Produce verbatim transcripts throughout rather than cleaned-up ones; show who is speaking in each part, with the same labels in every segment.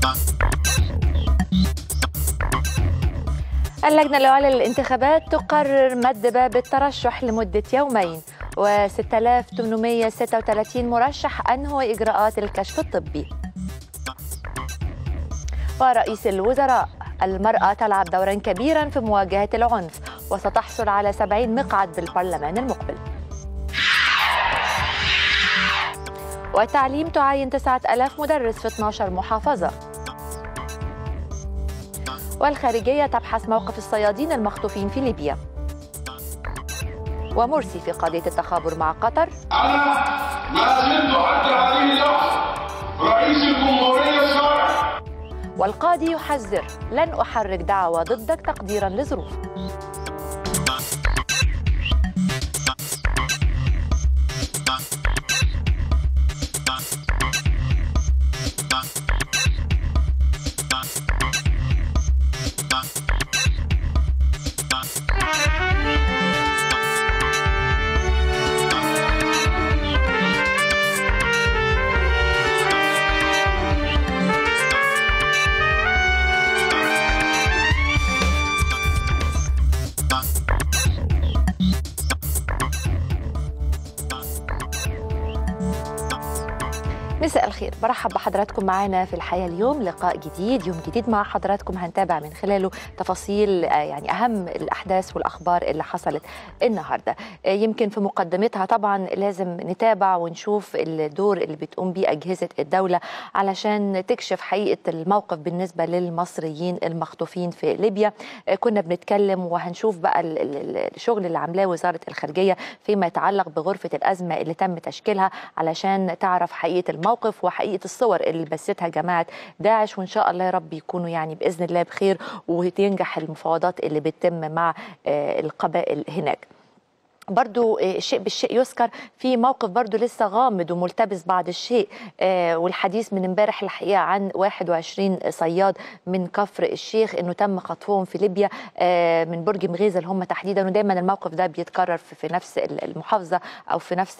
Speaker 1: اللجنة العليا للانتخابات تقرر مد باب الترشح لمدة يومين، وستة آلاف وثمانمئة وستة وثلاثين مرشح أنهوا إجراءات الكشف الطبي. ورئيس الوزراء: المرأة تلعب دورا كبيرا في مواجهة العنف وستحصل على سبعين مقعد بالبرلمان المقبل. والتعليم تعين تسعة آلاف مدرس في اثنتي عشرة محافظة. والخارجية تبحث موقف الصيادين المخطوفين في ليبيا. ومرسي في قضية التخابر مع قطر:
Speaker 2: أنا ما زلت حتى هذه اللحظة رئيس الجمهورية الشرعي.
Speaker 1: والقاضي يحذر: لن أحرك دعوى ضدك تقديرا لظروف. مساء الخير، برحب بحضراتكم معانا في الحياة اليوم. لقاء جديد، يوم جديد مع حضراتكم هنتابع من خلاله تفاصيل يعني أهم الأحداث والأخبار اللي حصلت النهاردة. يمكن في مقدمتها طبعا لازم نتابع ونشوف الدور اللي بتقوم بيه أجهزة الدولة علشان تكشف حقيقة الموقف بالنسبة للمصريين المخطوفين في ليبيا. كنا بنتكلم وهنشوف بقى الشغل اللي عاملاه وزارة الخارجية فيما يتعلق بغرفة الأزمة اللي تم تشكيلها علشان تعرف حقيقة الموقف وحقيقة الصور اللي بثتها جماعة داعش، وإن شاء الله يا رب يكونوا يعني بإذن الله بخير وتنجح المفاوضات اللي بتتم مع القبائل هناك. برضو الشيء بالشيء يذكر في موقف برضو لسه غامض وملتبس بعض الشيء، آه والحديث من امبارح الحقيقة عن واحد وعشرين صياد من كفر الشيخ انه تم خطفهم في ليبيا آه من برج مغيزة هم تحديدا، ودايما الموقف ده بيتكرر في, في نفس المحافظة او في نفس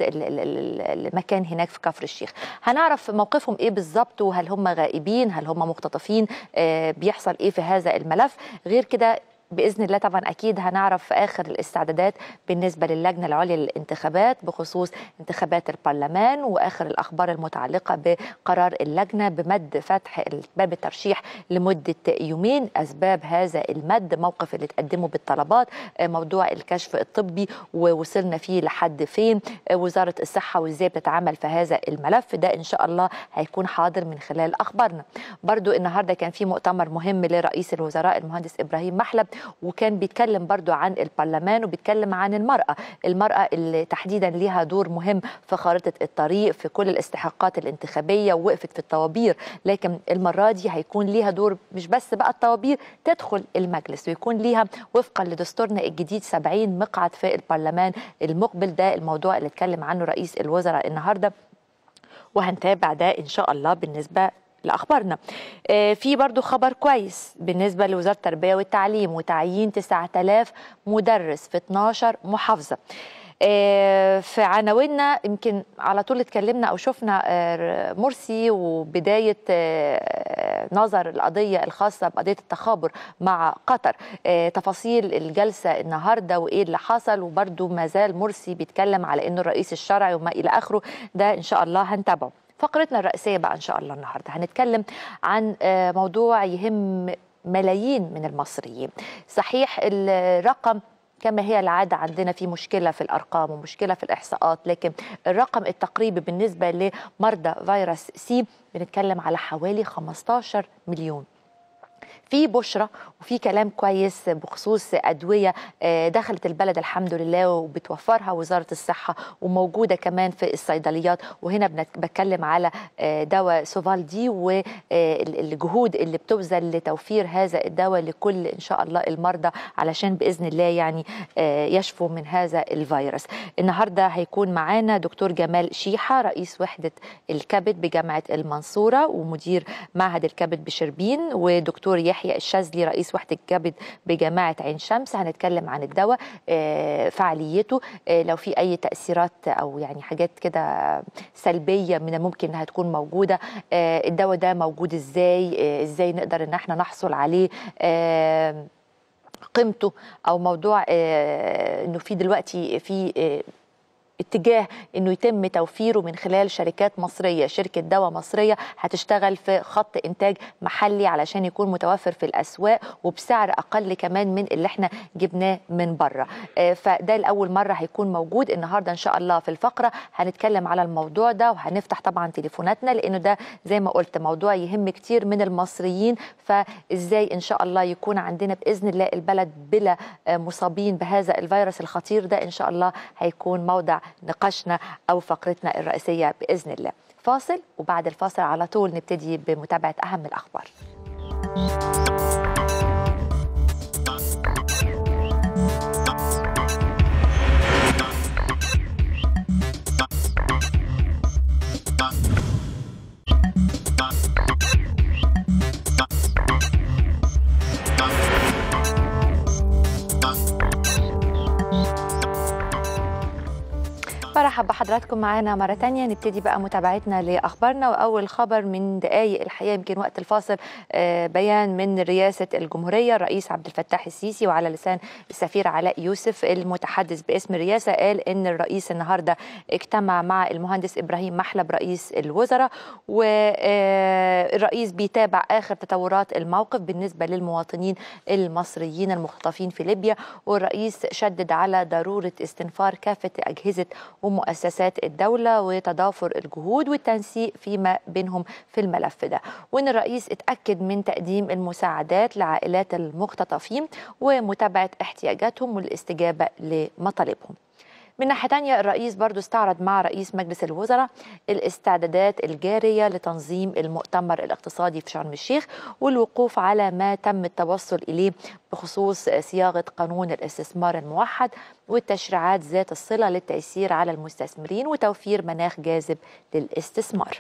Speaker 1: المكان هناك في كفر الشيخ. هنعرف موقفهم ايه بالظبط، وهل هم غائبين، هل هم مختطفين، آه بيحصل ايه في هذا الملف. غير كده بإذن الله طبعا أكيد هنعرف في آخر الاستعدادات بالنسبة للجنة العليا للانتخابات بخصوص انتخابات البرلمان، وآخر الأخبار المتعلقة بقرار اللجنة بمد فتح باب الترشيح لمدة يومين. أسباب هذا المد، موقف اللي تقدموا بالطلبات، موضوع الكشف الطبي ووصلنا فيه لحد فين، وزارة الصحة وإزاي بتتعامل في هذا الملف ده، إن شاء الله هيكون حاضر من خلال أخبارنا. برضو النهاردة كان في مؤتمر مهم لرئيس الوزراء المهندس إبراهيم محلب، وكان بيتكلم برضو عن البرلمان وبيتكلم عن المرأة المرأة اللي تحديدا ليها دور مهم في خارطة الطريق في كل الاستحقاقات الانتخابية ووقفت في الطوابير، لكن المرة دي هيكون ليها دور مش بس بقى الطوابير، تدخل المجلس ويكون ليها وفقا لدستورنا الجديد سبعين مقعد في البرلمان المقبل. ده الموضوع اللي اتكلم عنه رئيس الوزراء النهاردة، وهنتابع ده إن شاء الله بالنسبة لأخبارنا. آه في برضو خبر كويس بالنسبة لوزارة التربية والتعليم وتعيين تسعة آلاف مدرس في اثنتي عشرة محافظة. آه في عناويننا يمكن على طول اتكلمنا أو شفنا آه مرسي وبداية آه نظر القضية الخاصة بقضية التخابر مع قطر، آه تفاصيل الجلسة النهاردة وإيه اللي حصل، وبرضو ما زال مرسي بيتكلم على إنه الرئيس الشرعي وما إلى آخره. ده إن شاء الله هنتابعه. فقرتنا الرئيسية بقى إن شاء الله النهاردة هنتكلم عن موضوع يهم ملايين من المصريين. صحيح الرقم كما هي العادة عندنا في مشكلة في الأرقام ومشكلة في الإحصاءات، لكن الرقم التقريبي بالنسبة لمرضى فيروس سي بنتكلم على حوالي خمسة عشر مليون. في بشرة وفي كلام كويس بخصوص أدوية دخلت البلد الحمد لله وبتوفرها وزارة الصحة وموجودة كمان في الصيدليات، وهنا بنتكلم على دواء سوفالدي والجهود اللي بتبذل لتوفير هذا الدواء لكل إن شاء الله المرضى علشان بإذن الله يعني يشفوا من هذا الفيروس. النهاردة هيكون معانا دكتور جمال شيحة رئيس وحدة الكبد بجامعة المنصورة ومدير معهد الكبد بشربين، ودكتور يحيى الشاذلي رئيس وحدة الكبد بجامعة عين شمس. هنتكلم عن الدواء، فعاليته، لو في أي تأثيرات أو يعني حاجات كده سلبية من الممكن أنها تكون موجودة، الدواء ده موجود إزاي، إزاي نقدر أن احنا نحصل عليه، قيمته، أو موضوع أنه في دلوقتي في اتجاه انه يتم توفيره من خلال شركات مصريه، شركه دواء مصريه هتشتغل في خط انتاج محلي علشان يكون متوفر في الاسواق وبسعر اقل كمان من اللي احنا جبناه من بره. فده لاول مره هيكون موجود. النهارده ان شاء الله في الفقره هنتكلم على الموضوع ده، وهنفتح طبعا تليفوناتنا لانه ده زي ما قلت موضوع يهم كتير من المصريين. فازاي ان شاء الله يكون عندنا باذن الله البلد بلا مصابين بهذا الفيروس الخطير ده، ان شاء الله هيكون موضع نقاشنا أو فقرتنا الرئيسية بإذن الله. فاصل، وبعد الفاصل على طول نبتدي بمتابعة أهم الأخبار. مرحبا بحضراتكم معانا مرة تانية. نبتدي بقى متابعتنا لأخبارنا، وأول خبر من دقايق الحقيقة يمكن وقت الفاصل بيان من رئاسة الجمهورية الرئيس عبد الفتاح السيسي وعلى لسان السفير علاء يوسف المتحدث باسم الرئاسة، قال إن الرئيس النهاردة اجتمع مع المهندس إبراهيم محلب رئيس الوزراء، والرئيس بيتابع آخر تطورات الموقف بالنسبة للمواطنين المصريين المختطفين في ليبيا. والرئيس شدد على ضرورة استنفار كافة أجهزة ومؤسسات الدولة وتضافر الجهود والتنسيق فيما بينهم في الملف ده، وإن الرئيس اتأكد من تقديم المساعدات لعائلات المختطفين ومتابعة احتياجاتهم والاستجابة لمطالبهم. من ناحية تانية الرئيس برضو استعرض مع رئيس مجلس الوزراء الاستعدادات الجارية لتنظيم المؤتمر الاقتصادي في شرم الشيخ والوقوف على ما تم التوصل إليه بخصوص صياغة قانون الاستثمار الموحد والتشريعات ذات الصلة للتيسير على المستثمرين وتوفير مناخ جاذب للاستثمار.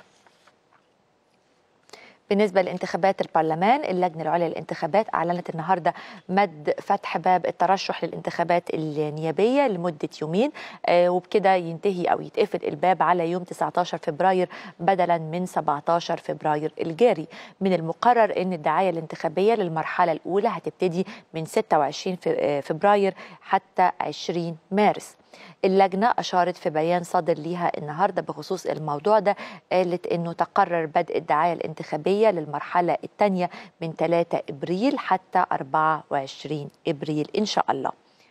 Speaker 1: بالنسبة لانتخابات البرلمان، اللجنة العليا للانتخابات أعلنت النهاردة مد فتح باب الترشح للانتخابات النيابية لمدة يومين، آه وبكده ينتهي أو يتقفل الباب على يوم تسعة عشر فبراير بدلا من سبعة عشر فبراير الجاري. من المقرر أن الدعاية الانتخابية للمرحلة الأولى هتبتدي من ستة وعشرين فبراير حتى عشرين مارس. اللجنة أشارت في بيان صادر ليها النهاردة بخصوص الموضوع ده، قالت أنه تقرر بدء الدعاية الانتخابية للمرحلة الثانية من ثلاثة إبريل حتى أربعة وعشرين إبريل إن شاء الله.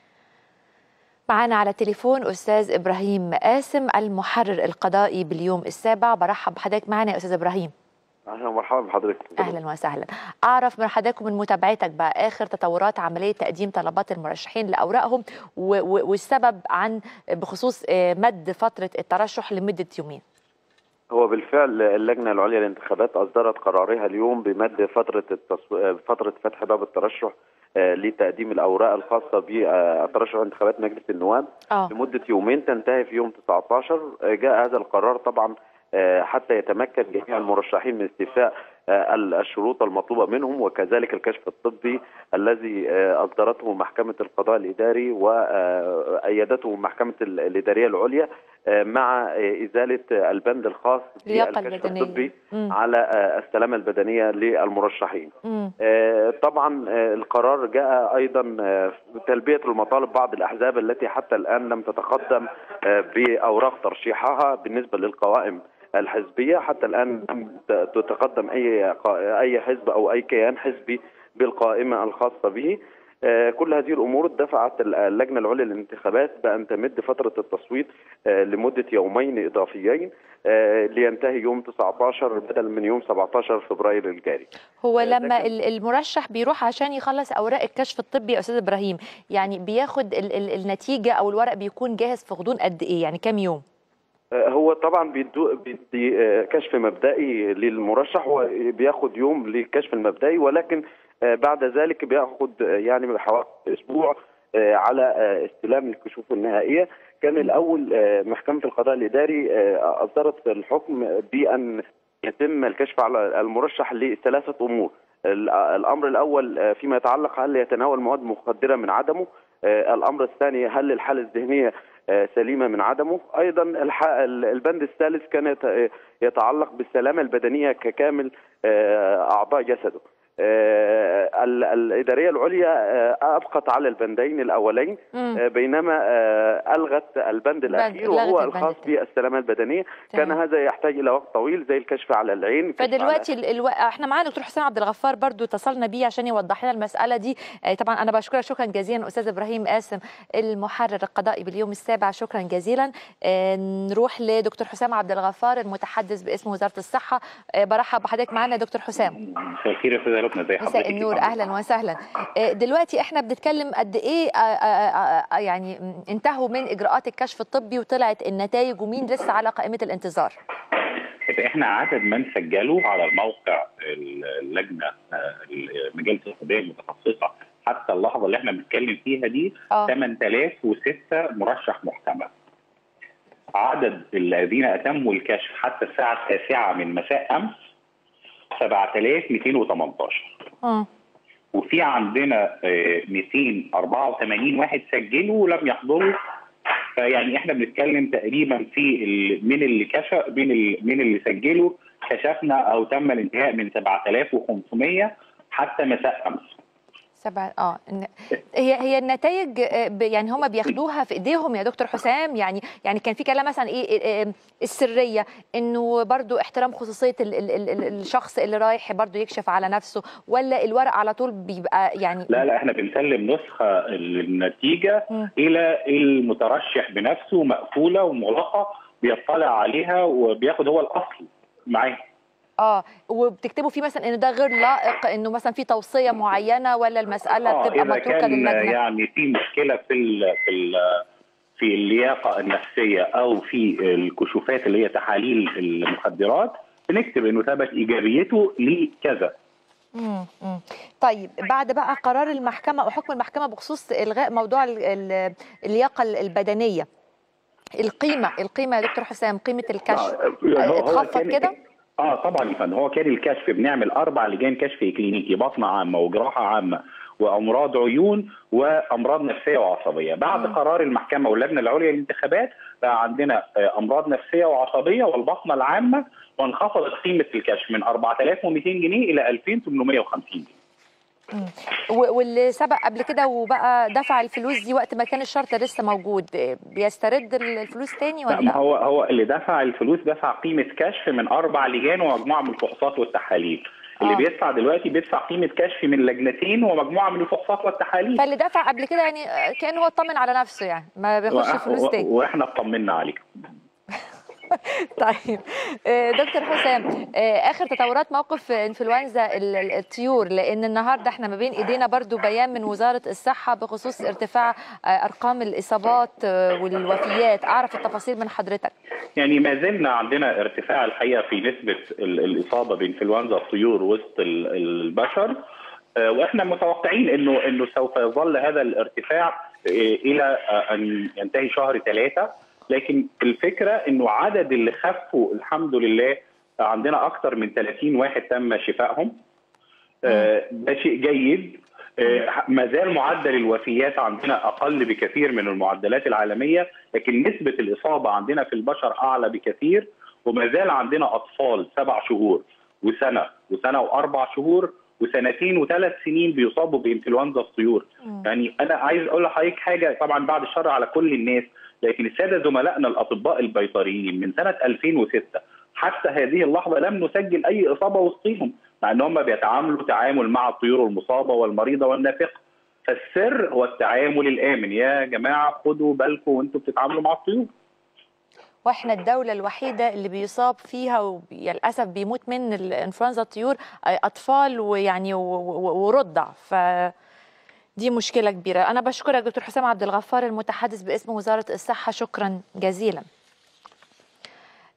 Speaker 1: معنا على التليفون أستاذ إبراهيم قاسم المحرر القضائي باليوم السابع. برحب بحضرتك معنا يا أستاذ إبراهيم.
Speaker 3: اهلا ومرحبا بحضرتك.
Speaker 1: اهلا وسهلا. اعرف من حضرتك ومن متابعتك بقى اخر تطورات عمليه تقديم طلبات المرشحين لاوراقهم والسبب عن بخصوص مد فتره الترشح لمده يومين.
Speaker 3: هو بالفعل اللجنه العليا للانتخابات اصدرت قرارها اليوم بمد فتره التصو... فتره فتح باب الترشح لتقديم الاوراق الخاصه بالترشح لانتخابات مجلس النواب أوه. لمده يومين تنتهي في يوم تسعة عشر. جاء هذا القرار طبعا حتى يتمكن جميع المرشحين من استيفاء الشروط المطلوبة منهم، وكذلك الكشف الطبي الذي أصدرته محكمة القضاء الإداري وأيدته محكمة الإدارية العليا مع إزالة البند الخاص بالكشف الطبي مم. على السلامة البدنية للمرشحين. مم. طبعا القرار جاء أيضا تلبية المطالب بعض الأحزاب التي حتى الآن لم تتقدم بأوراق ترشيحها بالنسبة للقوائم الحزبية. حتى الآن لم تتقدم أي أي حزب أو أي كيان حزبي بالقائمة الخاصة به. كل هذه الأمور دفعت اللجنة العليا للانتخابات بأن تمد فترة التصويت لمدة يومين إضافيين لينتهي يوم تسعة عشر بدل من يوم سبعة عشر فبراير الجاري.
Speaker 1: هو لما المرشح بيروح عشان يخلص أوراق الكشف الطبي يا أستاذ إبراهيم، يعني بياخد النتيجة أو الورق بيكون جاهز في غضون قد إيه، يعني كم يوم؟
Speaker 3: هو طبعا بيدي كشف مبدئي للمرشح، وبياخد يوم للكشف المبدئي، ولكن بعد ذلك بياخد يعني حوالي اسبوع على استلام الكشوف النهائيه. كان الاول محكمه القضاء الاداري اصدرت الحكم بان يتم الكشف على المرشح لثلاثه امور. الامر الاول فيما يتعلق هل يتناول مواد مخدره من عدمه، الامر الثاني هل الحاله الذهنيه سليمه من عدمه، ايضا البند الثالث كان يتعلق بالسلامه البدنيه ككامل اعضاء جسده. الإدارية العليا أبقت على البندين الأولين، بينما ألغت البند الأخير وهو الخاص بالسلامة البدنية. كان هذا يحتاج إلى وقت طويل زي الكشف على العين.
Speaker 1: فدلوقتي على... الو... احنا معانا دكتور حسام عبد الغفار برضو اتصلنا بيه عشان يوضح لنا المسألة دي. طبعا أنا بشكرك شكرا جزيلا أستاذ إبراهيم قاسم المحرر القضائي باليوم السابع، شكرا جزيلا. نروح لدكتور حسام عبد الغفار المتحدث باسم وزارة الصحة. برحب بحضرتك معانا دكتور حسام.
Speaker 4: مساء الخير يا استاذه لبنى، ازي حضرتك؟
Speaker 1: مساء النور، اهلا وسهلا. دلوقتي احنا بنتكلم قد ايه يعني انتهوا من اجراءات الكشف الطبي وطلعت النتائج، ومين لسه على قائمه الانتظار؟
Speaker 4: احنا عدد من سجلوا على الموقع اللجنه مجلس القضيه المتخصصه حتى اللحظه اللي احنا بنتكلم فيها دي أوه. ثمانية آلاف وستة مرشح محتمل. عدد الذين اتموا الكشف حتى الساعه التاسعه من مساء امس سبعة آلاف ومئتين وثمانية عشر. اه وفي عندنا مئتين وأربعة وثمانين واحد سجلوا ولم يحضروا. فيعني احنا بنتكلم تقريبا في من اللي كشف من من اللي سجلوا كشفنا او تم الانتهاء من سبعة آلاف وخمسمائة حتى مساء امس.
Speaker 1: سبعة اه هي هي النتائج يعني هم بياخدوها في ايديهم يا دكتور حسام؟ يعني يعني كان في كلام مثلا ايه السريه، انه برضو احترام خصوصيه ال ال ال الشخص اللي رايح برضو يكشف على نفسه، ولا الورق على طول بيبقى يعني؟
Speaker 4: لا لا احنا بنسلم نسخه النتيجه م. الى المترشح بنفسه مقفوله ومغلقه، بيطلع عليها وبياخد هو الاصل معاه.
Speaker 1: اه وبتكتبوا فيه مثلا ان ده غير لائق، انه مثلا في توصيه معينه، ولا المساله
Speaker 4: آه
Speaker 1: بتبقى متروكه للجنه؟
Speaker 4: يعني في مشكله في ال في ال في اللياقه النفسيه او في الكشوفات اللي هي تحاليل المخدرات، بنكتب انه ثبت ايجابيته لكذا.
Speaker 1: امم طيب بعد بقى قرار المحكمه وحكم المحكمه بخصوص الغاء موضوع اللياقه البدنيه، القيمه القيمه يا دكتور حسام، قيمه الكشف اتخفض كده؟
Speaker 4: اه طبعا يا فندم، هو كان الكشف بنعمل اربع لجان كشف كلينيكي، بطنه عامه وجراحه عامه وامراض عيون وامراض نفسيه وعصبيه. بعد م. قرار المحكمه واللجنه العليا للانتخابات بقى عندنا امراض نفسيه وعصبيه والبطنه العامه، وانخفضت قيمه الكشف من أربعة آلاف ومئتين جنيه الى ألفين وثمانمائة وخمسين جنيه.
Speaker 1: واللي سبق قبل كده وبقى دفع الفلوس دي وقت ما كان الشرط لسه موجود بيسترد الفلوس تاني ولا لا؟
Speaker 4: هو هو اللي دفع الفلوس دفع قيمه كشف من اربع لجان ومجموعه من الفحوصات والتحاليل. اللي آه. بيدفع دلوقتي بيدفع قيمه كشف من لجنتين ومجموعه من الفحوصات والتحاليل.
Speaker 1: فاللي دفع قبل كده يعني كان هو اطمن على نفسه، يعني ما بياخدش فلوس تاني.
Speaker 4: واحنا اطمنا عليه.
Speaker 1: طيب دكتور حسام، اخر تطورات موقف انفلونزا الطيور، لان النهارده احنا ما بين ايدينا برضو بيان من وزاره الصحه بخصوص ارتفاع ارقام الاصابات والوفيات، اعرف التفاصيل من حضرتك.
Speaker 4: يعني ما زلنا عندنا ارتفاع الحقيقه في نسبه الاصابه بانفلونزا الطيور وسط البشر، واحنا متوقعين انه انه سوف يظل هذا الارتفاع الى ان ينتهي شهر ثلاثة. لكن الفكره انه عدد اللي خفوا الحمد لله عندنا اكثر من ثلاثين واحد تم شفائهم. ده شيء جيد. ما زال معدل الوفيات عندنا اقل بكثير من المعدلات العالميه، لكن نسبه الاصابه عندنا في البشر اعلى بكثير، وما زال عندنا اطفال سبع شهور وسنه وسنه واربع شهور وسنتين وثلاث سنين بيصابوا بانفلونزا الطيور. يعني انا عايز اقول لحضرتك حاجه، طبعا بعد الشر على كل الناس، لكن الساده زملائنا الاطباء البيطريين من سنه ألفين وستة حتى هذه اللحظه لم نسجل اي اصابه وسطهم، مع ان هم بيتعاملوا تعامل مع الطيور المصابه والمريضه والنافقه. فالسر هو التعامل الامن، يا جماعه خدوا بالكم وانتم بتتعاملوا مع الطيور.
Speaker 1: واحنا الدوله الوحيده اللي بيصاب فيها وللاسف بيموت من الانفلونزا الطيور اطفال ويعني ورضع، ف دي مشكله كبيره. انا بشكرك دكتور حسام عبد الغفار المتحدث باسم وزاره الصحه، شكرا جزيلا.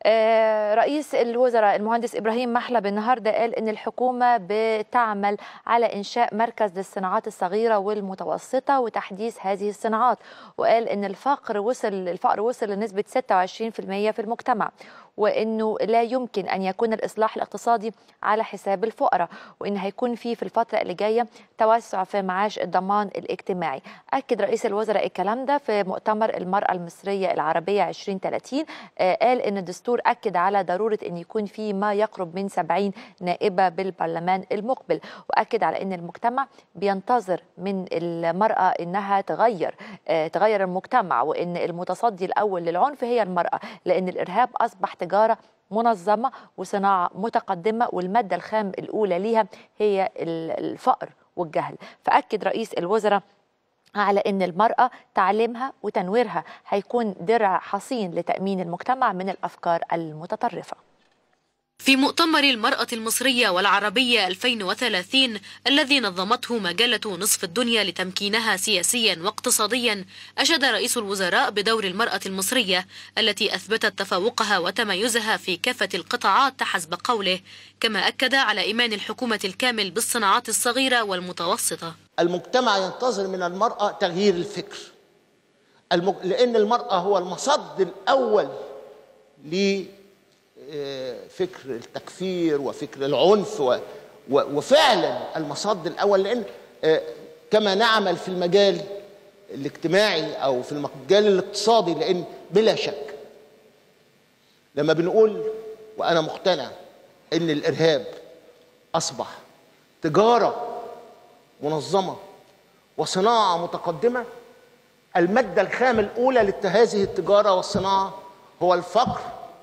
Speaker 1: رئيس الوزراء المهندس إبراهيم محلب النهارده قال إن الحكومة بتعمل على إنشاء مركز للصناعات الصغيرة والمتوسطة وتحديث هذه الصناعات، وقال إن الفقر وصل الفقر وصل لنسبة ستة وعشرين بالمئة في المجتمع، وإنه لا يمكن أن يكون الإصلاح الاقتصادي على حساب الفقراء، وإن هيكون في في الفترة اللي جاية توسع في معاش الضمان الاجتماعي. أكد رئيس الوزراء الكلام ده في مؤتمر المرأة المصرية العربية عشرين ثلاثين. قال إن الدستور أكد على ضرورة أن يكون في ما يقرب من سبعين نائبة بالبرلمان المقبل، وأكد على أن المجتمع بينتظر من المرأة أنها تغير تغير المجتمع، وأن المتصدي الأول للعنف هي المرأة، لأن الإرهاب أصبح تجارة منظمة وصناعة متقدمة، والمادة الخام الأولى ليها هي الفقر والجهل. فأكد رئيس الوزراء على أن المرأة تعليمها وتنويرها هيكون درع حصين لتأمين المجتمع من الأفكار المتطرفة.
Speaker 5: في مؤتمر المرأة المصرية والعربية ألفين وثلاثين الذي نظمته مجلة نصف الدنيا لتمكينها سياسيا واقتصاديا، أشاد رئيس الوزراء بدور المرأة المصرية التي أثبتت تفوقها وتميزها في كافة القطاعات حسب قوله، كما أكد على إيمان الحكومة الكامل بالصناعات الصغيرة والمتوسطة.
Speaker 6: المجتمع ينتظر من المرأة تغيير الفكر، المج... لأن المرأة هو المصد الأول ل فكر التكفير وفكر العنف و... و... وفعلا المصد الأول، لأن كما نعمل في المجال الاجتماعي أو في المجال الاقتصادي، لأن بلا شك لما بنقول وأنا مقتنع أن الإرهاب أصبح تجارة منظمة وصناعة متقدمة، المادة الخام الأولى لهذه التجارة والصناعة هو الفقر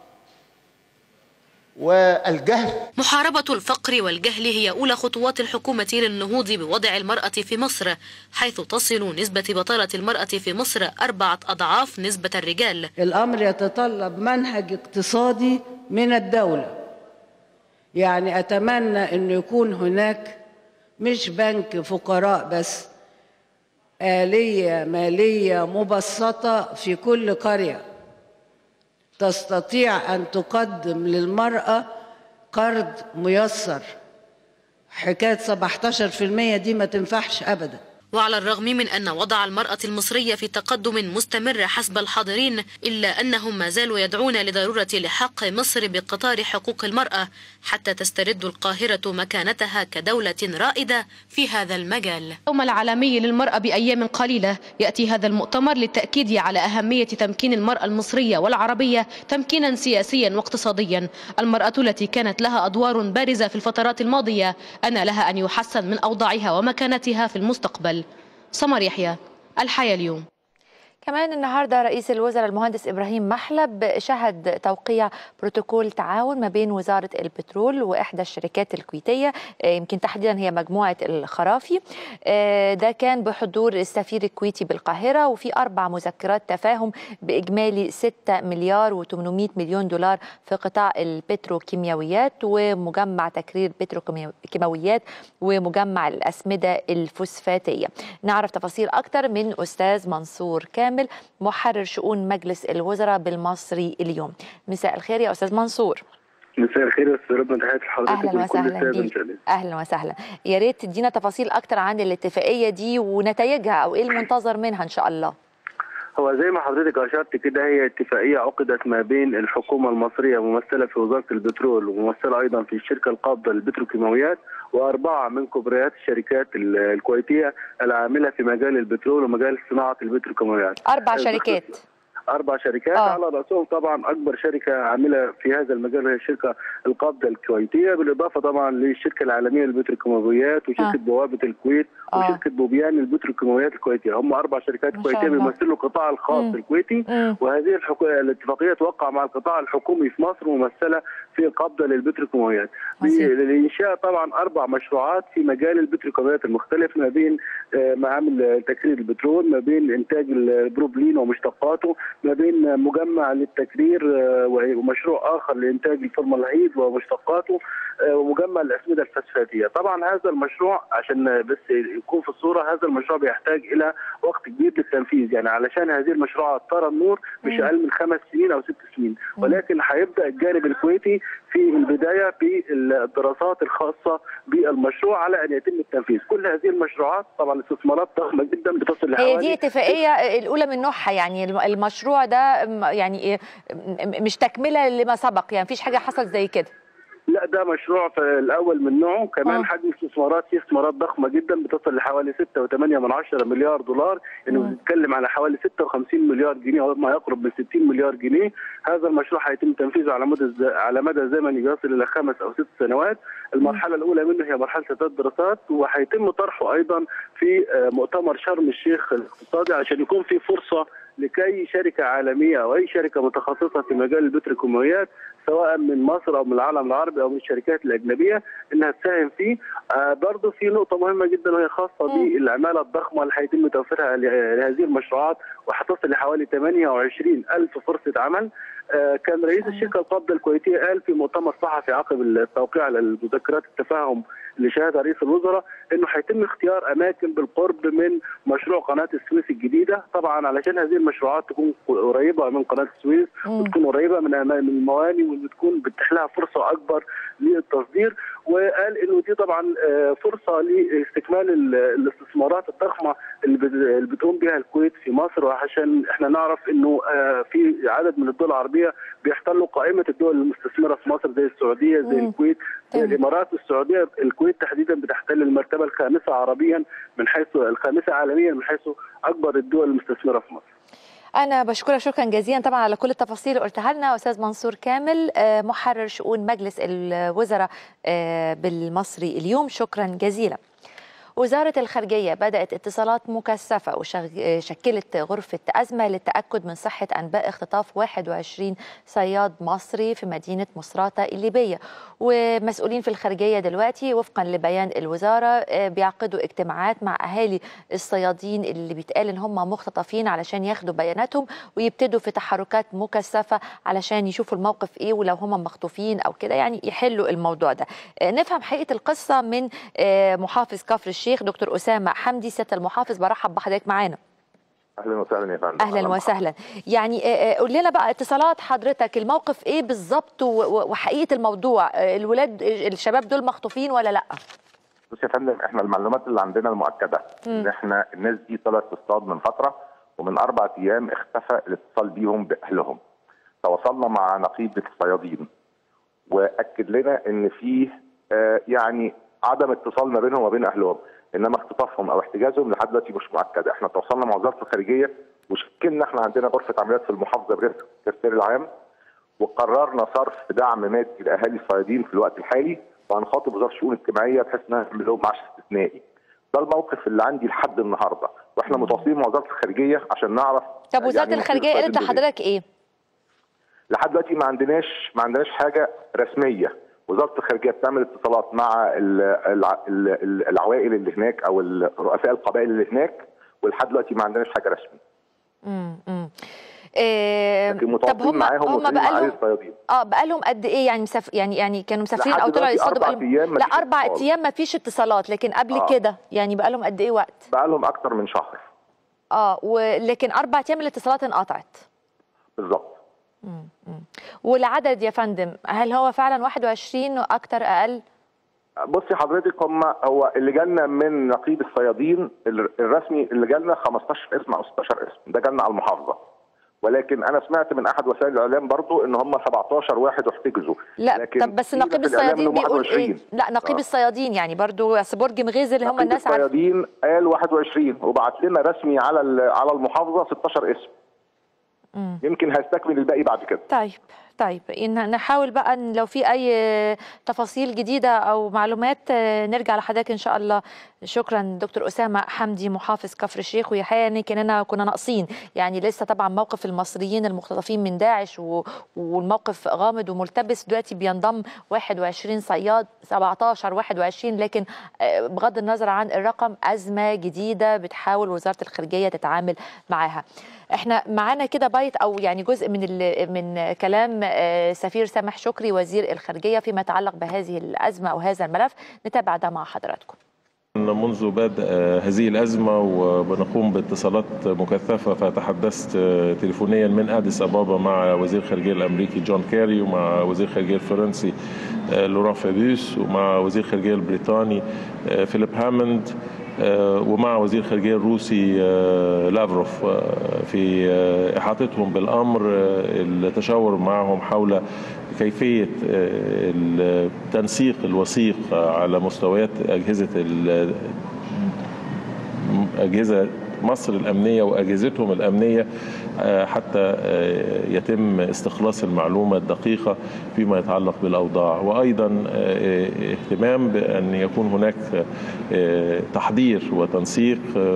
Speaker 6: والجهل.
Speaker 5: محاربة الفقر والجهل هي أولى خطوات الحكومة للنهوض بوضع المرأة في مصر، حيث تصل نسبة بطالة المرأة في مصر أربعة أضعاف نسبة الرجال.
Speaker 7: الأمر يتطلب منهج اقتصادي من الدولة، يعني أتمنى أن يكون هناك مش بنك فقراء بس، آلية مالية مبسطة في كل قرية تستطيع أن تقدم للمرأة قرض ميسر. حكاية سبعة عشر بالمئة دي ما تنفعش أبدا.
Speaker 5: وعلى الرغم من أن وضع المرأة المصرية في تقدم مستمر حسب الحاضرين، إلا أنهم ما زالوا يدعون لضرورة لحق مصر بقطار حقوق المرأة حتى تسترد القاهرة مكانتها كدولة رائدة في هذا المجال.
Speaker 8: اليوم العالمي للمرأة بأيام قليلة يأتي هذا المؤتمر للتأكيد على أهمية تمكين المرأة المصرية والعربية تمكينا سياسيا واقتصاديا. المرأة التي كانت لها أدوار بارزة في الفترات الماضية أن لها أن يحسن من أوضاعها ومكانتها في المستقبل. سمر يحيى، الحياة اليوم.
Speaker 1: كمان النهارده رئيس الوزراء المهندس إبراهيم محلب شهد توقيع بروتوكول تعاون ما بين وزارة البترول وإحدى الشركات الكويتية، يمكن تحديدا هي مجموعة الخرافي. ده كان بحضور السفير الكويتي بالقاهرة، وفي أربع مذكرات تفاهم بإجمالي ستة مليار وثمانمئة مليون دولار في قطاع البتروكيماويات ومجمع تكرير بتروكيماويات ومجمع الأسمدة الفوسفاتية. نعرف تفاصيل أكتر من أستاذ منصور كامل، محرر شؤون مجلس الوزراء بالمصري اليوم. مساء الخير يا أستاذ منصور.
Speaker 9: مساء الخير يا أستاذ ربنا، تحياتي لحضرتك.
Speaker 1: أهلا وسهلا بيك. أهلا وسهلا. يا ريت تدينا تفاصيل أكتر عن الاتفاقية دي ونتائجها أو إيه المنتظر منها إن شاء الله.
Speaker 9: هو زي ما حضرتك أشرت كده، هي اتفاقية عقدت ما بين الحكومة المصرية ممثلة في وزارة البترول وممثلة أيضا في الشركة القابضة للبتروكيماويات وأربعة من كبريات الشركات الكويتية العاملة في مجال البترول ومجال صناعة البتروكيماويات.
Speaker 1: أربع شركات.
Speaker 9: أربع شركات أوه. على رأسهم طبعا أكبر شركة عاملة في هذا المجال هي الشركة القابضة الكويتية، بالإضافة طبعا للشركة العالمية للبتروكيماويات وشركة أوه. بوابة الكويت أوه. وشركة بوبيان للبتروكيماويات الكويتية. هم أربع شركات كويتية بيمثلوا القطاع الخاص مم. الكويتي مم. وهذه الحكو... الاتفاقية توقع مع القطاع الحكومي في مصر ممثلة في القابضة للبتروكيماويات لإنشاء طبعا أربع مشروعات في مجال البتروكيماويات المختلف، ما بين معامل تكرير البترول، ما بين إنتاج البروبلين ومشتقاته، ما بين مجمع للتكرير ومشروع اخر لانتاج الفورمالدهيد ومشتقاته ومجمع الاسمده الفسفاتيه. طبعا هذا المشروع عشان بس يكون في الصوره، هذا المشروع بيحتاج الى وقت كبير للتنفيذ، يعني علشان هذه المشروعات ترى النور مش اقل من خمس سنين او ست سنين، ولكن هيبدا الجانب الكويتي في البدايه بالدراسات الخاصه بالمشروع على ان يتم التنفيذ. كل هذه المشروعات طبعا استثمارات ضخمه جدا بتصل لحوالي،
Speaker 1: هي دي اتفاقيه الاولى من نوعها، يعني المشروع ده يعني مش تكمله لما سبق، يعني مفيش حاجه حصلت زي كده.
Speaker 9: لا ده مشروع في الاول من نوعه، كمان أوه. حجم استثمارات فيه استثمارات ضخمه جدا بتصل لحوالي ستة وثمانية من عشرة مليار دولار، يعني بنتكلم على حوالي ستة وخمسين مليار جنيه او ما يقرب من ستين مليار جنيه. هذا المشروع هيتم تنفيذه على مدى على مدى زمني يصل الى خمس او ست سنوات. المرحله الاولى منه هي مرحله الدراسات، وهيتم طرحه ايضا في مؤتمر شرم الشيخ الاقتصادي عشان يكون في فرصه لكي شركه عالميه او اي شركه متخصصه في مجال البتروكيماويات سواء من مصر او من العالم العربي او من الشركات الاجنبيه انها تساهم فيه. آه برضه في نقطه مهمه جدا وهي خاصه بالعماله الضخمه اللي هيتم توفيرها لهذه المشروعات، وهتصل لحوالي ثمانية وعشرين ألف فرصه عمل. آه كان رئيس الشركه القابضه الكويتيه قال في مؤتمر صحفي عقب التوقيع على مذكرات التفاهم اللي شهدها رئيس الوزراء انه هيتم اختيار اماكن بالقرب من مشروع قناه السويس الجديده، طبعا علشان هذه المشروعات تكون قريبه من قناه السويس وتكون قريبه من المواني وتكون بتتيح لها فرصه اكبر للتصدير. وقال انه دي طبعا فرصه لاستكمال الاستثمارات الضخمه اللي بتقوم بها الكويت في مصر، وعشان احنا نعرف انه في عدد من الدول العربيه بيحتلوا قائمه الدول المستثمره في مصر زي السعوديه زي الكويت زي الامارات والسعوديه. الكويت تحديدا بتحتل المرتبه الخامسه عربيا من حيث الخامسه عالميا من حيث اكبر الدول المستثمره في مصر.
Speaker 1: أنا بشكرك شكرا جزيلا طبعا على كل التفاصيل اللي قلتها لنا أستاذ منصور كامل، محرر شؤون مجلس الوزراء بالمصري اليوم، شكرا جزيلا. وزارة الخارجية بدأت اتصالات مكثفة وشكلت غرفة أزمة للتأكد من صحة أنباء اختطاف واحد وعشرين صياد مصري في مدينة مصراتة الليبية. ومسؤولين في الخارجية دلوقتي وفقا لبيان الوزارة بيعقدوا اجتماعات مع أهالي الصيادين اللي بيتقال إن هم مختطفين علشان ياخدوا بياناتهم ويبتدوا في تحركات مكثفة علشان يشوفوا الموقف إيه، ولو هم مخطوفين أو كده يعني يحلوا الموضوع ده. نفهم حقيقة القصة من محافظ كفر الشيخ دكتور أسامة حمدي. سيادة المحافظ برحب بحضرتك معانا.
Speaker 10: اهلا وسهلا يا فندم.
Speaker 1: اهلا وسهلا. يعني قول لنا بقى اتصالات حضرتك، الموقف ايه بالظبط وحقيقه الموضوع، الولاد الشباب دول مخطوفين ولا لا؟
Speaker 10: بص يا فندم، احنا المعلومات اللي عندنا المؤكده ان احنا الناس دي طلعت تصطاد من فتره، ومن اربع ايام اختفى الاتصال بيهم باهلهم. تواصلنا مع نقيب الصيادين واكد لنا ان في آه يعني عدم اتصال ما بينهم وبين اهلهم، انما اختطافهم او احتجازهم لحد دلوقتي مش مؤكد. احنا تواصلنا مع وزاره الخارجيه وشكلنا احنا عندنا غرفه عمليات في المحافظه برئاسه السكرتير العام، وقررنا صرف دعم مادي لاهالي الصيادين في الوقت الحالي، وهنخاطب وزاره الشؤون الاجتماعيه بحيث انها تعمل لهم معاش استثنائي. ده الموقف اللي عندي لحد النهارده، واحنا متواصلين مع وزاره الخارجيه عشان نعرف.
Speaker 1: طب وزاره يعني الخارجيه قالت لحضرتك ايه؟
Speaker 10: لحد دلوقتي ما عندناش ما عندناش حاجه رسميه. وزاره الخارجيه بتعمل اتصالات مع العوائل اللي هناك او رؤساء القبائل اللي هناك، ولحد دلوقتي ما عندناش حاجه رسميه.
Speaker 1: امم إيه
Speaker 10: لكن متواصلين معاهم
Speaker 1: هم بقالهم
Speaker 10: الصيادين.
Speaker 1: اه بقالهم قد ايه يعني مسف... يعني يعني كانوا مسافرين او طلعوا يصطادوا
Speaker 10: بقالهم
Speaker 1: لا اربع ايام ما فيش اتصالات، لكن قبل آه. كده يعني بقالهم قد ايه وقت؟
Speaker 10: بقالهم اكتر من شهر.
Speaker 1: اه ولكن اربع ايام الاتصالات انقطعت.
Speaker 10: بالظبط.
Speaker 1: امم والعدد يا فندم هل هو فعلا واحد وعشرين اكتر اقل؟
Speaker 10: بصي حضرتك، هم هو اللي جالنا من نقيب الصيادين الرسمي اللي جالنا خمستاشر اسم او ستاشر اسم، ده جالنا على المحافظه. ولكن انا سمعت من احد وسائل الاعلام برضو ان هم سبعتاشر واحد احتجزوا.
Speaker 1: لا لكن طب بس نقيب الصيادين بيقول ايه؟ لا نقيب آه. الصيادين يعني برضو برج مغيز اللي هم الناس
Speaker 10: عارفين. نقيب الصيادين قال واحد وعشرين وبعت لنا رسمي على على المحافظه ستاشر اسم. مم. يمكن هيستكمل الباقي بعد كده.
Speaker 1: طيب طيب نحاول بقى إن لو في أي تفاصيل جديدة أو معلومات نرجع لحضرتك إن شاء الله. شكرا دكتور أسامة حمدي محافظ كفر الشيخ. ويحيى كأننا كنا ناقصين، يعني لسه طبعا موقف المصريين المختطفين من داعش والموقف غامض وملتبس. دلوقتي بينضم واحد وعشرين صياد، سبعتاشر واحد وعشرين، لكن بغض النظر عن الرقم أزمة جديدة بتحاول وزارة الخارجية تتعامل معاها. احنا معانا كده بايت او يعني جزء من من كلام سفير سامح شكري وزير الخارجية فيما يتعلق بهذه الأزمة أو هذا الملف، نتابع ده مع حضراتكم.
Speaker 11: منذ بدء هذه الأزمة وبنقوم باتصالات مكثفة، فتحدثت تليفونيا من أديس أبابا مع وزير الخارجية الأمريكي جون كيري، ومع وزير الخارجية الفرنسي لوران فابيوس، ومع وزير الخارجية البريطاني فيليب هاموند، ومع وزير الخارجية الروسي لافروف، في إحاطتهم بالأمر التشاور معهم حول كيفية التنسيق الوثيق على مستويات أجهزة أجهزة مصر الأمنية وأجهزتهم الأمنية حتى يتم استخلاص المعلومة الدقيقة فيما يتعلق بالأوضاع، وأيضا اهتمام بأن يكون هناك تحضير وتنسيق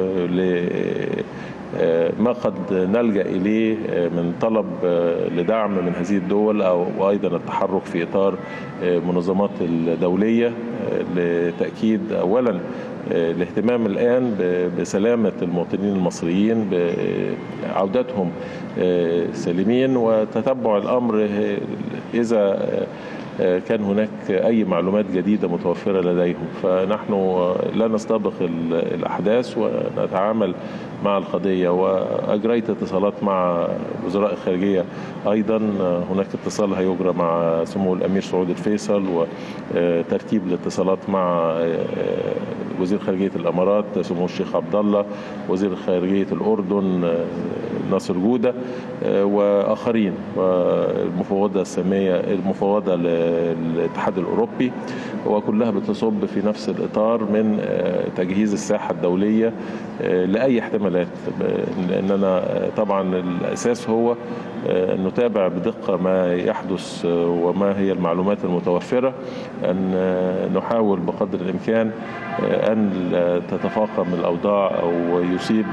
Speaker 11: ما قد نلجأ إليه من طلب لدعم من هذه الدول، أو أيضا التحرك في إطار منظمات الدولية لتأكيد أولا الاهتمام الآن بسلامة المواطنين المصريين، بعودتهم سالمين، وتتبع الأمر إذا كان هناك أي معلومات جديدة متوفرة لديهم. فنحن لا نستبق الأحداث ونتعامل مع القضية، وأجريت اتصالات مع وزراء الخارجية. أيضا هناك اتصال هيجرى مع سمو الأمير سعود الفيصل، وترتيب الاتصالات مع وزير خارجية الإمارات سمو الشيخ عبد الله، وزير خارجية الأردن ناصر جودة، وآخرين، والمفوضة السامية المفوضة للاتحاد الأوروبي، وكلها بتصب في نفس الإطار من تجهيز الساحة الدولية لأي احتمالات. لأننا طبعا الأساس هو أن نتابع بدقة ما يحدث وما هي المعلومات المتوفرة، أن نحاول بقدر الإمكان أن تتفاقم الأوضاع أو يصيب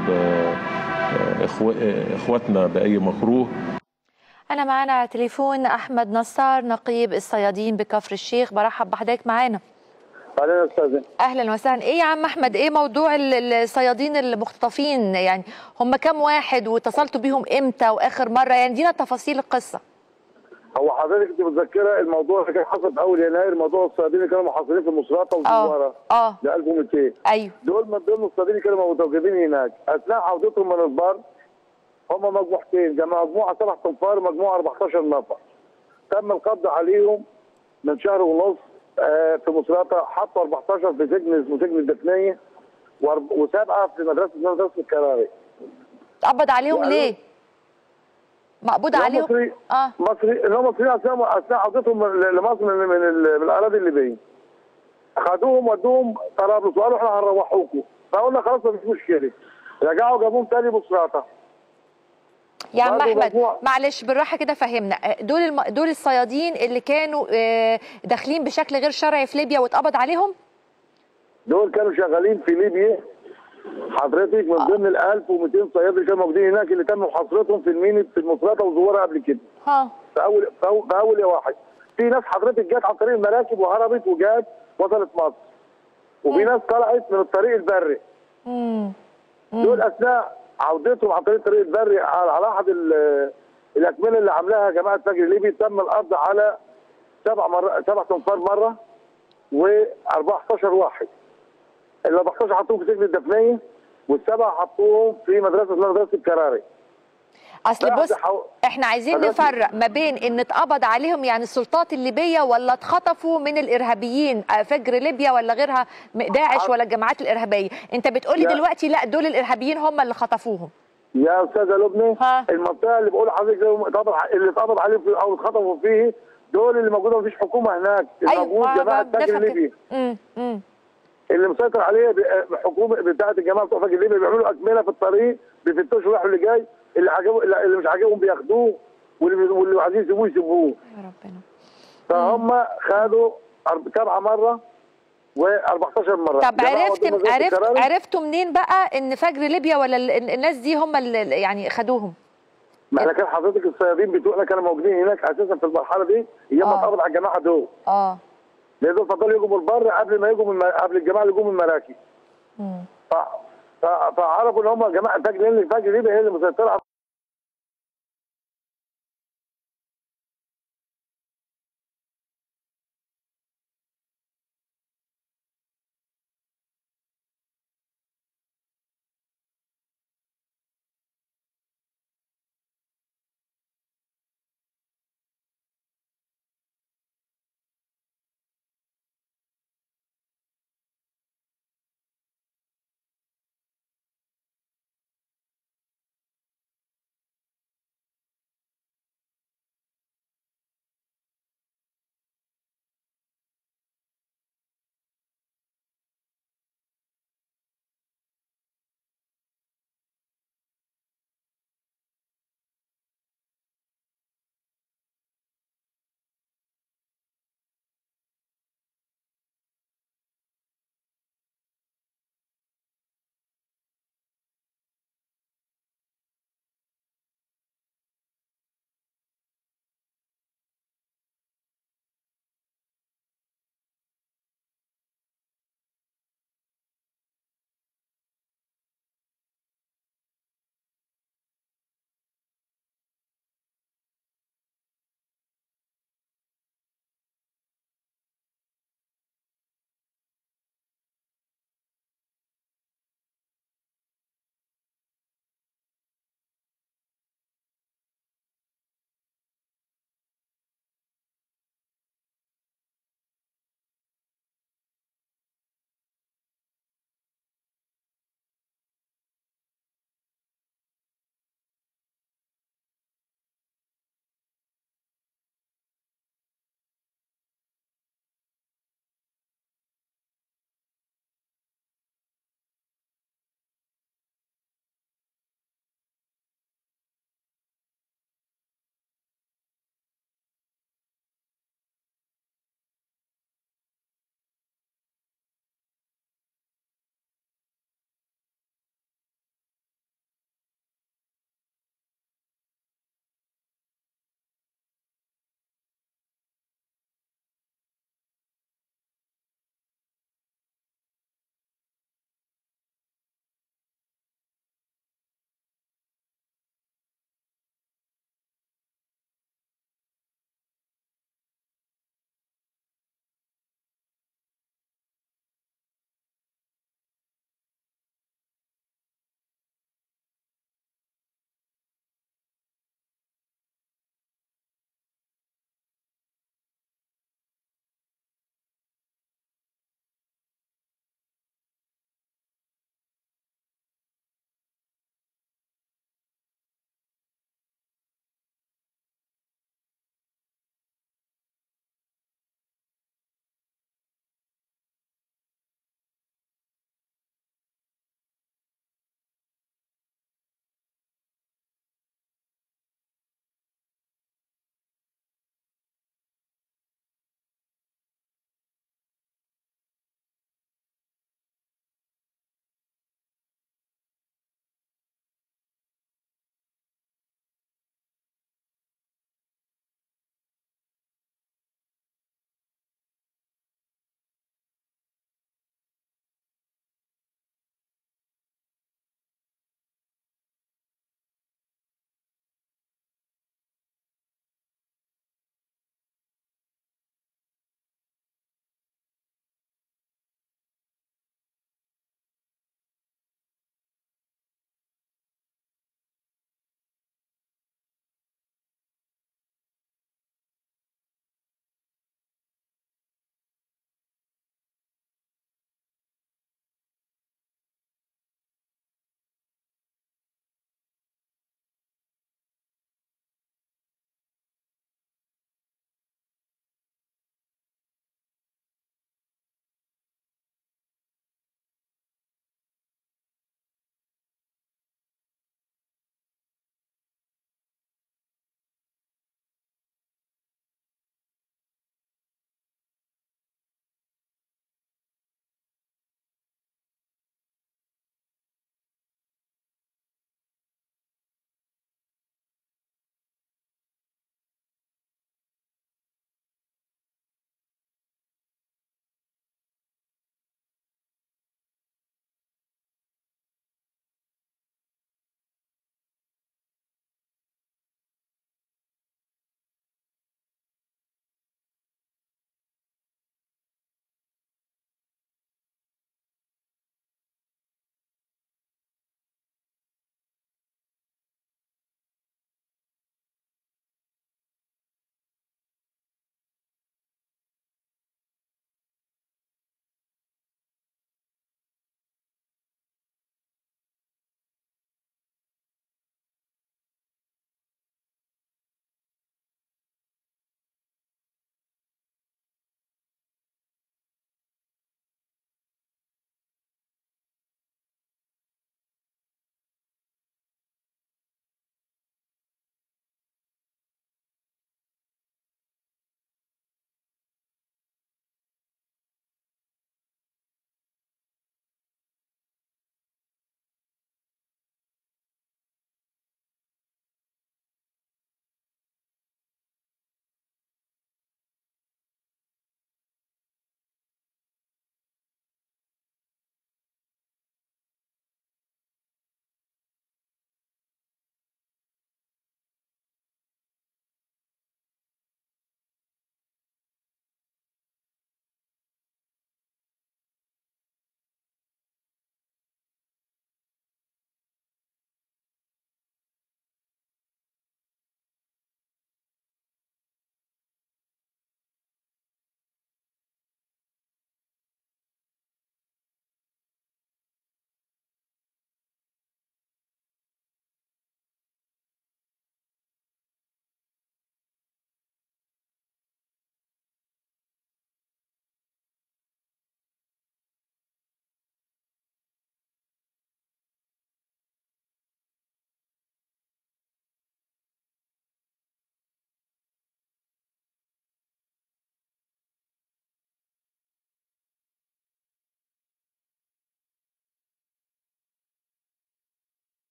Speaker 11: إخوتنا بأي مكروه.
Speaker 1: أنا معانا على تليفون أحمد نصار نقيب الصيادين بكفر الشيخ، برحب بحضرتك معانا.
Speaker 12: أهلا أستاذ.
Speaker 1: أهلا وسهلا. إيه يا عم أحمد، إيه موضوع الصيادين المختطفين؟ يعني هم كم واحد واتصلتوا بيهم إمتى وآخر مرة؟ يعني دينا تفاصيل القصة.
Speaker 12: هو حضرتك أنت متذكرة الموضوع اللي كان حصل في أول يناير، موضوع الصيادين اللي كانوا محاصرين في مصراتة وزوارة
Speaker 1: اه
Speaker 12: ل ألف ومئتين.
Speaker 1: أيوه، دول
Speaker 12: من ضمن الصيادين اللي كانوا متواجدين هناك. أثناء عودتهم من البر هم مجموعتين، مجموعة سبع تنفار ومجموعة أربعتاشر نفر. تم القبض عليهم من شهر ونص في مصراتة، حطوا أربعتاشر في سجن اسمه سجن الدفنية، وسبعة في مدرسة مدرسة الكراري.
Speaker 1: اتقبض عليهم يعني ليه؟ مقبوض عليهم؟
Speaker 12: مصري اه مصري اللي هم مصريين اثناء اثناء عودتهم لمصر من من, من الاراضي الليبيه. خدوهم ودوهم طرابلس وقالوا احنا هنروحوكم، فقلنا خلاص مفيش مشكله. رجعوا جابوهم تاني مصراتة.
Speaker 1: يا عم احمد معلش بالراحه كده فهمنا، دول الم... دول الصيادين اللي كانوا داخلين بشكل غير شرعي في ليبيا واتقبض عليهم؟
Speaker 12: دول كانوا شغالين في ليبيا حضرتك من ضمن ال ألف ومئتين صياد اللي كانوا موجودين هناك، اللي تم محاصرتهم في الميني في المصراتة وزوارة قبل كده.
Speaker 1: ها
Speaker 12: في اول في اول يا واحد. في ناس حضرتك جت عن طريق المراكب وهربت وجات وصلت مصر. وفي ناس طلعت من الطريق البري.
Speaker 1: امم
Speaker 12: دول اثناء عودتهم عن طريق الطريق البري على احد الاكمله اللي عاملاها جماعه فجر الليبي، تم القبض على سبع مرات سبع تنفار مره و14 واحد. ال أربعتاشر حطوهم في سجن الدفنيه، والسبعه حطوهم في مدرسه مدرسه الكراري.
Speaker 1: اصل بص حو... احنا عايزين نفرق ما بين ان اتقبض عليهم يعني السلطات الليبيه، ولا اتخطفوا من الارهابيين فجر ليبيا ولا غيرها داعش ولا الجماعات الارهابيه. انت بتقولي دلوقتي لا دول الارهابيين هم اللي خطفوهم.
Speaker 12: يا استاذه لبنى، المنطقه اللي بقول لحضرتك اللي اتقبض عليهم او اتخطفوا فيه دول اللي موجوده مفيش حكومه هناك، الموجود
Speaker 1: أيوة
Speaker 12: جماعه فجر ليبيا.
Speaker 1: امم
Speaker 12: اللي مسيطر عليه الحكومه بتاعه الجماعه بتوع فجر ليبيا، بيعملوا اكمله في الطريق، بيفتشوا رايح واللي جاي، اللي عجبه اللي مش عاجبهم بياخدوه، واللي واللي عايزين يسيبوه يسيبوه.
Speaker 1: يا ربنا.
Speaker 12: فهم خدوا سبعه مره و14 مره.
Speaker 1: طب عرفت عرفت عرفتوا منين بقى ان فجر ليبيا ولا الناس دي هم اللي يعني خدوهم؟
Speaker 12: ما احنا كان حضرتك الصيادين بتوعنا كانوا موجودين هناك اساسا في المرحله دي ايام ما اتقبض على الجماعه دول.
Speaker 1: اه
Speaker 12: لان دول فضلوا يجوا من البر قبل ما يجوا من قبل الجماعه اللي جم من المراكب. امم فعرفوا ان هم جماعه فجر لان فجر ليبيا هي اللي مسيطره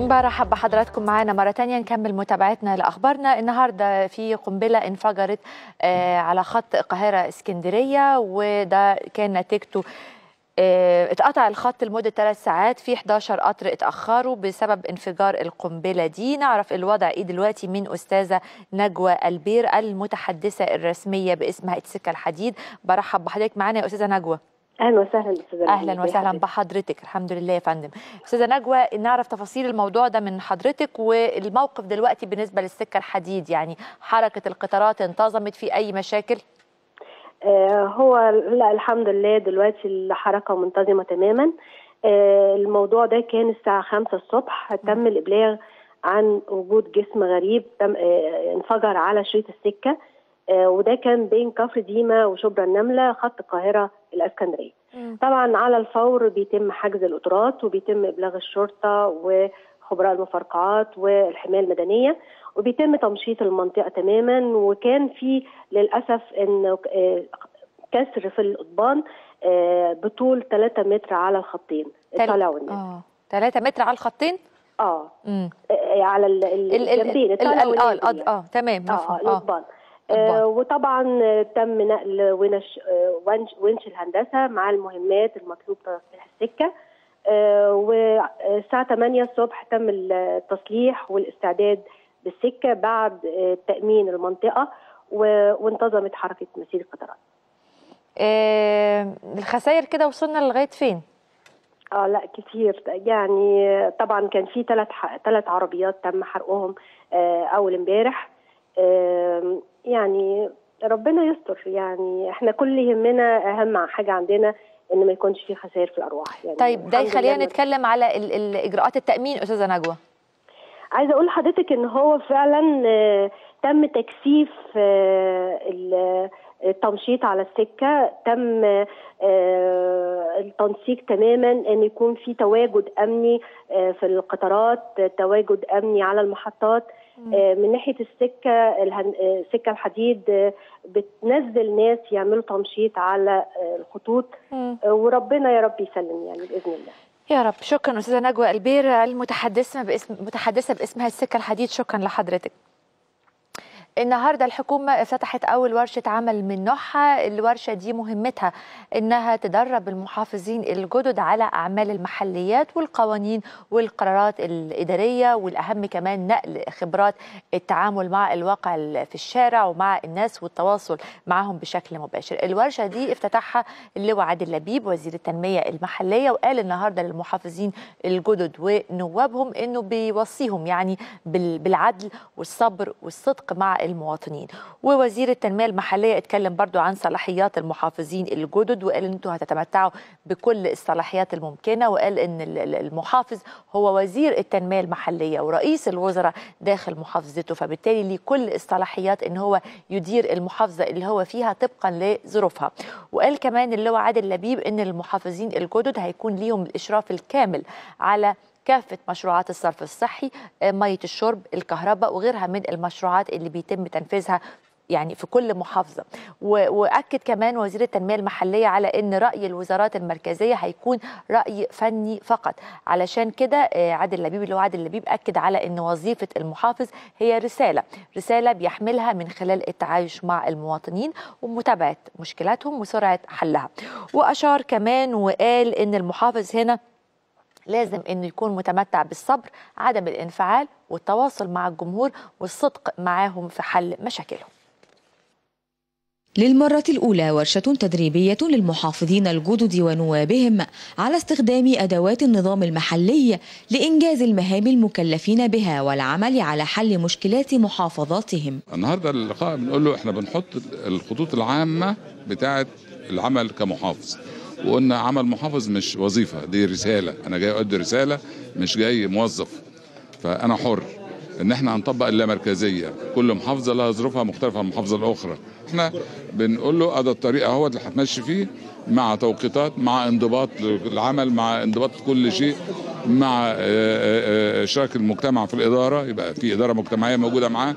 Speaker 1: برحب بحضراتكم معانا مرة تانية. نكمل متابعتنا لأخبارنا. النهاردة في قنبلة انفجرت على خط القاهرة اسكندرية، وده كان نتيجته اتقطع الخط لمدة ثلاث ساعات في إحدى عشر قطر اتأخروا بسبب انفجار القنبلة دي. نعرف الوضع ايه دلوقتي من أستاذة نجوى البير المتحدثة الرسمية باسم هيئة السكة الحديد. برحب بحضرتك معانا يا أستاذة نجوى.
Speaker 13: اهلا وسهلا استاذه.
Speaker 1: اهلا وسهلا بحضرتك. الحمد لله يا فندم. استاذه نجوى، نعرف تفاصيل الموضوع ده من حضرتك، والموقف دلوقتي بالنسبه للسكه الحديد، يعني حركه القطارات انتظمت، في اي مشاكل؟
Speaker 13: آه هو لا الحمد لله دلوقتي الحركه منتظمه تماما. آه الموضوع ده كان الساعه خمسة الصبح تم الابلاغ عن وجود جسم غريب تم آه انفجر على شريط السكه، آه وده كان بين كفر ديما وشبرا النمله خط القاهره الاسكندريه. طبعا على الفور بيتم حجز القطارات وبيتم ابلاغ الشرطه وخبراء المفرقعات والحمايه المدنيه، وبيتم تمشيط المنطقه تماما. وكان في للاسف ان كسر في القضبان بطول ثلاثة متر على الخطين الطالع والنازل.
Speaker 1: اه ثلاثة متر على الخطين؟
Speaker 13: اه امم على الجنبين الطالع والنازل.
Speaker 1: اه اه تمام
Speaker 13: اه القضبان. آه وطبعا تم نقل ونش ونش, ونش الهندسه مع المهمات المطلوب تصليح السكه. آه والساعه ثمانية الصبح تم التصليح والاستعداد بالسكه بعد آه تامين المنطقه، وانتظمت حركه مسير القطارات.
Speaker 1: آه الخسائر كده وصلنا لغايه فين؟
Speaker 13: اه لا كتير، يعني طبعا كان في ثلاث ثلاث عربيات تم حرقهم آه اول امبارح. آه يعني ربنا يستر، يعني احنا كل يهمنا اهم حاجه عندنا ان ما يكونش في خسائر في الارواح. يعني
Speaker 1: طيب ده يخلينا نتكلم على ال ال اجراءات التامين. استاذه نجوى،
Speaker 13: عايزه اقول لحضرتك ان هو فعلا آه تم تكثيف آه التمشيط على السكه، تم آه التنسيق تماما ان يكون في تواجد امني آه في القطارات، تواجد امني على المحطات. من ناحيه السكه السكه الحديد بتنزل ناس يعملوا تمشيط على الخطوط، وربنا يا رب يسلم يعني باذن الله
Speaker 1: يا رب. شكرا استاذه نجوى البير المتحدثه باسم متحدثه باسمها السكه الحديد. شكرا لحضرتك. النهارده الحكومه افتتحت اول ورشه عمل من نوعها. الورشه دي مهمتها انها تدرب المحافظين الجدد على اعمال المحليات والقوانين والقرارات الاداريه، والاهم كمان نقل خبرات التعامل مع الواقع في الشارع ومع الناس والتواصل معهم بشكل مباشر. الورشه دي افتتحها اللواء عادل لبيب وزير التنميه المحليه، وقال النهارده للمحافظين الجدد ونوابهم انه بيوصيهم يعني بالعدل والصبر والصدق مع المواطنين. ووزير التنمية المحلية اتكلم برضو عن صلاحيات المحافظين الجدد، وقال ان انتوا هتتمتعوا بكل الصلاحيات الممكنة، وقال ان المحافظ هو وزير التنمية المحلية ورئيس الوزراء داخل محافظته، فبالتالي ليه كل الصلاحيات ان هو يدير المحافظة اللي هو فيها طبقا لظروفها. وقال كمان اللواء عادل لبيب ان المحافظين الجدد هيكون ليهم الاشراف الكامل على كافة مشروعات الصرف الصحي، مية الشرب، الكهرباء وغيرها من المشروعات اللي بيتم تنفيذها يعني في كل محافظة. وأكد كمان وزير التنمية المحلية على أن رأي الوزارات المركزية هيكون رأي فني فقط. علشان كده عادل لبيب اللي هو عادل لبيب أكد على أن وظيفة المحافظ هي رسالة رسالة بيحملها من خلال التعايش مع المواطنين ومتابعة مشكلاتهم وسرعة حلها. وأشار كمان وقال أن المحافظ هنا لازم انه يكون متمتع بالصبر، عدم الانفعال والتواصل مع الجمهور والصدق معاهم في حل مشاكلهم.
Speaker 14: للمرة الأولى ورشة تدريبية للمحافظين الجدد ونوابهم على استخدام أدوات النظام المحلي لإنجاز المهام المكلفين بها والعمل على حل مشكلات محافظاتهم.
Speaker 15: النهارده اللقاء بنقول له احنا بنحط الخطوط العامة بتاعة العمل كمحافظ، وقلنا عمل محافظ مش وظيفة، دي رسالة، أنا جاي أؤدي رسالة مش جاي موظف، فأنا حر إن احنا هنطبق اللامركزية. كل محافظة لها ظروفها مختلفة عن المحافظة الأخرى. احنا بنقول له أده الطريقة هو اللي هتمشي فيه، مع توقيتات، مع انضباط العمل، مع انضباط كل شيء، مع اشراك المجتمع في الإدارة، يبقى في إدارة مجتمعية موجودة معاه.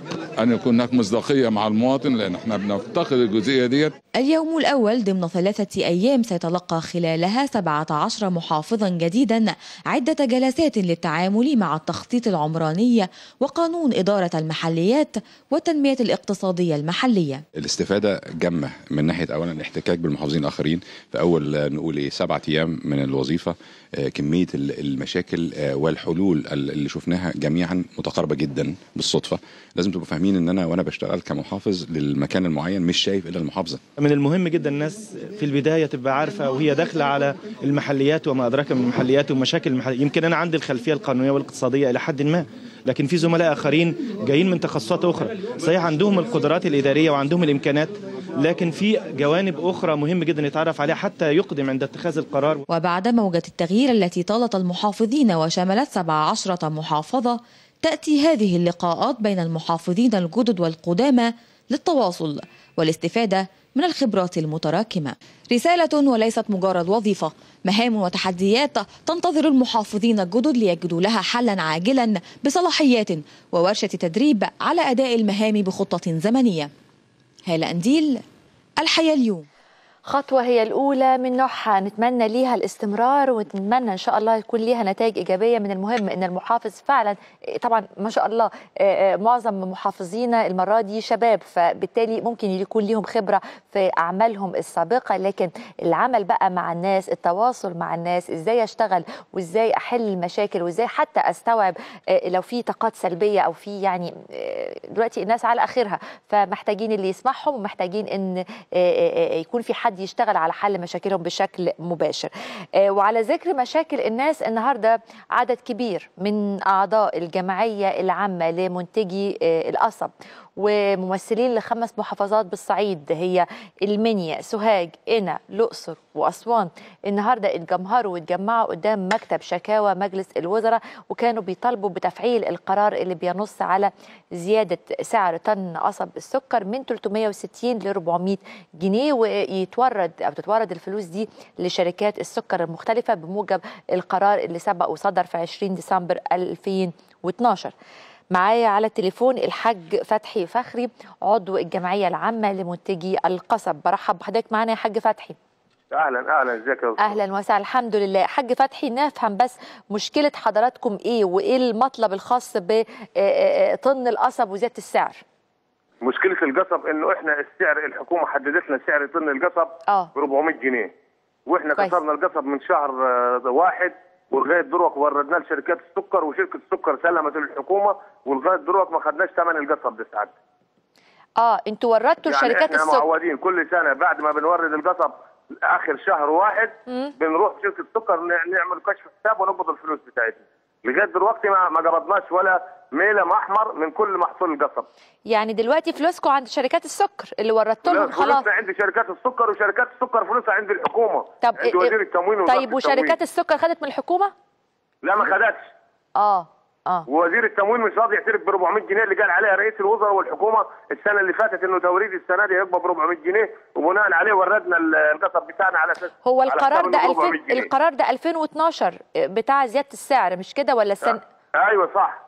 Speaker 15: ان يكون هناك مصداقيه مع المواطن، لان احنا بنفتقد الجزئيه ديت.
Speaker 14: اليوم الأول ضمن ثلاثة أيام سيتلقى خلالها سبعة عشر محافظا جديدا عدة جلسات للتعامل مع التخطيط العمراني وقانون إدارة المحليات والتنمية الاقتصادية المحلية.
Speaker 16: الاستفادة جمة من ناحية أولا الاحتكاك بالمحافظين الآخرين، في أول نقول إيه سبعة أيام من الوظيفة كمية المشاكل والحلول اللي شفناها جميعا متقاربة جدا بالصدفة. لازم تبقوا فاهمين إن أنا وأنا بشتغل كمحافظ للمكان المعين مش شايف إلا المحافظة.
Speaker 17: من المهم جدا الناس في البداية تبقى عارفة وهي داخلة على المحليات وما أدراك من المحليات ومشاكل المحليات. يمكن أنا عندي الخلفية القانونية والاقتصادية إلى حد ما، لكن في زملاء آخرين جايين من تخصصات أخرى، صحيح عندهم القدرات الإدارية وعندهم الإمكانات، لكن في جوانب أخرى مهم جدا يتعرف عليها حتى يقدم عند اتخاذ القرار.
Speaker 14: وبعد موجة التغيير التي طالت المحافظين وشملت سبع عشرة محافظة، تأتي هذه اللقاءات بين المحافظين الجدد والقدامى للتواصل والاستفادة من الخبرات المتراكمة. رسالة وليست مجرد وظيفة، مهام وتحديات تنتظر المحافظين الجدد ليجدوا لها حلا عاجلا بصلاحيات وورشة تدريب على أداء المهام بخطة زمنية. هالة أنديل، الحياة اليوم.
Speaker 1: خطوة هي الأولى من نوعها، نتمنى ليها الاستمرار ونتمنى إن شاء الله يكون ليها نتائج إيجابية. من المهم أن المحافظ فعلا، طبعا ما شاء الله معظم محافظينا المرة دي شباب، فبالتالي ممكن يكون ليهم خبرة في أعمالهم السابقة، لكن العمل بقى مع الناس، التواصل مع الناس، إزاي أشتغل وإزاي أحل المشاكل وإزاي حتى أستوعب لو في طاقات سلبية أو في، يعني دلوقتي الناس على آخرها، فمحتاجين اللي يسمعهم ومحتاجين أن يكون في حد يشتغل على حل مشاكلهم بشكل مباشر. وعلى ذكر مشاكل الناس، النهارده عدد كبير من أعضاء الجمعية العامة لمنتجي القصب وممثلين لخمس محافظات بالصعيد، هي المنيا، سوهاج، قنا، الأقصر وأسوان، النهارده اتجمهروا واتجمعوا قدام مكتب شكاوى مجلس الوزراء، وكانوا بيطالبوا بتفعيل القرار اللي بينص على زيادة سعر طن قصب السكر من ثلاثمائة وستين ل أربعمائة جنيه، ويتورد أو تتورد الفلوس دي لشركات السكر المختلفة بموجب القرار اللي سبق وصدر في عشرين ديسمبر ألفين واثناشر. معايا على التليفون الحاج فتحي فخري، عضو الجمعية العامة لمنتجي القصب. برحب بحضرتك معانا يا حاج فتحي.
Speaker 12: اهلا اهلا، ازيك يا استاذ؟
Speaker 1: اهلا وسهلا، الحمد لله. حاج فتحي، نفهم بس مشكلة حضراتكم ايه وايه المطلب الخاص بطن القصب وزيادة السعر؟
Speaker 12: مشكلة القصب انه احنا السعر، الحكومة حددت لنا سعر طن القصب ب أربعمائة جنيه، واحنا كسرنا القصب من شهر واحد ولغايه دلوقتي وردناه لشركات السكر، وشركه السكر سلمت للحكومه، ولغايه دلوقتي ما خدناش ثمن القصب ده ساعتها.
Speaker 1: اه انتوا وردتوا
Speaker 12: يعني
Speaker 1: لشركات السكر؟
Speaker 12: احنا معودين كل سنه بعد ما بنورد القصب اخر شهر واحد مم. بنروح شركه السكر نعمل كشف حساب ونقبض الفلوس بتاعتنا. لغايه دلوقتي ما ما قبضناش ولا ميله احمر من كل محصول القصب.
Speaker 1: يعني دلوقتي فلوسكم عند شركات السكر اللي وردتوا لهم خلاص؟
Speaker 12: فلوسنا عند شركات السكر، وشركات السكر فلوسها عند الحكومه.
Speaker 1: طب
Speaker 12: عند وزير التموين.
Speaker 1: طيب وشركات السكر خدت من الحكومه؟
Speaker 12: لا ما خدتش.
Speaker 1: اه اه
Speaker 12: ووزير التموين مش راضي يعترف ب أربعمائة جنيه اللي قال عليها رئيس الوزراء والحكومه السنه اللي فاتت، انه توريد السنه دي هيبقى ب أربعمائة جنيه، وبناء عليه وردنا القصب بتاعنا على اساس
Speaker 1: هو القرار ده ألفين القرار ده ألفين واثناشر بتاع زياده السعر، مش كده ولا السنه؟
Speaker 12: آه. ايوه صح.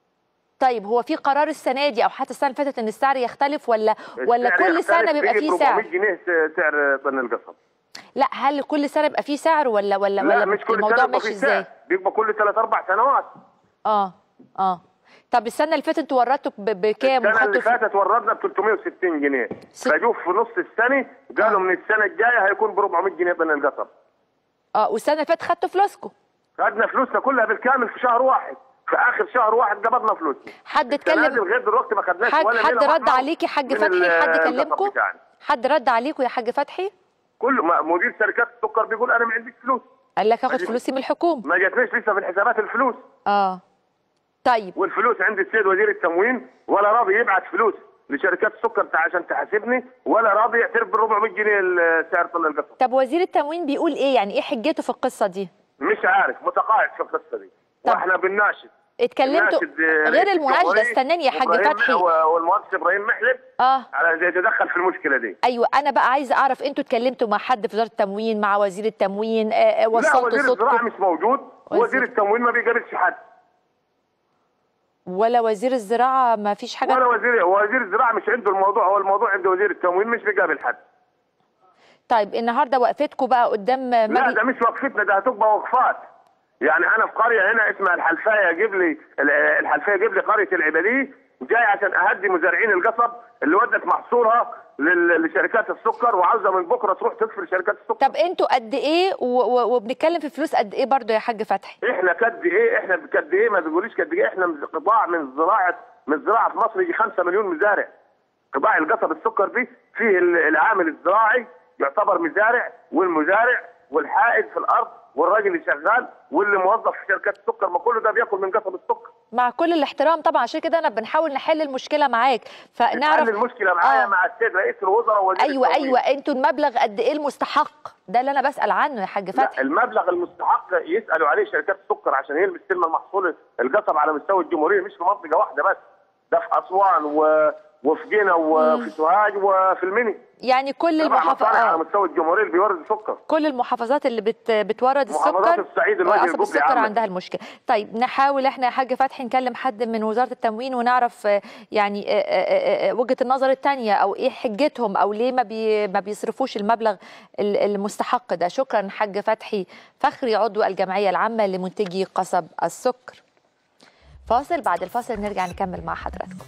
Speaker 1: طيب هو في قرار السنه دي او حتى السنه اللي فاتت ان السعر يختلف ولا ولا كل سنه بيبقى فيه سعر؟
Speaker 12: أربعمائة جنيه سعر طن القصب.
Speaker 1: لا، هل كل سنه بيبقى فيه سعر ولا ولا
Speaker 12: لا
Speaker 1: ولا
Speaker 12: مش كل
Speaker 1: الموضوع
Speaker 12: سنة
Speaker 1: ماشي ازاي؟
Speaker 12: بيبقى كل ثلاث اربع سنوات.
Speaker 1: اه اه طب السنه اللي فاتت انتوا وردتوا بكام؟
Speaker 12: السنه اللي فاتت وردنا ب ثلاثمائة وستين جنيه، ست... فجوا في نص السنه قالوا آه. من السنه الجايه هيكون ب أربعمائة جنيه طن القصب.
Speaker 1: اه والسنه اللي فاتت خدتوا فلوسكم؟
Speaker 12: خدنا فلوسنا كلها بالكامل في شهر واحد، في اخر شهر واحد قبضنا فلوسنا.
Speaker 1: حد اتكلم
Speaker 12: لغايه دلوقتي ما خدناش
Speaker 1: حد
Speaker 12: ولا
Speaker 1: حد رد عليك يا حاج فتحي؟ حد كلمكم؟ حد رد عليكم يا حاج فتحي؟
Speaker 12: كل مدير شركات السكر بيقول انا ما عنديش فلوس.
Speaker 1: قال لك هاخد فلوسي من الحكومه.
Speaker 12: ما جاتنيش لسه في الحسابات الفلوس.
Speaker 1: اه طيب
Speaker 12: والفلوس عند السيد وزير التموين، ولا راضي يبعت فلوس لشركات السكر عشان تحاسبني، ولا راضي يعترف بال أربعمائة جنيه سعر طن القصب.
Speaker 1: طب وزير التموين بيقول ايه؟ يعني ايه حجته في القصه دي؟
Speaker 12: مش عارف، متقاعد في القصه دي. واحنا بنناشد
Speaker 1: اتكلمتوا غير المناشده. استناني يا حاج فتحي.
Speaker 12: والمهندس ابراهيم محلب
Speaker 1: اه
Speaker 12: على زي يتدخل في المشكله دي.
Speaker 1: ايوه انا بقى عايزه اعرف، انتوا اتكلمتوا مع حد في وزاره التموين، مع وزير التموين؟ آه وصلتوا صوتكم؟
Speaker 12: لا وزير الزراعه مش موجود، وزير التموين ما بيقابلش حد.
Speaker 1: ولا وزير الزراعه ما فيش حاجه؟
Speaker 12: ولا وزير وزير الزراعه مش عنده الموضوع، هو الموضوع عند وزير التموين، مش بيقابل حد.
Speaker 1: طيب النهارده وقفتكم بقى قدام
Speaker 12: لا ده مش وقفتنا، ده هتبقى وقفات. يعني انا في قريه هنا اسمها الحلفايه، جيب لي الحلفايه جيب لي قريه العباديه، جاي عشان اهدي مزارعين القصب اللي ودت محصولها لشركات السكر، وعاوزه من بكره تروح تكفل شركات السكر.
Speaker 1: طب انتوا قد ايه وبنتكلم في فلوس قد ايه برضه يا حاج فتحي؟
Speaker 12: احنا قد ايه؟ احنا قد ايه؟ ما تقوليش قد ايه، احنا قطاع من زراعه من زراعه في مصر يجي خمسة مليون مزارع. قطاع القصب السكر دي فيه العامل الزراعي يعتبر مزارع، والمزارع والحائد في الارض والراجل اللي شغال واللي موظف في شركات السكر، ما كله ده بياكل من قصب السكر.
Speaker 1: مع كل الاحترام طبعا، عشان كده انا بنحاول نحل المشكله معاك، فنعرف
Speaker 12: نحل المشكله معايا آه. مع السيد رئيس الوزراء ووزير
Speaker 1: ايوه
Speaker 12: التموين.
Speaker 1: ايوه انتوا المبلغ قد ايه المستحق؟ ده اللي انا بسال عنه يا حاج فتحي.
Speaker 12: المبلغ المستحق يسالوا عليه شركات السكر عشان هي اللي بتستلم المحصول القصب على مستوى الجمهوريه، مش في منطقه واحده بس، ده في اسوان و وفي جينا وفي سوهاج وفي المني.
Speaker 1: يعني كل المحافظات
Speaker 12: على مستوى الجمهوريه اللي بيورد السكر،
Speaker 1: كل المحافظات اللي بت... بتورد السكر،
Speaker 12: محافظات الصعيد الوجه الجبلي
Speaker 1: السكر عندها المشكله. طيب نحاول احنا يا حاج فتحي نكلم حد من وزاره التموين ونعرف يعني وجهه النظر الثانيه، او ايه حجتهم، او ليه ما بي... ما بيصرفوش المبلغ المستحق ده. شكرا حاج فتحي فخري، عضو الجمعيه العامه لمنتجي قصب السكر. فاصل، بعد الفاصل نرجع نكمل مع حضراتكم.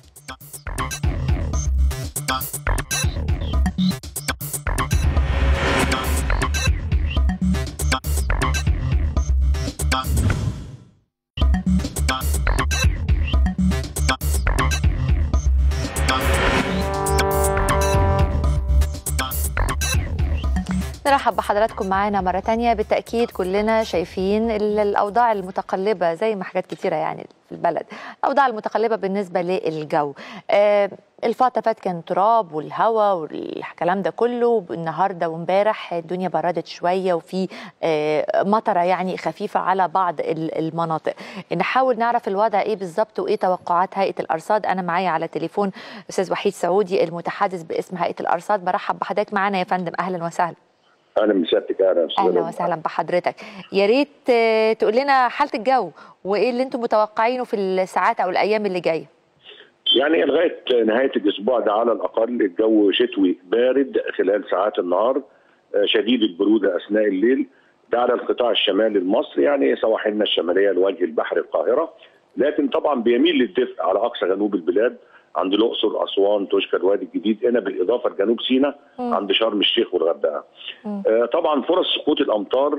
Speaker 1: نرحب بحضراتكم معانا مرة تانية. بالتأكيد كلنا شايفين الأوضاع المتقلبة زي ما حاجات كتيرة يعني في البلد، الأوضاع المتقلبة بالنسبة للجو. آه الفترة فات كان تراب والهواء والكلام ده كله، النهارده وامبارح الدنيا بردت شوية وفي آه مطرة يعني خفيفة على بعض المناطق. نحاول نعرف الوضع ايه بالظبط وايه توقعات هيئة الأرصاد. أنا معايا على تليفون أستاذ وحيد سعودي المتحدث باسم هيئة الأرصاد. برحب بحضرتك معانا يا فندم، أهلا وسهلا.
Speaker 18: اهلا بسيادتك. اهلا
Speaker 1: اهلا وسهلا بحضرتك. يا ريت تقول لنا حاله الجو وايه اللي انتم متوقعينه في الساعات او الايام اللي جايه.
Speaker 18: يعني لغايه نهايه الاسبوع ده على الاقل الجو شتوي بارد خلال ساعات النهار، شديد البروده اثناء الليل، ده على القطاع الشمالي لمصر، يعني سواحلنا الشماليه لوجه البحر القاهره، لكن طبعا بيميل للدفء على اقصى جنوب البلاد، عند الاقصر، اسوان، توشكا، الوادي الجديد، هنا بالاضافه لجنوب سيناء عند شرم الشيخ والغردقه. آه طبعا فرص سقوط الامطار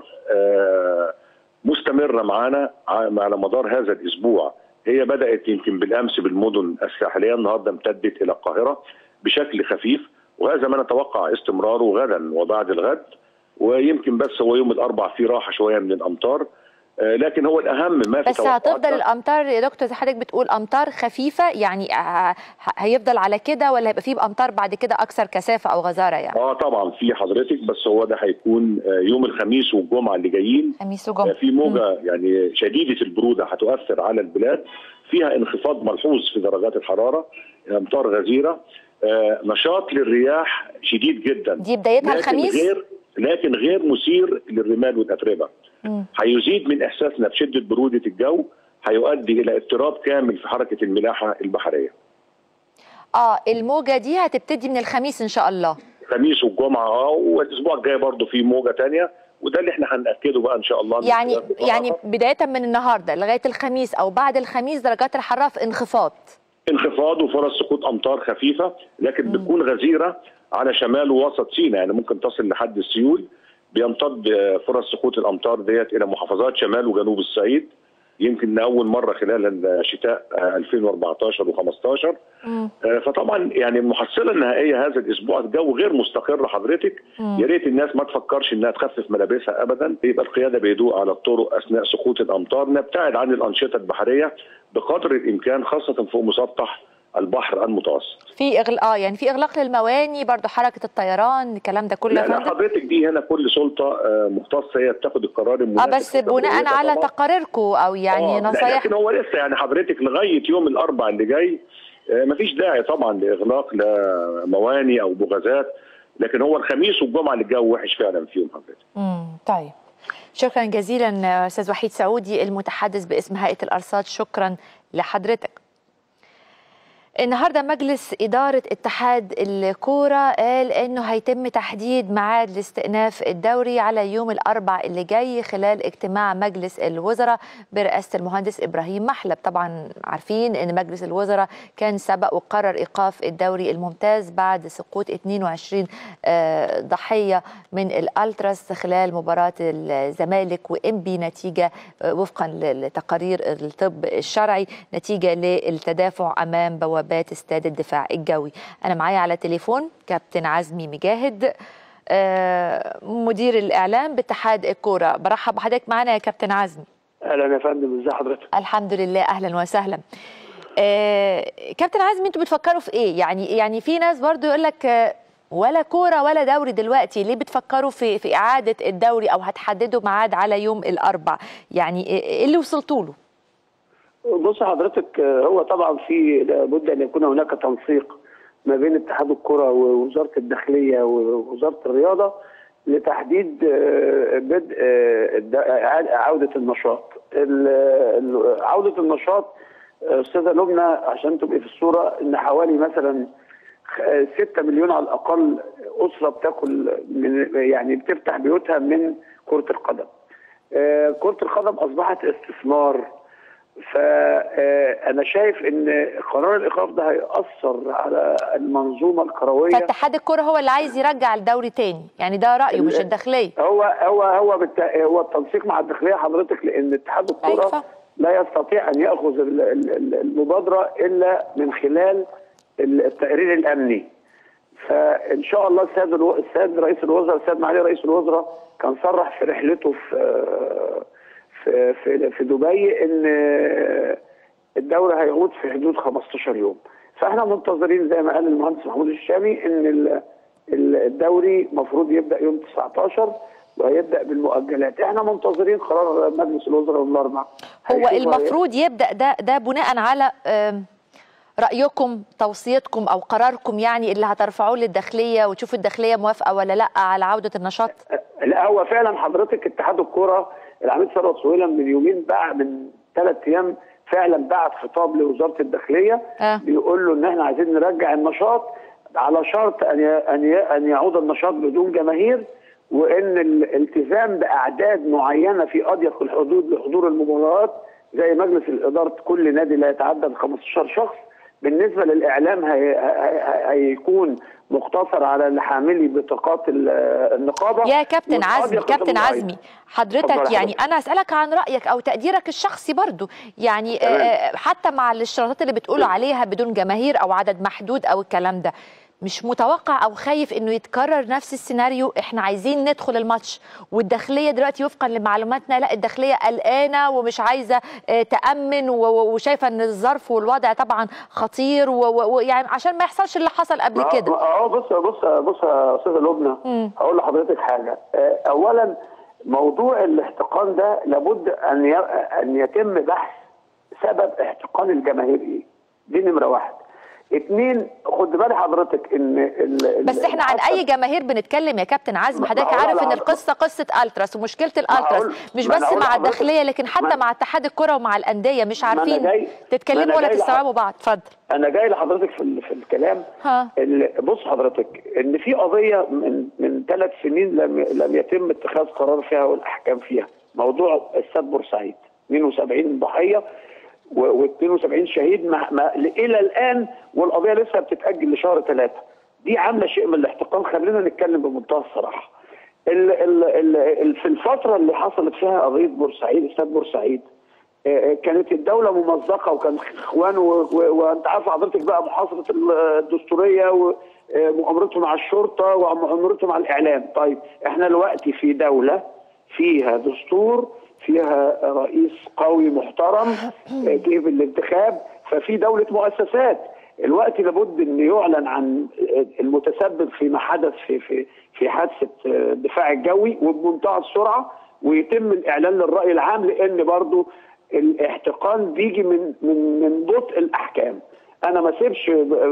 Speaker 18: آه مستمره معانا على مدار هذا الاسبوع. هي بدات يمكن بالامس بالمدن الساحليه، النهارده امتدت الى القاهره بشكل خفيف، وهذا ما نتوقع استمراره غدا وبعد الغد، ويمكن بس هو يوم الاربعاء فيه راحه شويه من الامطار، آه لكن هو الاهم ما في
Speaker 1: بس هتفضل الامطار يا دكتور زي حضرتك بتقول امطار خفيفه، يعني هيفضل على كده ولا هيبقى فيه امطار بعد كده اكثر كثافه او غزاره يعني؟
Speaker 18: اه طبعا في حضرتك، بس هو ده هيكون يوم الخميس والجمعه اللي جايين،
Speaker 1: خميس وجمعه
Speaker 18: في موجه م. يعني شديده البروده هتؤثر على البلاد، فيها انخفاض ملحوظ في درجات الحراره، امطار غزيره، آه نشاط للرياح شديد جدا.
Speaker 1: دي بدايتها الخميس؟
Speaker 18: غير لكن غير مثير للرمال والاتربه. هيزيد من احساسنا بشده بروده الجو، هيؤدي الى اضطراب كامل في حركه الملاحه البحريه.
Speaker 1: اه الموجه دي هتبتدي من الخميس ان شاء الله.
Speaker 18: الخميس والجمعه اه والاسبوع الجاي برضه في موجه ثانيه، وده اللي احنا هنأكده بقى ان شاء الله.
Speaker 1: يعني يعني بدايه من النهارده لغايه الخميس او بعد الخميس درجات الحراره في انخفاض.
Speaker 18: انخفاض وفرص سقوط امطار خفيفه، لكن بتكون غزيره على شمال ووسط سيناء، يعني ممكن تصل لحد السيول. بيمتد فرص سقوط الامطار ديت الى محافظات شمال وجنوب الصعيد، يمكن لاول مره خلال الشتاء ألفين وأربعتاشر وخمستاشر. فطبعا يعني المحصله النهائيه هذا الاسبوع الجو غير مستقر حضرتك. يا ريت الناس ما تفكرش انها تخفف ملابسها ابدا، يبقى القياده بهدوء على الطرق اثناء سقوط الامطار، نبتعد عن الانشطه البحريه بقدر الامكان خاصه فوق مسطح البحر المتوسط.
Speaker 1: في اغلاق اه يعني في اغلاق للمواني برضو، حركه الطيران، الكلام ده كله.
Speaker 18: لا, لا حضرتك دي هنا كل سلطه مختصه هي بتاخد القرار المناسب.
Speaker 1: اه بس بناء على تقاريركم او يعني نصايح.
Speaker 18: لكن هو لسه يعني حضرتك لغايه يوم الاربعاء اللي جاي مفيش داعي طبعا لاغلاق لمواني او بوغازات، لكن هو الخميس والجمعه اللي الجو وحش فعلا فيهم حضرتك.
Speaker 1: امم طيب شكرا جزيلا استاذ وحيد سعودي المتحدث باسم هيئه الارصاد، شكرا لحضرتك. النهارده مجلس إدارة اتحاد الكورة قال إنه هيتم تحديد ميعاد لاستئناف الدوري على يوم الأربعاء اللي جاي خلال اجتماع مجلس الوزراء برئاسة المهندس إبراهيم محلب. طبعا عارفين إن مجلس الوزراء كان سبق وقرر إيقاف الدوري الممتاز بعد سقوط اثنين وعشرين ضحية من الألتراس خلال مباراة الزمالك وإنبي نتيجة وفقا لتقارير الطب الشرعي نتيجة للتدافع أمام بوابة بوابات استاد الدفاع الجوي. أنا معايا على تليفون كابتن عزمي مجاهد مدير الإعلام باتحاد الكورة. برحب بحضرتك معانا يا كابتن عزمي.
Speaker 19: أهلا يا فندم، ازي حضرتك؟
Speaker 1: الحمد لله، أهلا وسهلا. كابتن عزمي، انتوا بتفكروا في إيه؟ يعني يعني في ناس برضو يقول لك ولا كورة ولا دوري دلوقتي، ليه بتفكروا في في إعادة الدوري أو هتحددوا ميعاد على يوم الأربع؟ يعني إيه اللي وصلتوا له؟
Speaker 19: بص حضرتك، هو طبعا في لابد ان يكون هناك تنسيق ما بين اتحاد الكره ووزاره الداخليه ووزاره الرياضه لتحديد بدء عوده النشاط. عوده النشاط استاذه لبنى عشان تبقي في الصوره ان حوالي مثلا ستة مليون على الاقل اسره بتاكل من يعني بتفتح بيوتها من كره القدم. كره القدم اصبحت استثمار، فأنا شايف إن قرار الإيقاف ده هيأثر على المنظومة الكروية.
Speaker 1: فاتحاد الكرة هو اللي عايز يرجع الدوري تاني، يعني ده رأيه مش الداخلية.
Speaker 19: هو هو هو بالت... هو التنسيق مع الداخلية حضرتك، لأن اتحاد الكرة أيوة. لا يستطيع أن يأخذ المبادرة إلا من خلال التقرير الأمني. فإن شاء الله السيد الو... السيد رئيس الوزراء السيد معالي رئيس الوزراء كان صرح في رحلته في في في دبي ان الدوري هيعود في حدود خمستاشر يوم. فاحنا منتظرين زي ما قال المهندس محمود الشامي ان الدوري المفروض يبدا يوم تسعتاشر وهيبدا بالمؤجلات. احنا منتظرين قرار مجلس الوزراء يوم الاربعاء.
Speaker 1: هو المفروض يبدا ده ده بناء على رايكم، توصيتكم او قراركم يعني اللي هترفعوه للداخليه وتشوفوا الداخليه موافقه ولا لا على عوده النشاط؟
Speaker 19: لا، هو فعلا حضرتك اتحاد الكوره العميد ثروت سويلم من يومين بعد من ثلاث ايام فعلا بعت خطاب لوزاره الداخليه أه. بيقول له ان احنا عايزين نرجع النشاط على شرط ان ان ان يعود النشاط بدون جماهير، وان الالتزام باعداد معينه في اضيق الحدود لحضور المباريات زي مجلس الاداره كل نادي لا يتعدى خمستاشر شخص. بالنسبه للاعلام هي هيكون مقتصر على حاملي بطاقات النقابه.
Speaker 1: يا كابتن عزمي كابتن عزمي حضرتك يعني انا اسالك عن رايك او تقديرك الشخصي برضو، يعني آه حتى مع الاشتراطات اللي بتقولوا عليها بدون جماهير او عدد محدود او الكلام ده، مش متوقع او خايف انه يتكرر نفس السيناريو؟ احنا عايزين ندخل الماتش والداخليه دلوقتي وفقا لمعلوماتنا لا، الداخليه قلقانه ومش عايزه تامن وشايفه ان الظرف والوضع طبعا خطير، ويعني عشان ما يحصلش اللي حصل قبل كده.
Speaker 19: اه بص بص بص يا استاذه لبنى، هقول لحضرتك حاجه. اولا موضوع الاحتقان ده لابد ان ان يتم بحث سبب احتقان الجماهير ايه، دي نمره واحد. اتنين، خد بالي حضرتك ان ال
Speaker 1: بس احنا عن اي جماهير بنتكلم يا كابتن عزمي؟ حضرتك عارف ان القصه قصه التراس ومشكله الالتراس مش بس مع الداخليه لكن حتى مع اتحاد الكره ومع الانديه، مش عارفين تتكلموا ولا تستوعبوا بعض. اتفضل.
Speaker 19: انا جاي لحضرتك في في الكلام. ها. بص حضرتك ان في قضيه من من ثلاث سنين لم لم يتم اتخاذ قرار فيها والاحكام فيها، موضوع استاد بورسعيد اثنين وسبعين ضحيه واثنين وسبعين شهيد ما ما الى الان، والقضيه لسه بتتاجل لشهر ثلاثه. دي عامله شيء من الاحتقان، خلينا نتكلم بمنتهى الصراحه. ال ال ال في الفتره اللي حصلت فيها قضيه بورسعيد استاد بورسعيد كانت الدوله ممزقه وكان اخوان، وانت عارف حضرتك بقى محاصره الدستوريه ومؤامرته مع الشرطه ومؤامرته مع الاعلام. طيب احنا دلوقتي في دوله فيها دستور، فيها رئيس قوي محترم جه بالانتخاب، ففي دولة مؤسسات. الوقت لابد ان يعلن عن المتسبب فيما حدث في في في حادثه الدفاع الجوي وبمنتهى السرعه، ويتم الاعلان للراي العام، لان برضو الاحتقان بيجي من من من بطء الاحكام. انا ما سيبش.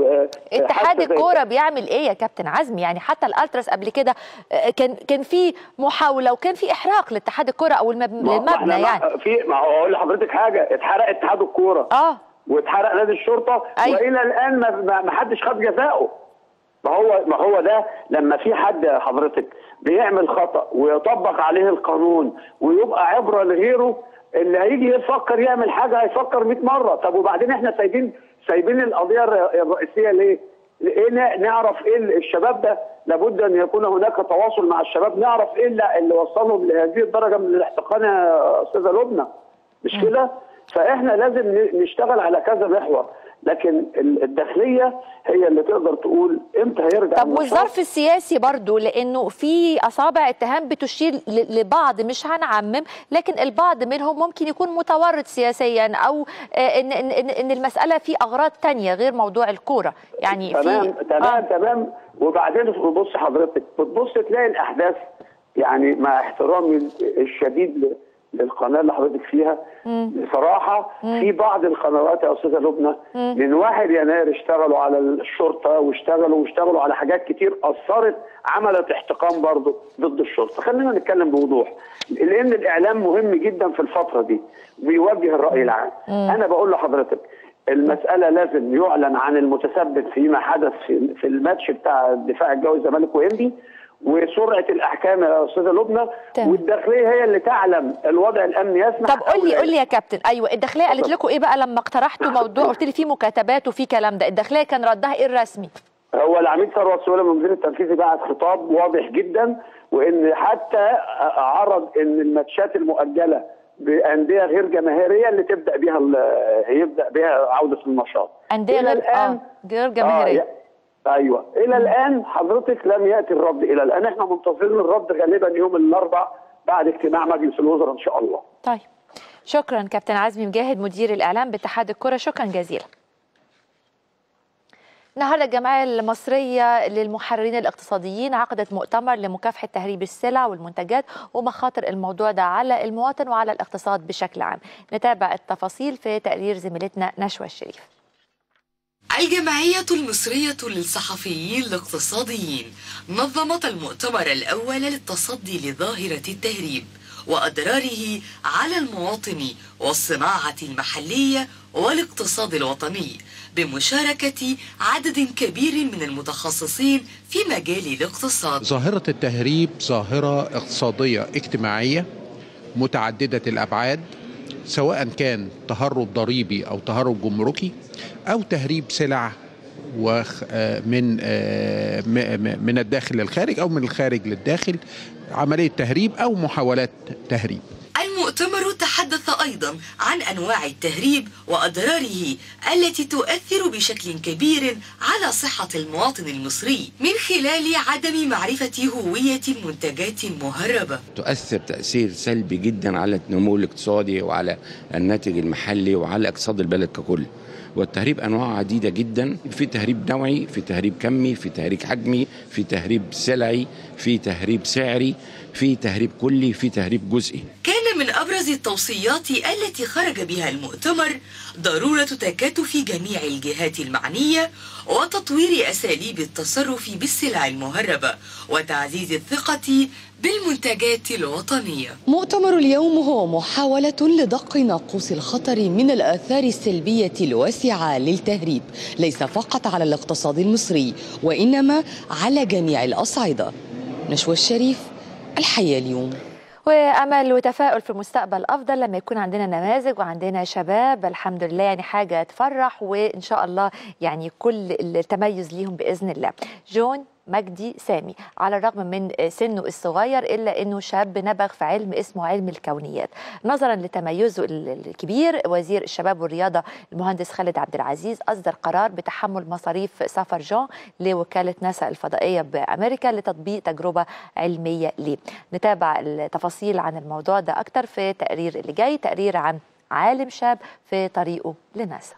Speaker 1: اتحاد الكوره بيعمل ايه يا كابتن عزمي؟ يعني حتى الالتراس قبل كده كان كان في محاوله وكان في احراق لاتحاد الكوره او المبنى يعني.
Speaker 19: في ما هو اقول لحضرتك حاجه، اتحرق اتحاد الكوره.
Speaker 1: اه
Speaker 19: واتحرق نادي الشرطه أيوة. والى الان ما حدش خد جزاؤه. ما هو ما هو ده لما في حد حضرتك بيعمل خطا ويطبق عليه القانون ويبقى عبره لغيره، اللي هيجي يفكر يعمل حاجه هيفكر مئة مره. طب وبعدين احنا سايبين سايبين القضيه الرئيسيه ليه؟ ايه نعرف ايه الشباب ده؟ لابد ان يكون هناك تواصل مع الشباب، نعرف ايه اللي, اللي وصلهم لهذه الدرجه من الاحتقان يا استاذه لبنى. مش كده؟ فاحنا لازم نشتغل على كذا محور، لكن الداخليه هي اللي تقدر تقول امتى هيرجع.
Speaker 1: طب والظرف السياسي برضو، لانه في اصابع اتهام بتشير لبعض، مش هنعمم، لكن البعض منهم ممكن يكون متورط سياسيا، او ان ان ان المساله في اغراض تانية غير موضوع الكوره يعني.
Speaker 19: تمام
Speaker 1: في
Speaker 19: تمام آه. تمام. وبعدين بص حضرتك بتبص تلاقي الاحداث، يعني مع احترامي الشديد للقناه اللي حضرتك فيها، بصراحه مم. في بعض القنوات يا استاذه لبنى من واحد يناير اشتغلوا على الشرطه واشتغلوا واشتغلوا على حاجات كتير اثرت، عملت احتقان برضه ضد الشرطه. خلينا نتكلم بوضوح، لان الاعلام مهم جدا في الفتره دي، بيوجه الراي العام. مم. انا بقول لحضرتك المساله لازم يعلن عن المتسبب فيما حدث في, في الماتش بتاع الدفاع الجوي الزمالك وانبي، وسرعه الاحكام يا استاذه لبنى، والداخليه هي اللي تعلم الوضع الامني يسمح.
Speaker 1: طب قول لي قول لي يا كابتن، ايوه الداخليه قالت لكم ايه بقى لما اقترحتوا موضوع؟ قلت لي في مكاتبات وفي كلام ده، الداخليه كان ردها ايه الرسمي؟
Speaker 19: هو العميد ثروت سويلم المدير التنفيذي بعت خطاب واضح جدا، وان حتى عرض ان الماتشات المؤجله بانديه غير جماهيريه اللي تبدا بها هيبدا بها عوده النشاط.
Speaker 1: انديه غير الان غير جماهيريه.
Speaker 19: آه ايوه الى الان حضرتك لم ياتي الرد، الى الان احنا منتظرين الرد غالبا يوم الاربعاء بعد اجتماع مجلس الوزراء ان شاء الله.
Speaker 1: طيب شكرا كابتن عزمي مجاهد مدير الاعلام باتحاد الكره، شكرا جزيلا. النهارده الجمعيه المصريه للمحررين الاقتصاديين عقدت مؤتمر لمكافحه تهريب السلع والمنتجات ومخاطر الموضوع ده على المواطن وعلى الاقتصاد بشكل عام. نتابع التفاصيل في تقرير زميلتنا نشوى الشريف.
Speaker 20: الجمعية المصرية للصحفيين الاقتصاديين نظمت المؤتمر الأول للتصدي لظاهرة التهريب وأضراره على المواطن والصناعة المحلية والاقتصاد الوطني بمشاركة عدد كبير من المتخصصين في مجال الاقتصاد.
Speaker 21: ظاهرة التهريب ظاهرة اقتصادية اجتماعية متعددة الأبعاد، سواء كان تهرب ضريبي أو تهرب جمركي أو تهريب سلع من من الداخل للخارج أو من الخارج للداخل، عملية تهريب أو محاولات تهريب.
Speaker 20: المؤتمر تحدث أيضا عن أنواع التهريب وأضراره التي تؤثر بشكل كبير على صحة المواطن المصري من خلال عدم معرفة هوية المنتجات المهربة.
Speaker 22: تؤثر تأثير سلبي جدا على النمو الاقتصادي وعلى الناتج المحلي وعلى اقتصاد البلد ككل. والتهريب أنواع عديدة جدا، في تهريب نوعي، في تهريب كمي، في تهريب حجمي، في تهريب سلعي، في تهريب سعري، في تهريب كلي، في تهريب جزئي.
Speaker 20: كان من أبرز التوصيات التي خرج بها المؤتمر ضرورة تكاتف جميع الجهات المعنية وتطوير أساليب التصرف بالسلع المهربة وتعزيز الثقة بالمنتجات الوطنية.
Speaker 14: مؤتمر اليوم هو محاولة لدق ناقوس الخطر من الآثار السلبية الواسعة للتهريب، ليس فقط على الاقتصاد المصري وإنما على جميع الأصعدة. نشوى الشريف، الحياة اليوم.
Speaker 1: وامل وتفاؤل في المستقبل افضل لما يكون عندنا نماذج وعندنا شباب، الحمد لله يعني حاجه تفرح، وان شاء الله يعني كل التميز ليهم باذن الله. جون مجدي سامي على الرغم من سنه الصغير إلا أنه شاب نبغ في علم اسمه علم الكونيات. نظرا لتميزه الكبير، وزير الشباب والرياضة المهندس خالد عبد العزيز أصدر قرار بتحمل مصاريف سفر جون لوكالة ناسا الفضائية بأمريكا لتطبيق تجربة علمية ليه. نتابع التفاصيل عن الموضوع ده أكتر في تقرير اللي جاي، تقرير عن عالم شاب في طريقه لناسا.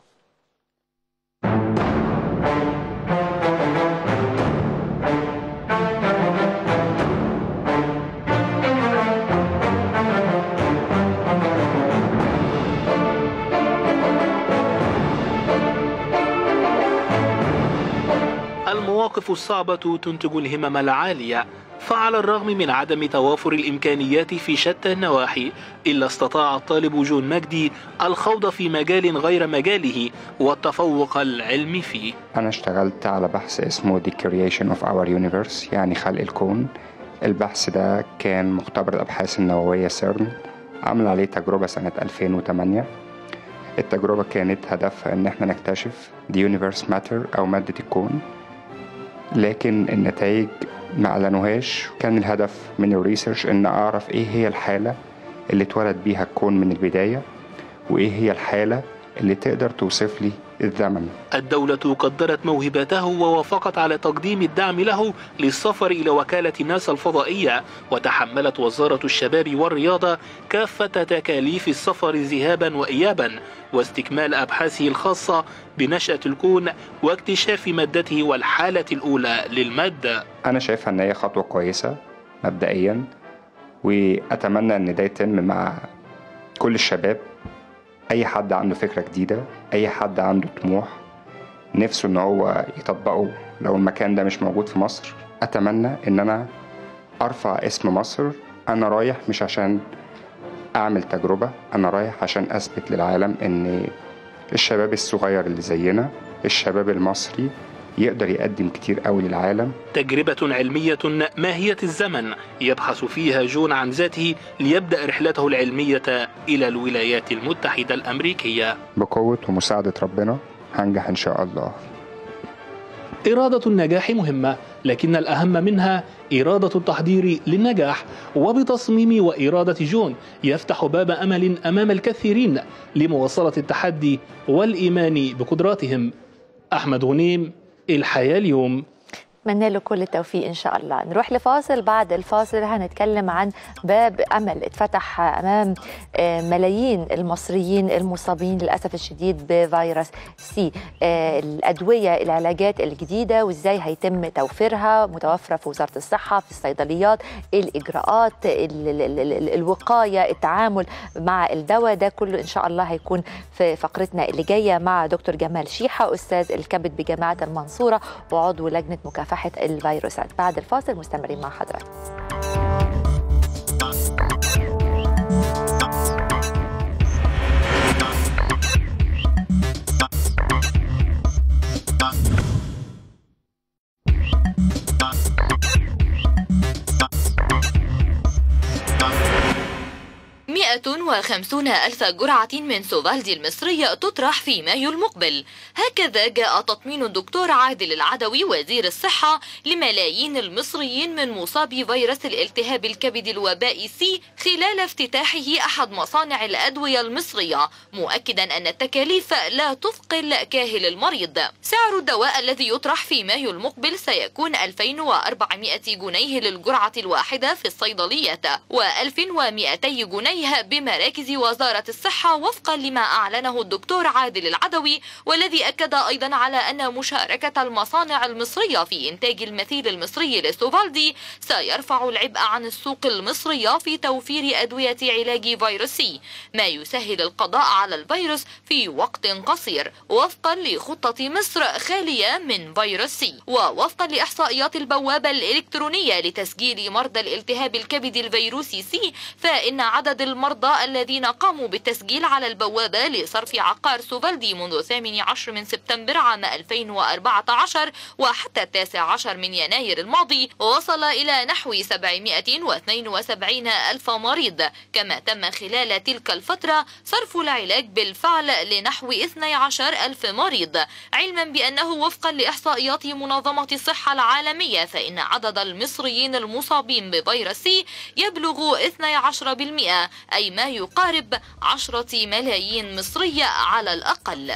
Speaker 23: المواقف الصعبة تنتج الهمم العالية،
Speaker 2: فعلى الرغم من عدم توافر الإمكانيات في شتى النواحي إلا استطاع الطالب جون مجدي الخوض في مجال غير مجاله والتفوق العلمي فيه.
Speaker 3: أنا اشتغلت على بحث اسمه The Creation of Our Universe، يعني خلق الكون. البحث ده كان مختبر الأبحاث النووية سيرن، عمل عليه تجربة سنة ألفين وثمانية. التجربة كانت هدفها إن احنا نكتشف The Universe Matter أو مادة الكون، لكن النتائج ما أعلنوهاش. كان الهدف من الريسيرش إن أعرف إيه هي الحالة اللي اتولد بيها الكون من البداية، وإيه هي الحالة اللي تقدر توصف لي الزمن.
Speaker 2: الدولة قدرت موهبته ووافقت على تقديم الدعم له للسفر إلى وكالة ناسا الفضائية، وتحملت وزارة الشباب والرياضة كافة تكاليف السفر ذهابا وإيابا واستكمال أبحاثه الخاصة بنشأة الكون واكتشاف مادته والحالة الأولى للمادة.
Speaker 3: أنا شايفها أن هي خطوة كويسة مبدئيا، وأتمنى أن ده يتم مع كل الشباب. أي حد عنده فكرة جديدة، أي حد عنده طموح نفسه إن هو يطبقه لو المكان ده مش موجود في مصر، أتمنى إن أنا أرفع اسم مصر. أنا رايح مش عشان أعمل تجربة، أنا رايح عشان أثبت للعالم إن الشباب الصغير اللي زينا، الشباب المصري، يقدر يقدم كتير قوي للعالم.
Speaker 2: تجربة علمية ماهية الزمن يبحث فيها جون عن ذاته ليبدأ رحلته العلمية إلى الولايات المتحدة الأمريكية.
Speaker 3: بقوة ومساعدة ربنا هنجح إن شاء الله.
Speaker 2: إرادة النجاح مهمة، لكن الأهم منها إرادة التحضير للنجاح، وبتصميم وإرادة جون يفتح باب أمل أمام الكثيرين لمواصلة التحدي والإيمان بقدراتهم. أحمد غنيم، الحياة اليوم.
Speaker 1: أتمنى له كل التوفيق إن شاء الله. نروح لفاصل، بعد الفاصل هنتكلم عن باب أمل اتفتح أمام ملايين المصريين المصابين للأسف الشديد بفيروس سي. الأدوية، العلاجات الجديدة وإزاي هيتم توفيرها، متوفرة في وزارة الصحة، في الصيدليات، الإجراءات، الوقاية، التعامل مع الدواء، ده كله إن شاء الله هيكون في فقرتنا اللي جاية مع دكتور جمال شيحة، أستاذ الكبد بجامعة المنصورة وعضو لجنة مكافحة الفيروسات. بعد الفاصل مستمرين مع حضراتكم.
Speaker 23: مئة وخمسون ألف جرعة من سوفالدي المصرية تطرح في مايو المقبل. هكذا جاء تطمين الدكتور عادل العدوي وزير الصحة لملايين المصريين من مصابي فيروس الالتهاب الكبد الوبائي سي خلال افتتاحه أحد مصانع الأدوية المصرية، مؤكدا أن التكاليف لا تثقل كاهل المريض. سعر الدواء الذي يطرح في مايو المقبل سيكون ألفين وأربعمئة جنيه للجرعة الواحدة في الصيدليات وألف ومئتي جنيه بمراكز وزارة الصحة، وفقا لما أعلنه الدكتور عادل العدوي، والذي أكد أيضا على أن مشاركة المصانع المصرية في إنتاج المثيل المصري لسوفالدي سيرفع العبء عن السوق المصرية في توفير أدوية علاج فيروس سي، ما يسهل القضاء على الفيروس في وقت قصير وفقا لخطة مصر خالية من فيروس سي. ووفقا لإحصائيات البوابة الإلكترونية لتسجيل مرضى الالتهاب الكبد الفيروسي سي، فإن عدد المرضى الذين قاموا بالتسجيل على البوابة لصرف عقار سوفالدي منذ الثامن عشر من سبتمبر عام ألفين وأربعة عشر وحتى التاسع عشر من يناير الماضي وصل إلى نحو سبعمئة واثنين وسبعين ألف مريض، كما تم خلال تلك الفترة صرف العلاج بالفعل لنحو اثني عشر ألف مريض، علما بأنه وفقا لإحصائيات منظمة الصحة العالمية فإن عدد المصريين المصابين بفيروس سي يبلغ اثني عشر بالمئة، أي ما يقارب عشرة ملايين مصرية على الأقل.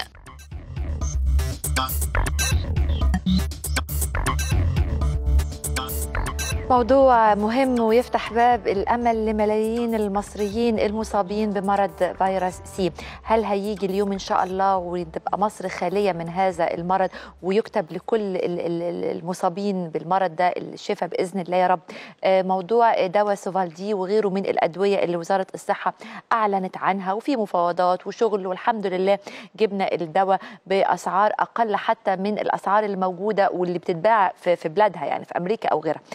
Speaker 1: موضوع مهم ويفتح باب الأمل لملايين المصريين المصابين بمرض فيروس سي. هل هيجي اليوم إن شاء الله وتبقى مصر خالية من هذا المرض ويكتب لكل المصابين بالمرض ده الشفاء بإذن الله يا رب؟ موضوع دواء سوفالدي وغيره من الأدوية اللي وزارة الصحة أعلنت عنها وفي مفاوضات وشغل، والحمد لله جبنا الدواء بأسعار أقل حتى من الأسعار الموجودة واللي بتتباع في بلادها، يعني في أمريكا أو غيرها.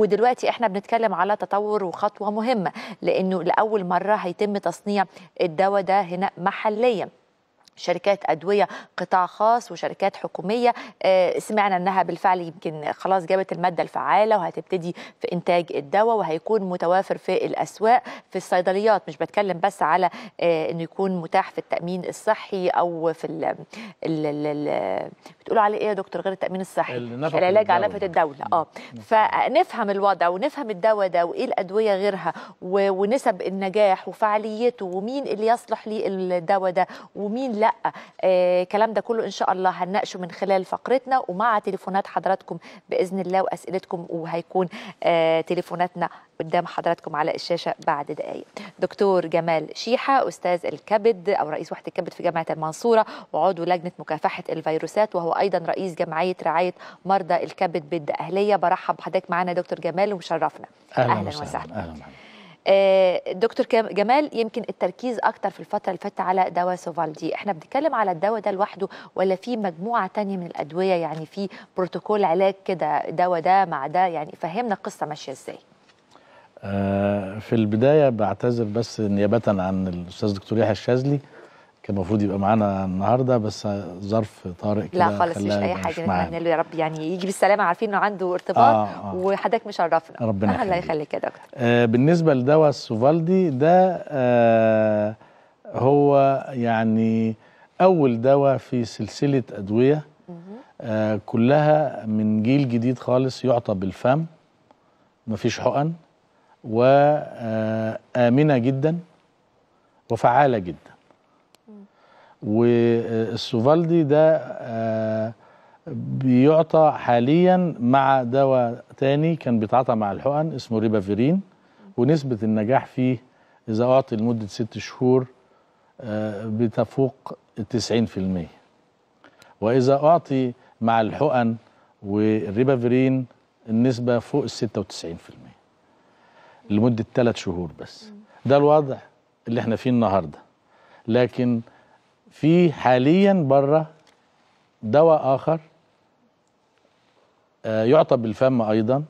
Speaker 1: ودلوقتي احنا بنتكلم على تطور وخطوه مهمه، لانه لاول مره هيتم تصنيع الدواء ده هنا محليا. شركات أدوية قطاع خاص وشركات حكومية آه سمعنا أنها بالفعل يمكن خلاص جابت المادة الفعالة وهتبتدي في إنتاج الدواء، وهيكون متوافر في الأسواق في الصيدليات. مش بتكلم بس على آه أنه يكون متاح في التأمين الصحي أو في ال ال ال بتقولوا عليه إيه يا دكتور غير التأمين الصحي؟ العلاج على نفقة الدولة. اه فنفهم الوضع ونفهم الدواء ده وإيه الأدوية غيرها ونسب النجاح وفعاليته ومين اللي يصلح ليه الدواء ده ومين لا. الكلام آه ده كله ان شاء الله هنناقشه من خلال فقرتنا ومع تليفونات حضراتكم باذن الله واسئلتكم، وهيكون آه تليفوناتنا قدام حضراتكم على الشاشه بعد دقائق. دكتور جمال شيحه استاذ الكبد او رئيس وحده الكبد في جامعه المنصوره وعضو لجنه مكافحه الفيروسات، وهو ايضا رئيس جمعيه رعايه مرضى الكبد بالدقهليه. برحب بحضرتك معانا دكتور جمال ومشرفنا.
Speaker 4: اهلا, أهلا وسهلا. أهلا وسهلا.
Speaker 1: دكتور جمال، يمكن التركيز اكتر في الفتره اللي فاتت على دواء سوفالدي، احنا بنتكلم على الدواء ده لوحده ولا في مجموعه تانية من الادويه، يعني في بروتوكول علاج كده دواء ده مع ده، يعني فهمنا القصه ماشيه ازاي؟
Speaker 4: آه في البدايه بعتذر بس نيابه عن الاستاذ دكتور يحيى الشاذلي، كان المفروض يبقى معانا النهارده بس ظرف طارئ كده.
Speaker 1: لا خالص مش اي حاجه، نتمنى له يا رب يعني يجي بالسلامه، عارفين انه عنده ارتباط. آه آه. وحضرتك مشرفنا،
Speaker 4: ربنا يخليك.
Speaker 1: الله يخليك يا دكتور.
Speaker 4: آه بالنسبه لدواء السوفالدي ده آه هو يعني اول دواء في سلسله ادويه آه كلها من جيل جديد خالص، يعطى بالفم، مفيش حقن، وآمنه جدا وفعاله جدا. والسوفالدي ده آه بيعطى حاليا مع دواء تاني كان بيتعاطى مع الحقن اسمه ريبافيرين، ونسبة النجاح فيه إذا أعطي لمدة ست شهور آه بتفوق التسعين في المية، وإذا أعطي مع الحقن والريبافيرين النسبة فوق الستة وتسعين في المية لمدة ثلاث شهور بس. ده الوضع اللي احنا فيه النهاردة. لكن في حاليا بره دواء آخر آه يعطى بالفم أيضا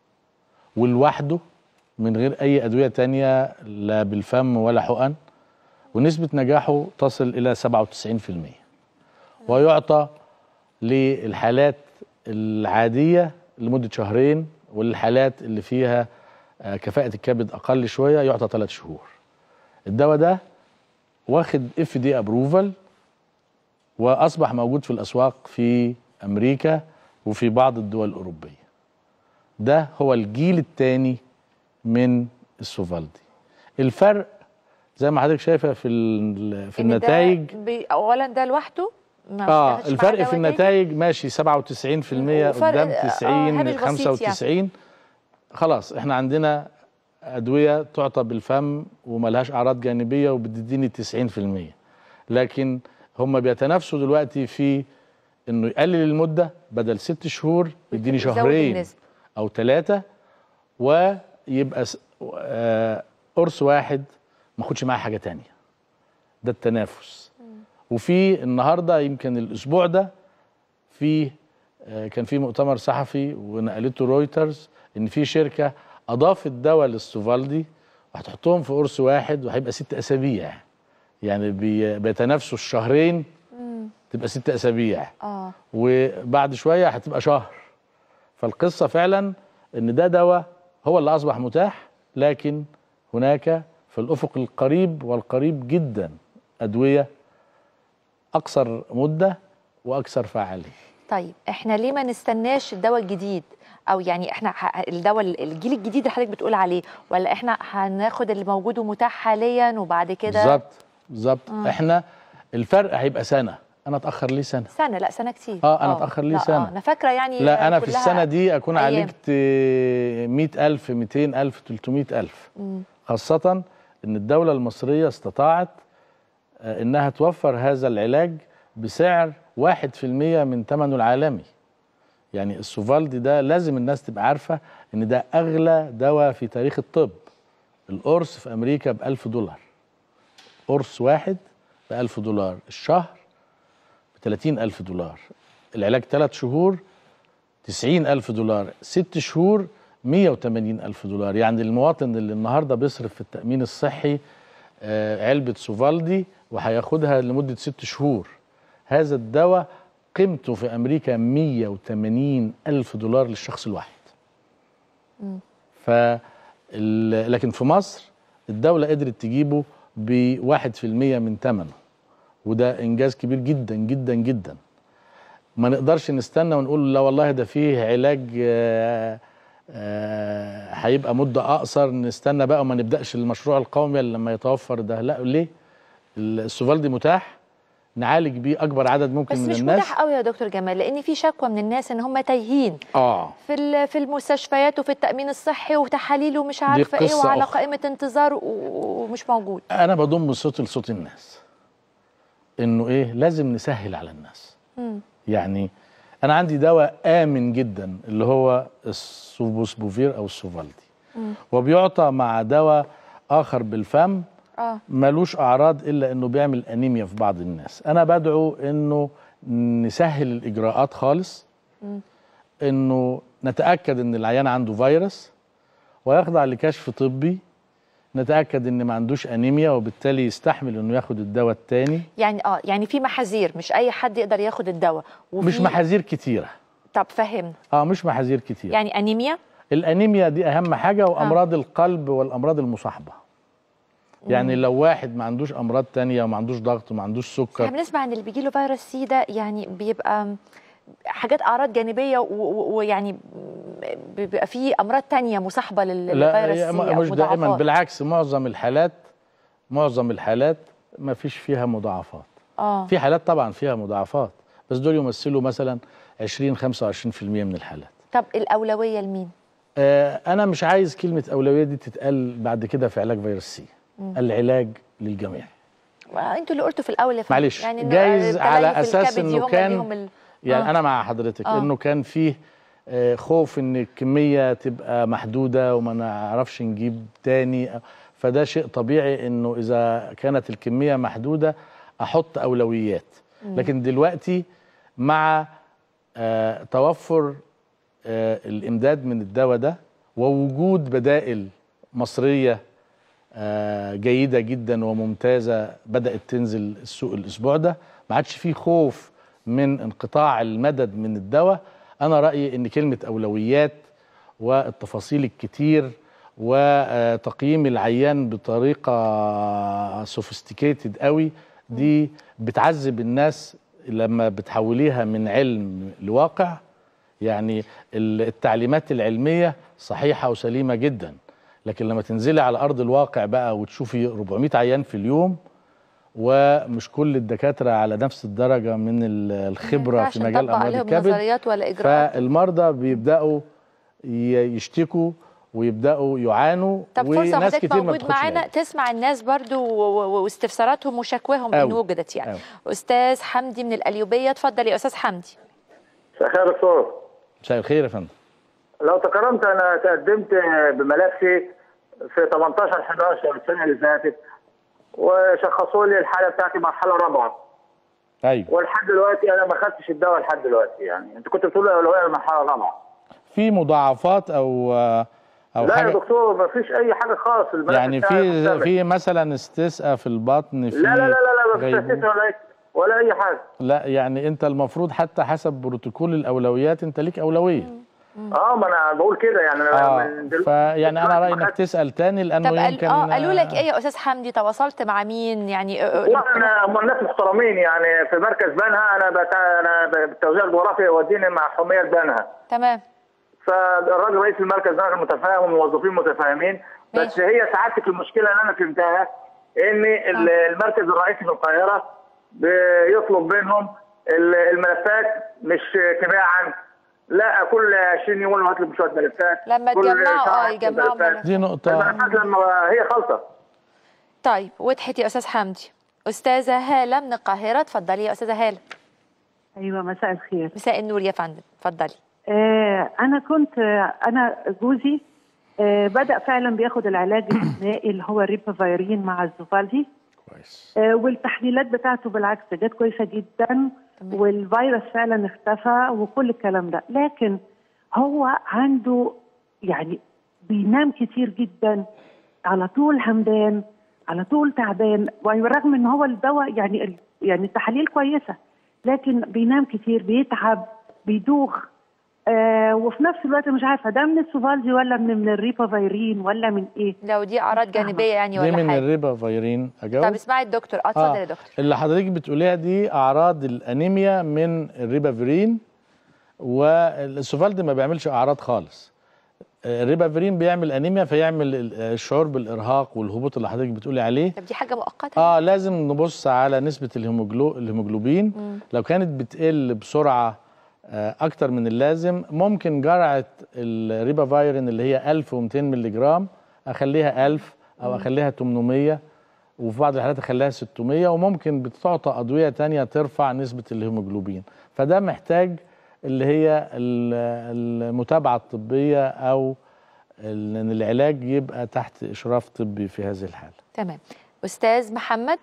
Speaker 4: ولوحده من غير أي أدوية تانية، لا بالفم ولا حقن، ونسبة نجاحه تصل إلى سبعة وتسعين في المية، ويعطى للحالات العادية لمدة شهرين، وللحالات اللي فيها آه كفاءة الكبد أقل شوية يعطى ثلاث شهور. الدواء ده واخد اف دي ابروفال واصبح موجود في الاسواق في امريكا وفي بعض الدول الاوروبيه. ده هو الجيل الثاني من السوفالدي. الفرق زي ما حضرتك شايفه في في النتائج،
Speaker 1: اولا ده لوحده
Speaker 4: اه الفرق في النتائج ماشي سبعة وتسعين في المية قدام تسعين آه خمسة وتسعين يعني. خلاص احنا عندنا أدوية تعطى بالفم وملهاش أعراض جانبية وبتديني تسعين في المية، لكن هم بيتنافسوا دلوقتي في إنه يقلل المدة، بدل ست شهور يديني شهرين أو ثلاثة، ويبقى آه قرص واحد ما أخدش معاه حاجة تانية. ده التنافس. وفي النهاردة يمكن الأسبوع ده في آه كان في مؤتمر صحفي ونقلته رويترز إن في شركة أضافت دواء للسوفالدي وهتحطهم في قرص واحد وهيبقى ست أسابيع، يعني بي بيتنافسوا الشهرين تبقى ست أسابيع
Speaker 1: آه.
Speaker 4: وبعد شوية هتبقى شهر. فالقصة فعلا إن ده دواء هو اللي أصبح متاح، لكن هناك في الأفق القريب والقريب جدا أدوية أقصر مدة وأكثر فعالية.
Speaker 1: طيب احنا ليه ما نستناش الدواء الجديد، او يعني احنا الدواء الجيل الجديد اللي حضرتك بتقول عليه، ولا احنا هناخد اللي موجود ومتاح حاليا وبعد كده؟
Speaker 4: بالظبط بالظبط. آه. احنا الفرق هيبقى سنه. انا اتاخر ليه سنه؟
Speaker 1: سنه؟ لا سنه كتير.
Speaker 4: اه انا اتاخر ليه سنه؟
Speaker 1: آه. انا فاكره يعني
Speaker 4: لا انا في السنه دي اكون
Speaker 1: أيام.
Speaker 4: عالجت مئة ألف مئتين ألف ثلاثمئة ألف، خاصه ان الدوله المصريه استطاعت انها توفر هذا العلاج بسعر واحد في المية من ثمنه العالمي. يعني السوفالدي ده لازم الناس تبقى عارفة ان ده اغلى دواء في تاريخ الطب. القرص في امريكا بألف دولار، قرص واحد بألف دولار، الشهر بثلاثين ألف دولار، العلاج ثلاث شهور تسعين ألف دولار، ست شهور مية وتمانين ألف دولار. يعني المواطن اللي النهارده بيصرف في التأمين الصحي آه علبة سوفالدي وهياخدها لمدة ست شهور، هذا الدواء قيمته في أمريكا مية وتمانين ألف دولار للشخص الواحد. م. ف لكن في مصر الدولة قدرت تجيبه بواحد في المية من ثمنه، وده إنجاز كبير جدا جدا جدا. ما نقدرش نستنى ونقول لا والله ده فيه علاج آه آه هيبقى مدة أقصر، نستنى بقى وما نبدأش المشروع القومي لما يتوفر ده. لا، ليه؟ السوفالدي متاح نعالج بيه اكبر عدد ممكن من الناس.
Speaker 1: بس مش متاح قوي يا دكتور جمال، لان في شكوى من الناس ان هم تايهين
Speaker 4: اه
Speaker 1: في في المستشفيات وفي التامين الصحي وتحاليل ومش عارفه ايه وعلى قائمه انتظار ومش موجود.
Speaker 4: انا بضم صوتي لصوت الناس انه ايه، لازم نسهل على الناس. م. يعني انا عندي دواء امن جدا اللي هو السوبوسبوفير او السوفالدي، م. وبيعطى مع دواء اخر بالفم آه. ملوش اعراض الا انه بيعمل انيميا في بعض الناس. انا بدعو انه نسهل الاجراءات خالص، م. انه نتاكد ان العيان عنده فيروس ويخضع لكشف طبي، نتاكد ان ما عندوش انيميا وبالتالي يستحمل انه ياخد الدواء الثاني.
Speaker 1: يعني اه يعني في محاذير، مش اي حد يقدر ياخد الدواء.
Speaker 4: مش محاذير كتيره.
Speaker 1: طب فهمنا.
Speaker 4: اه مش محاذير كتيره.
Speaker 1: يعني انيميا،
Speaker 4: الانيميا دي اهم حاجه، وامراض آه. القلب والامراض المصاحبه. يعني لو واحد ما عندوش امراض تانية وما عندوش ضغط وما عندوش سكر.
Speaker 1: احنا بنسمع ان اللي بيجي له فيروس سي ده يعني بيبقى حاجات اعراض جانبيه ويعني بيبقى في امراض تانية مصاحبه للفيروس سي.
Speaker 4: لا مش دائما، بالعكس معظم الحالات معظم الحالات ما فيش فيها مضاعفات. اه في حالات طبعا فيها مضاعفات، بس دول يمثلوا مثلا عشرين خمسة وعشرين في المية من الحالات.
Speaker 1: طب الاولويه لمين؟
Speaker 4: آه انا مش عايز كلمه اولويه دي تتقال بعد كده في علاج فيروس سي. العلاج للجميع.
Speaker 1: انتوا اللي قلتوا في الاول يا فندم،
Speaker 4: معلش يعني جايز على اساس انه كان ال... يعني آه. انا مع حضرتك آه. انه كان فيه آه خوف ان الكميه تبقى محدوده وما نعرفش نجيب تاني، فده شيء طبيعي انه اذا كانت الكميه محدوده احط اولويات. م. لكن دلوقتي مع آه توفر آه الامداد من الدواء ده ووجود بدائل مصريه آه جيدة جدا وممتازة بدأت تنزل السوق الأسبوع ده، ما عادش فيه خوف من انقطاع المدد من الدواء. أنا رأيي إن كلمة أولويات والتفاصيل الكتير وتقييم العيان بطريقة سوفيستيكيتد قوي دي بتعذب الناس لما بتحوليها من علم لواقع. يعني التعليمات العلمية صحيحة وسليمة جدا، لكن لما تنزلي على ارض الواقع بقى وتشوفي أربعمية عيان في اليوم ومش كل الدكاتره على نفس الدرجه من الخبره في مجال امراض الكبد، فالمرضى بيبداوا يشتكوا ويبداوا يعانوا.
Speaker 1: طب فرصه حضرتك موجود معانا تسمع الناس برضو واستفساراتهم وشكواهم ان وجدت يعني. أوي. استاذ حمدي من القليوبيه، اتفضل يا استاذ حمدي.
Speaker 12: مساء الخير يا دكتور.
Speaker 4: مساء الخير يا فندم.
Speaker 12: لو تكرمت انا تقدمت بملفي في تمنتاشر حداشر السنه اللي فاتت وشخصوا لي الحاله بتاعتي مرحله رابعه.
Speaker 4: ايوه.
Speaker 12: ولحد دلوقتي انا ما خدتش الدواء لحد دلوقتي. يعني انت كنت بتقول اولويه المرحله الرابعه.
Speaker 4: في مضاعفات او او
Speaker 12: لا
Speaker 4: حاجه؟
Speaker 12: لا يا دكتور ما فيش اي حاجه خالص.
Speaker 4: يعني في في مثلا استسقاء في البطن؟ في
Speaker 12: لا لا لا لا ما فيش استسقاء ولا ولا اي حاجه.
Speaker 4: لا يعني انت المفروض حتى حسب بروتوكول الاولويات انت ليك اولويه.
Speaker 12: اه ما انا بقول كده يعني.
Speaker 4: اه من فيعني انا رايي انك تسال تاني لانه
Speaker 1: طب
Speaker 4: يمكن.
Speaker 1: اه قالوا لك ايه يا استاذ حمدي؟ تواصلت مع مين يعني؟
Speaker 12: انا هم الناس محترمين يعني. في مركز بنها انا بتاع انا بالتوزيع الجغرافي يوديني مع حميه بنها.
Speaker 1: تمام.
Speaker 12: فالراجل رئيس المركز ده متفاهم والموظفين متفاهمين. بس هي سعادتك المشكله اللي انا فهمتها ان آه. المركز الرئيسي في القاهره بيطلب منهم الملفات مش تباعا، لا كل عشرين يوم هات لي شويه ملفات.
Speaker 1: لما تجمعوا اه يجمعوا ملفات.
Speaker 4: دي نقطه
Speaker 12: الملفات لما هي خالصه.
Speaker 1: طيب وضحت يا استاذ حمدي. استاذه هاله من القاهره، اتفضلي يا استاذه هاله.
Speaker 5: ايوه مساء الخير.
Speaker 1: مساء النور يا فندم، اتفضلي.
Speaker 5: آه انا كنت آه انا جوزي آه بدا فعلا بياخد العلاج الثنائي اللي هو الريبافيرين مع الزوفالدي.
Speaker 4: كويس.
Speaker 5: آه والتحليلات بتاعته بالعكس جت كويسه جدا، والفيروس فعلا اختفى وكل الكلام ده، لكن هو عنده يعني بينام كتير جدا، على طول همدان، على طول تعبان، ورغم ان هو الدواء يعني يعني التحاليل كويسه، لكن بينام كتير، بيتعب، بيدوخ. آه وفي نفس الوقت مش عارفه ده من السوفالدي ولا من, من الريبافيرين ولا من ايه؟
Speaker 1: لو دي اعراض جانبيه يعني ولا
Speaker 4: حاجه؟ دي من
Speaker 1: حاجه
Speaker 4: الريبافيرين. اجاوب؟
Speaker 1: طب اسمعي الدكتور. اه اتفضل يا دكتور.
Speaker 4: اللي حضرتك بتقوليها دي اعراض الانيميا من الريبافيرين، والسوفالدي ما بيعملش اعراض خالص. الريبافيرين بيعمل انيميا، فيعمل الشعور بالارهاق والهبوط اللي حضرتك بتقولي عليه.
Speaker 1: طب دي حاجه مؤقته؟
Speaker 4: اه لازم نبص على نسبه الهيموجلو الهيموجلوبين. مم. لو كانت بتقل بسرعه اكتر من اللازم، ممكن جرعه الريبافيرين اللي هي ألف ومئتين مللي جرام اخليها ألف او اخليها ثمانمية، وفي بعض الحالات اخليها ستمية، وممكن بتعطى ادويه تانية ترفع نسبه الهيموجلوبين. فده محتاج اللي هي المتابعه الطبيه او ان العلاج يبقى تحت اشراف طبي في هذه الحاله.
Speaker 1: تمام. استاذ محمد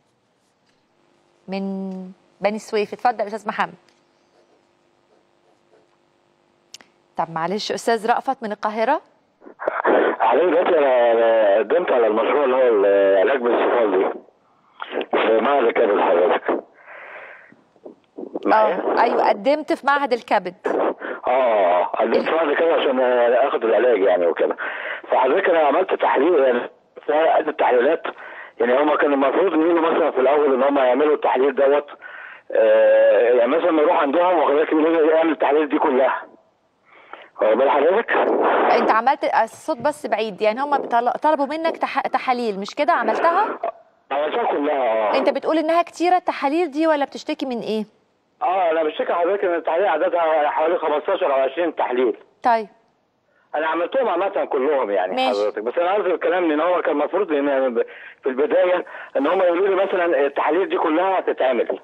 Speaker 1: من بني سويف، اتفضل استاذ محمد. طب معلش استاذ رأفت من القاهره.
Speaker 6: حضرتك دلوقتي انا قدمت على المشروع اللي هو العلاج بالسوفالدي في معهد الكبد حضرتك.
Speaker 1: اه ايوه قدمت في معهد الكبد.
Speaker 6: اه قدمت في معهد الكبد عشان اخد العلاج يعني وكده. فحضرتك انا عملت تحليل يعني عدة تحليلات، يعني هم كانوا المفروض ان مثلا في الاول ان هم يعملوا التحليل دوت آه يعني مثلا ما يروح عندهم وحضرتك يعمل التحليل دي كلها. واخد بال حضرتك؟
Speaker 1: انت عملت الصوت بس بعيد، يعني هم طلبوا منك تح... تحاليل مش كده؟ عملتها؟
Speaker 6: عملتها كلها.
Speaker 1: انت بتقول انها كتيره التحاليل دي ولا بتشتكي من ايه؟
Speaker 6: اه انا بشتكي حضرتك ان التحاليل عددها حوالي خمستاشر او عشرين تحليل.
Speaker 1: طيب
Speaker 6: انا عملتهم عامه كلهم يعني
Speaker 1: ماشي.
Speaker 6: حضرتك، بس انا عايز الكلام ان هو كان المفروض ان في البدايه ان هم يقولوا لي مثلا التحاليل دي كلها هتتعمل.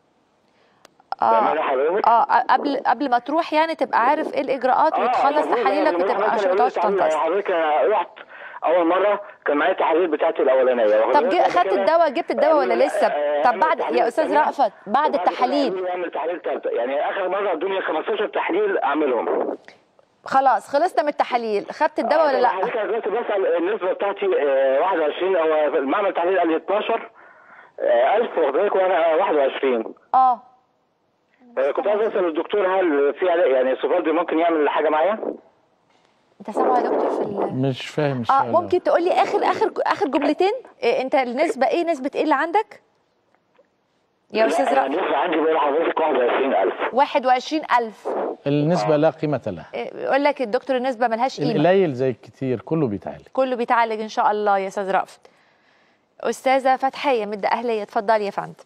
Speaker 1: اه اه قبل قبل ما تروح يعني تبقى عارف ايه الاجراءات آه وتخلص تحاليلك وتبقى عشان ما تقعدش تنتظر.
Speaker 6: حضرتك رحت اول مره كان معايا التحاليل بتاعتي الاولانيه.
Speaker 1: طب خدت الدواء جبت الدواء ولا لسه؟ طب بعد يا استاذ رأفت بعد التحاليل
Speaker 6: اعمل تحاليل ثالثه، يعني اخر مره ادوني خمستاشر تحليل اعملهم.
Speaker 1: خلاص خلصنا من التحاليل، خدت الدواء ولا لا؟
Speaker 6: حضرتك دلوقتي بسال النسبه بتاعتي واحد وعشرين، او المعمل التحليل قال لي اتناشر ألف واخد وانا واحد وعشرين.
Speaker 1: اه
Speaker 6: كنت عايز اسال الدكتور هل في يعني السوفالدي ممكن يعمل حاجه معايا؟
Speaker 1: انت سامع يا دكتور في ال...
Speaker 4: مش فاهم
Speaker 1: اه ممكن تقول لي اخر اخر اخر جملتين؟ إيه انت النسبه ايه نسبه ايه اللي عندك؟ يا استاذ رأفت
Speaker 6: النسبه عندي بقول لحضرتك واحد وعشرين ألف.
Speaker 1: واحد وعشرين ألف.
Speaker 4: النسبه لا قيمه لها.
Speaker 1: يقول لك الدكتور النسبه ملهاش قيمه.
Speaker 4: القليل زي الكتير كله بيتعالج.
Speaker 1: كله بيتعالج ان شاء الله يا استاذ رأفت. استاذه فتحيه من الدقهليه، اتفضلي يا فندم.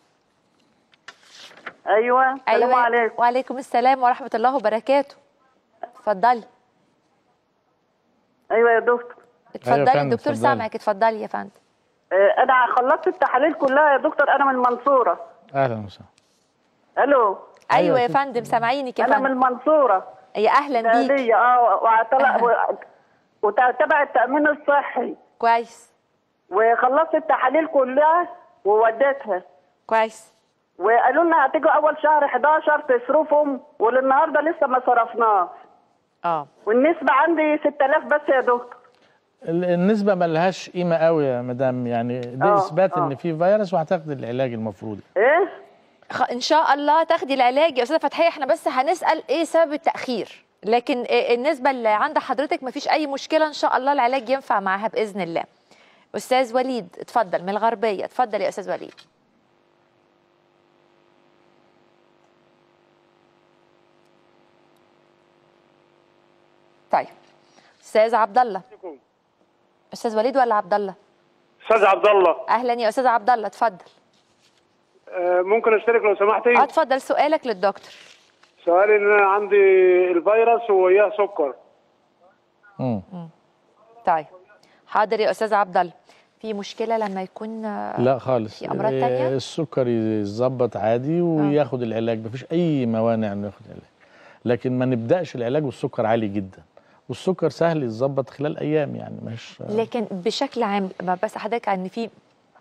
Speaker 7: ايوه السلام
Speaker 1: أيوة.
Speaker 7: عليكم.
Speaker 1: وعليكم السلام ورحمه الله وبركاته. اتفضلي.
Speaker 7: ايوه يا دكتور.
Speaker 1: اتفضلي أيوة الدكتور سامعك، اتفضلي يا فندم.
Speaker 7: آه انا خلصت التحاليل كلها يا دكتور، انا من المنصوره.
Speaker 4: اهلا وسهلا.
Speaker 7: الو.
Speaker 1: ايوه يا فندم سامعينك يا فندم.
Speaker 7: انا من المنصوره.
Speaker 1: يا اهلا بيك.
Speaker 7: اه وطلع وتبع التامين الصحي.
Speaker 1: كويس.
Speaker 7: وخلصت التحاليل كلها ووديتها.
Speaker 1: كويس.
Speaker 7: وقالوا لنا هتيجوا اول شهر حداشر تصرفهم، وللنهارده لسه ما صرفناش.
Speaker 1: اه
Speaker 7: والنسبه عندي ستة آلاف بس يا دكتور.
Speaker 4: النسبه ما لهاش قيمه قوي يا مدام، يعني دي أوه. اثبات أوه. ان في فيروس وهتاخدي العلاج المفروض.
Speaker 7: ايه
Speaker 1: ان شاء الله تاخدي العلاج يا استاذه فتحيه. احنا بس هنسال ايه سبب التاخير، لكن النسبه اللي عند حضرتك ما فيش اي مشكله، ان شاء الله العلاج ينفع معاها باذن الله. استاذ وليد اتفضل من الغربيه، اتفضل يا استاذ وليد. طيب استاذ عبد الله. استاذ وليد ولا عبد الله؟
Speaker 8: استاذ عبد الله.
Speaker 1: اهلا يا استاذ عبد الله، اتفضل.
Speaker 8: أه ممكن اشترك لو سمحتي؟
Speaker 1: اه اتفضل سؤالك للدكتور.
Speaker 8: سؤالي ان انا عندي الفيروس ووياه سكر.
Speaker 1: امم طيب حاضر يا استاذ عبد الله. في مشكله لما يكون
Speaker 4: لا خالص
Speaker 1: في امراض ثانيه؟
Speaker 4: السكر يتظبط عادي وياخد آه. العلاج، مفيش اي موانع انه ياخد العلاج، لكن ما نبداش العلاج والسكر عالي جدا، والسكر سهل يتظبط خلال ايام يعني مش.
Speaker 1: لكن بشكل عام بس حضرتك ان في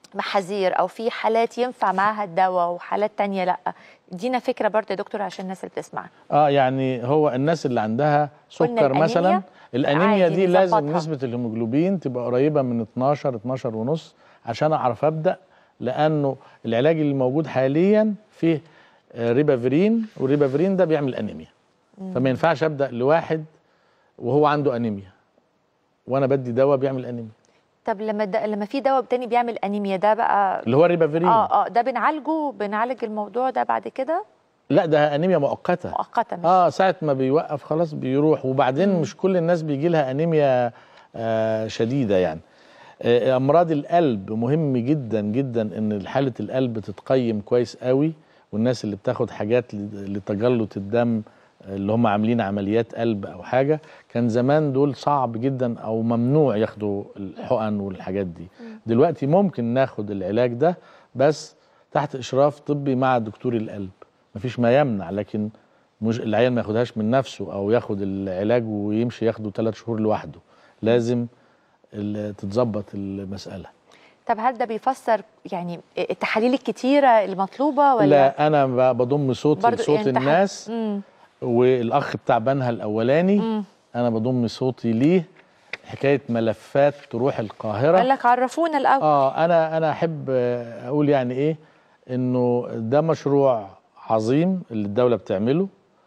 Speaker 1: محاذير او في حالات ينفع معاها الدواء وحالات تانية لا؟ ادينا فكره برضه يا دكتور عشان الناس اللي بتسمع.
Speaker 4: اه يعني هو الناس اللي عندها سكر مثلا، الانيميا دي لازم نسبه الهيموجلوبين تبقى قريبه من اتناشر اتناشر ونص عشان اعرف ابدا، لانه العلاج اللي موجود حاليا فيه ريبافيرين، والريبافيرين ده بيعمل انيميا. مم. فما ينفعش ابدا لواحد وهو عنده انيميا وانا بدي دواء بيعمل انيميا.
Speaker 1: طب لما د... لما في دواء تاني بيعمل انيميا ده بقى
Speaker 4: اللي هو الريبافيرين
Speaker 1: اه اه ده بنعالجه بنعالج الموضوع ده بعد كده؟
Speaker 4: لا ده انيميا مؤقته
Speaker 1: مؤقته مش
Speaker 4: اه ساعه ما بيوقف خلاص بيروح. وبعدين مم. مش كل الناس بيجي لها انيميا آه شديده يعني. آه امراض القلب مهم جدا جدا ان حاله القلب تتقيم كويس قوي، والناس اللي بتاخد حاجات لتجلط الدم اللي هم عاملين عمليات قلب او حاجه، كان زمان دول صعب جدا او ممنوع ياخدوا الحقن والحاجات دي. دلوقتي ممكن ناخد العلاج ده بس تحت اشراف طبي مع دكتور القلب، مفيش ما يمنع، لكن مش العيان ما ياخدهاش من نفسه او ياخد العلاج ويمشي ياخده ثلاث شهور لوحده، لازم تتظبط المساله.
Speaker 1: طب هل ده بيفسر يعني التحاليل الكتيره المطلوبه ولا؟
Speaker 4: لا انا بضم صوتي لصوت يعني الناس. مم. والاخ بتاع بنها الاولاني مم. انا بضم صوتي ليه. حكايه ملفات تروح القاهره
Speaker 1: قال لك عرفونا الاول.
Speaker 4: اه انا انا احب اقول يعني ايه، انه ده مشروع عظيم اللي الدوله بتعمله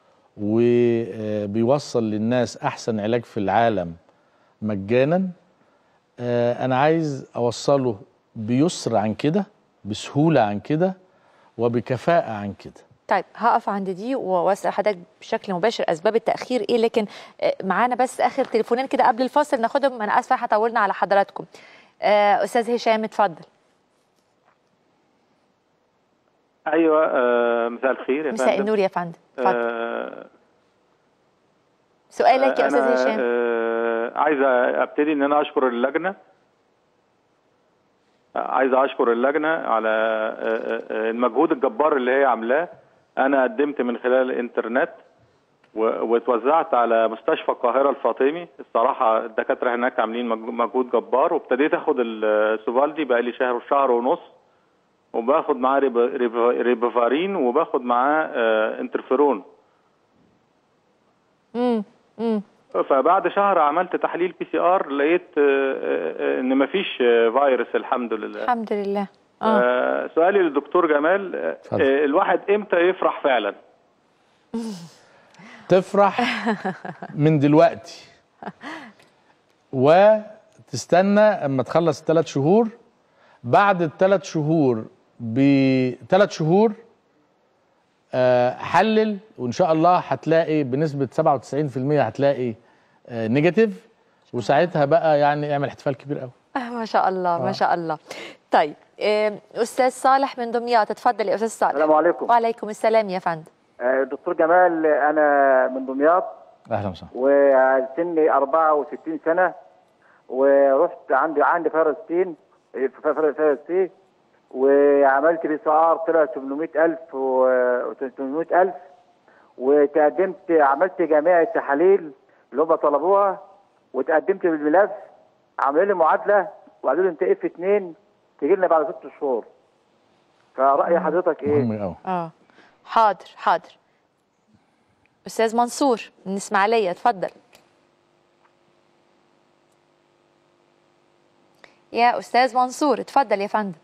Speaker 4: وبيوصل للناس احسن علاج في العالم مجانا. انا عايز اوصله بيسر عن كده، بسهوله عن كده، وبكفاءه عن كده.
Speaker 1: طيب هقف عند دي واسال حضرتك بشكل مباشر اسباب التاخير ايه، لكن معانا بس اخر تليفونين كده قبل الفاصل ناخدهم. انا اسفه احنا طولنا على حضراتكم. استاذ هشام اتفضل.
Speaker 9: ايوه آه مساء الخير يا فندم.
Speaker 1: مساء النور يا فندم اتفضل. آه سؤالك يا استاذ هشام.
Speaker 9: آه عايز ابتدي ان انا اشكر اللجنه، عايز اشكر اللجنه على المجهود الجبار اللي هي عاملاه. انا قدمت من خلال الانترنت واتوزعت على مستشفى القاهره الفاطمي. الصراحه الدكاتره هناك عاملين مجهود جبار، وابتديت اخد السوفالدي بقى لي شهر شهر ونص، وباخد معاه ريبافارين وباخد معاه انترفيرون.
Speaker 1: امم امم
Speaker 9: فبعد شهر عملت تحليل بي سي ار لقيت ان مفيش فيروس الحمد لله.
Speaker 1: الحمد لله.
Speaker 9: آه. سؤالي للدكتور جمال، آه الواحد امتى يفرح فعلا؟
Speaker 4: تفرح من دلوقتي وتستنى اما تخلص الثلاث شهور. بعد الثلاث شهور بثلاث شهور آه حلل وان شاء الله هتلاقي بنسبه سبعة وتسعين في المية هتلاقي آه نيجاتيف، وساعتها بقى يعني اعمل احتفال كبير قوي.
Speaker 1: آه ما شاء الله ما شاء الله. طيب آه استاذ صالح من دمياط اتفضل يا استاذ صالح.
Speaker 10: السلام عليكم.
Speaker 1: وعليكم السلام يا فندم.
Speaker 10: آه دكتور جمال، انا من دمياط.
Speaker 4: اهلا وسهلا.
Speaker 10: وسني أربعة وستين سنه، ورحت عندي عندي فيروس سين فيروس سي، وعملت بي سي ار طلع ثمانمائة ألف و ثمانمائة ألف، وتقدمت عملت جميع التحاليل اللي هم طلبوها، وتقدمت بالملف. عملوا لي معادله وقالوا لي انت اف اتنين تجي لنا بعد ست شهور. فرأي حضرتك ايه؟
Speaker 4: مهم قوي.
Speaker 1: اه حاضر حاضر. استاذ منصور من اسماعيليه اتفضل. يا استاذ منصور اتفضل يا فندم.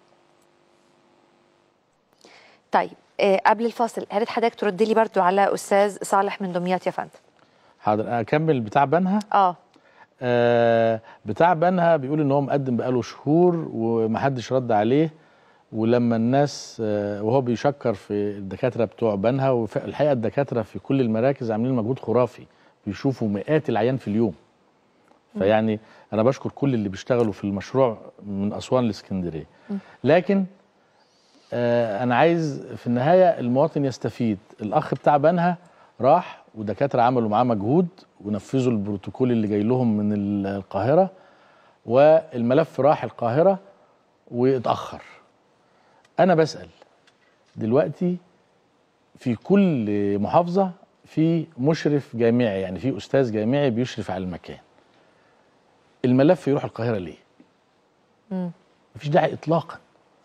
Speaker 1: طيب آه قبل الفاصل يا ريت حضرتك ترد لي برضو على استاذ صالح من دمياط يا فندم.
Speaker 4: حاضر اكمل بتاع بنها.
Speaker 1: اه
Speaker 4: آه بتاع بنها بيقول ان هو مقدم بقاله شهور ومحدش رد عليه، ولما الناس آه وهو بيشكر في الدكاتره بتوع بنها، والحقيقه الدكاتره في كل المراكز عاملين مجهود خرافي، بيشوفوا مئات العيان في اليوم. فيعني انا بشكر كل اللي بيشتغلوا في المشروع من اسوان لاسكندريه. لكن آه انا عايز في النهايه المواطن يستفيد. الاخ بتاع بنها راح ودكاتره عملوا معاه مجهود ونفذوا البروتوكول اللي جاي لهم من القاهره، والملف راح القاهره واتاخر. انا بسال دلوقتي في كل محافظه في مشرف جامعي، يعني في استاذ جامعي بيشرف على المكان. الملف يروح القاهره ليه؟ مم. مفيش داعي اطلاقا.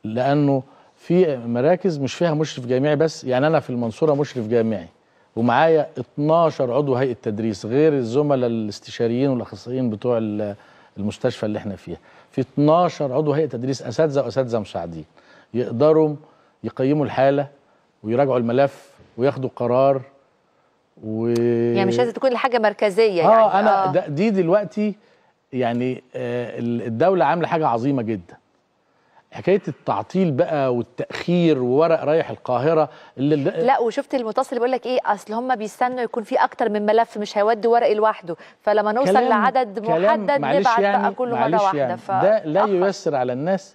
Speaker 4: لانه في مراكز مش فيها مشرف جامعي بس، يعني انا في المنصوره مشرف جامعي ومعايا اتناشر عضو هيئه تدريس غير الزملاء الاستشاريين والاخصائيين بتوع المستشفى اللي احنا فيها، في اتناشر عضو هيئه تدريس اساتذه واساتذه مساعدين يقدروا يقيموا الحاله ويراجعوا الملف وياخدوا قرار و
Speaker 1: يعني مش لازم تكون الحاجه مركزيه
Speaker 4: اه
Speaker 1: يعني
Speaker 4: انا
Speaker 1: آه.
Speaker 4: دي دلوقتي يعني آه الدوله عامله حاجه عظيمه جدا. حكايه التعطيل بقى والتاخير وورق رايح القاهره اللي
Speaker 1: لا وشفت المتصل بيقول لك ايه، اصل هم بيستنوا يكون في اكتر من ملف، مش هيودي ورقي لوحده، فلما نوصل لعدد محدد نبعت
Speaker 4: يعني
Speaker 1: بقى كله مره واحده.
Speaker 4: يعني ف... ده لا ييسر على الناس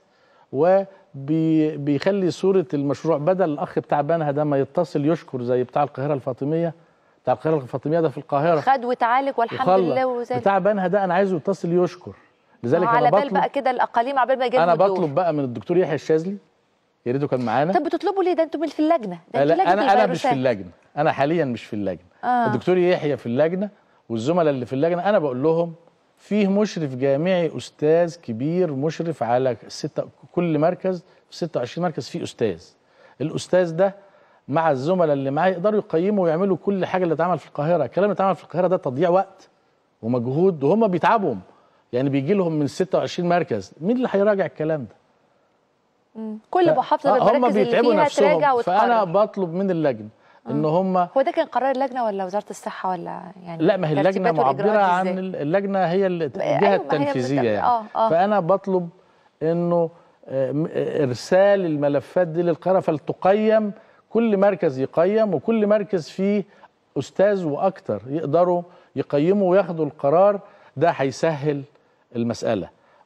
Speaker 4: وبيخلي صوره المشروع بدل الاخ بتاع بنها ده ما يتصل يشكر زي بتاع القاهره الفاطميه، بتاع القاهره الفاطميه ده في القاهره
Speaker 1: خد وتعالج والحمد لله وزي
Speaker 4: بتاع بنها ده انا عايزه يتصل يشكر. لذلك
Speaker 1: على
Speaker 4: انا
Speaker 1: بال بقى كده الاقاليم عبال ما يجيبوا
Speaker 4: انا
Speaker 1: الدور.
Speaker 4: بطلب بقى من الدكتور يحيى الشاذلي، يا ريته كان معانا.
Speaker 1: طب بتطلبوا ليه؟ ده انتوا في اللجنه، ده
Speaker 4: لا
Speaker 1: لجنة
Speaker 4: انا انا مش في اللجنه، انا حاليا مش في اللجنه.
Speaker 1: آه.
Speaker 4: الدكتور يحيى في اللجنه والزملاء اللي في اللجنه انا بقول لهم فيه مشرف جامعي استاذ كبير مشرف على ستة كل مركز في ستة وعشرين مركز فيه استاذ. الاستاذ ده مع الزملاء اللي معاه يقدروا يقيموا ويعملوا كل حاجه اللي اتعمل في القاهره. الكلام اللي اتعمل في القاهره ده تضييع وقت ومجهود وهم بيتعبوا، يعني بيجي لهم من ستة وعشرين مركز، مين اللي هيراجع الكلام ده؟
Speaker 1: مم. كل محافظه بالمراكز اللي فيها تراجع وتقرر.
Speaker 4: فانا بطلب من اللجنه ان هم
Speaker 1: هو ده كان قرار اللجنه ولا وزاره الصحه ولا يعني؟
Speaker 4: لا ما هي اللجنه معبره عن اللجنه، هي الجهه أيوة التنفيذيه يعني. آه آه. فانا بطلب انه ارسال الملفات دي للقاهره فلتقيم، كل مركز يقيم وكل مركز فيه استاذ واكتر يقدروا يقيموا وياخدوا القرار. ده هيسهل المساله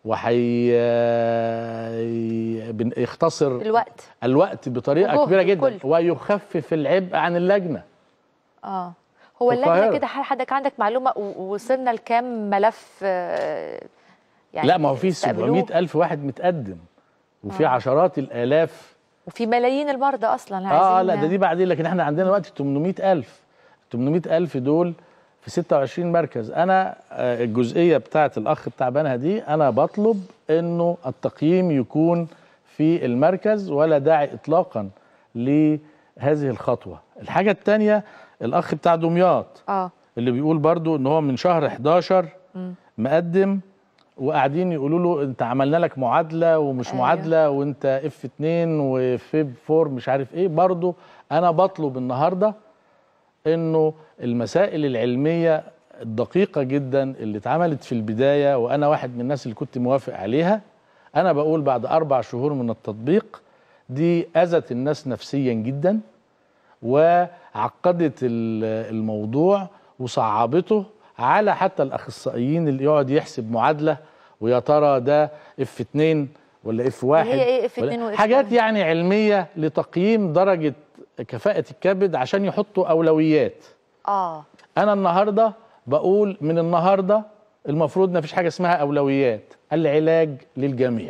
Speaker 4: وهيختصر
Speaker 1: الوقت
Speaker 4: الوقت بطريقه كبيره جدا كل. ويخفف العبء عن اللجنه.
Speaker 1: اه هو اللجنه كده حضرتك عندك معلومه وصلنا لكام ملف
Speaker 4: يعني؟ لا ما هو في سبعمائة ألف واحد متقدم وفي آه. عشرات الالاف
Speaker 1: وفي ملايين المرضى اصلا
Speaker 4: اه لا ده دي بعدين، لكن احنا عندنا دلوقتي ثمانمائة ألف ثمانمائة ألف دول في ستة وعشرين مركز. انا الجزئيه بتاعه الاخ بتاع بنها دي انا بطلب انه التقييم يكون في المركز ولا داعي اطلاقا لهذه الخطوه. الحاجه الثانيه الاخ بتاع دمياط
Speaker 1: اه
Speaker 4: اللي بيقول برضو ان هو من شهر حداشر م. مقدم وقاعدين يقولوا له انت عملنا لك معادله ومش أيوه. معادله وانت اف اتنين وفيب فور مش عارف ايه. برضو انا بطلب النهارده انه المسائل العلميه الدقيقه جدا اللي اتعملت في البدايه وانا واحد من الناس اللي كنت موافق عليها، انا بقول بعد اربع شهور من التطبيق دي اذت الناس نفسيا جدا وعقدت الموضوع وصعبته على حتى الاخصائيين اللي يقعد يحسب معادله ويا ترى ده اف اتنين ولا اف واحد.
Speaker 1: هي ايه اف اتنين واف
Speaker 4: حاجات يعني علميه لتقييم درجه كفاءة الكبد عشان يحطوا أولويات.
Speaker 1: آه
Speaker 4: أنا النهاردة بقول من النهاردة المفروض ما فيش حاجة اسمها أولويات، العلاج للجميع.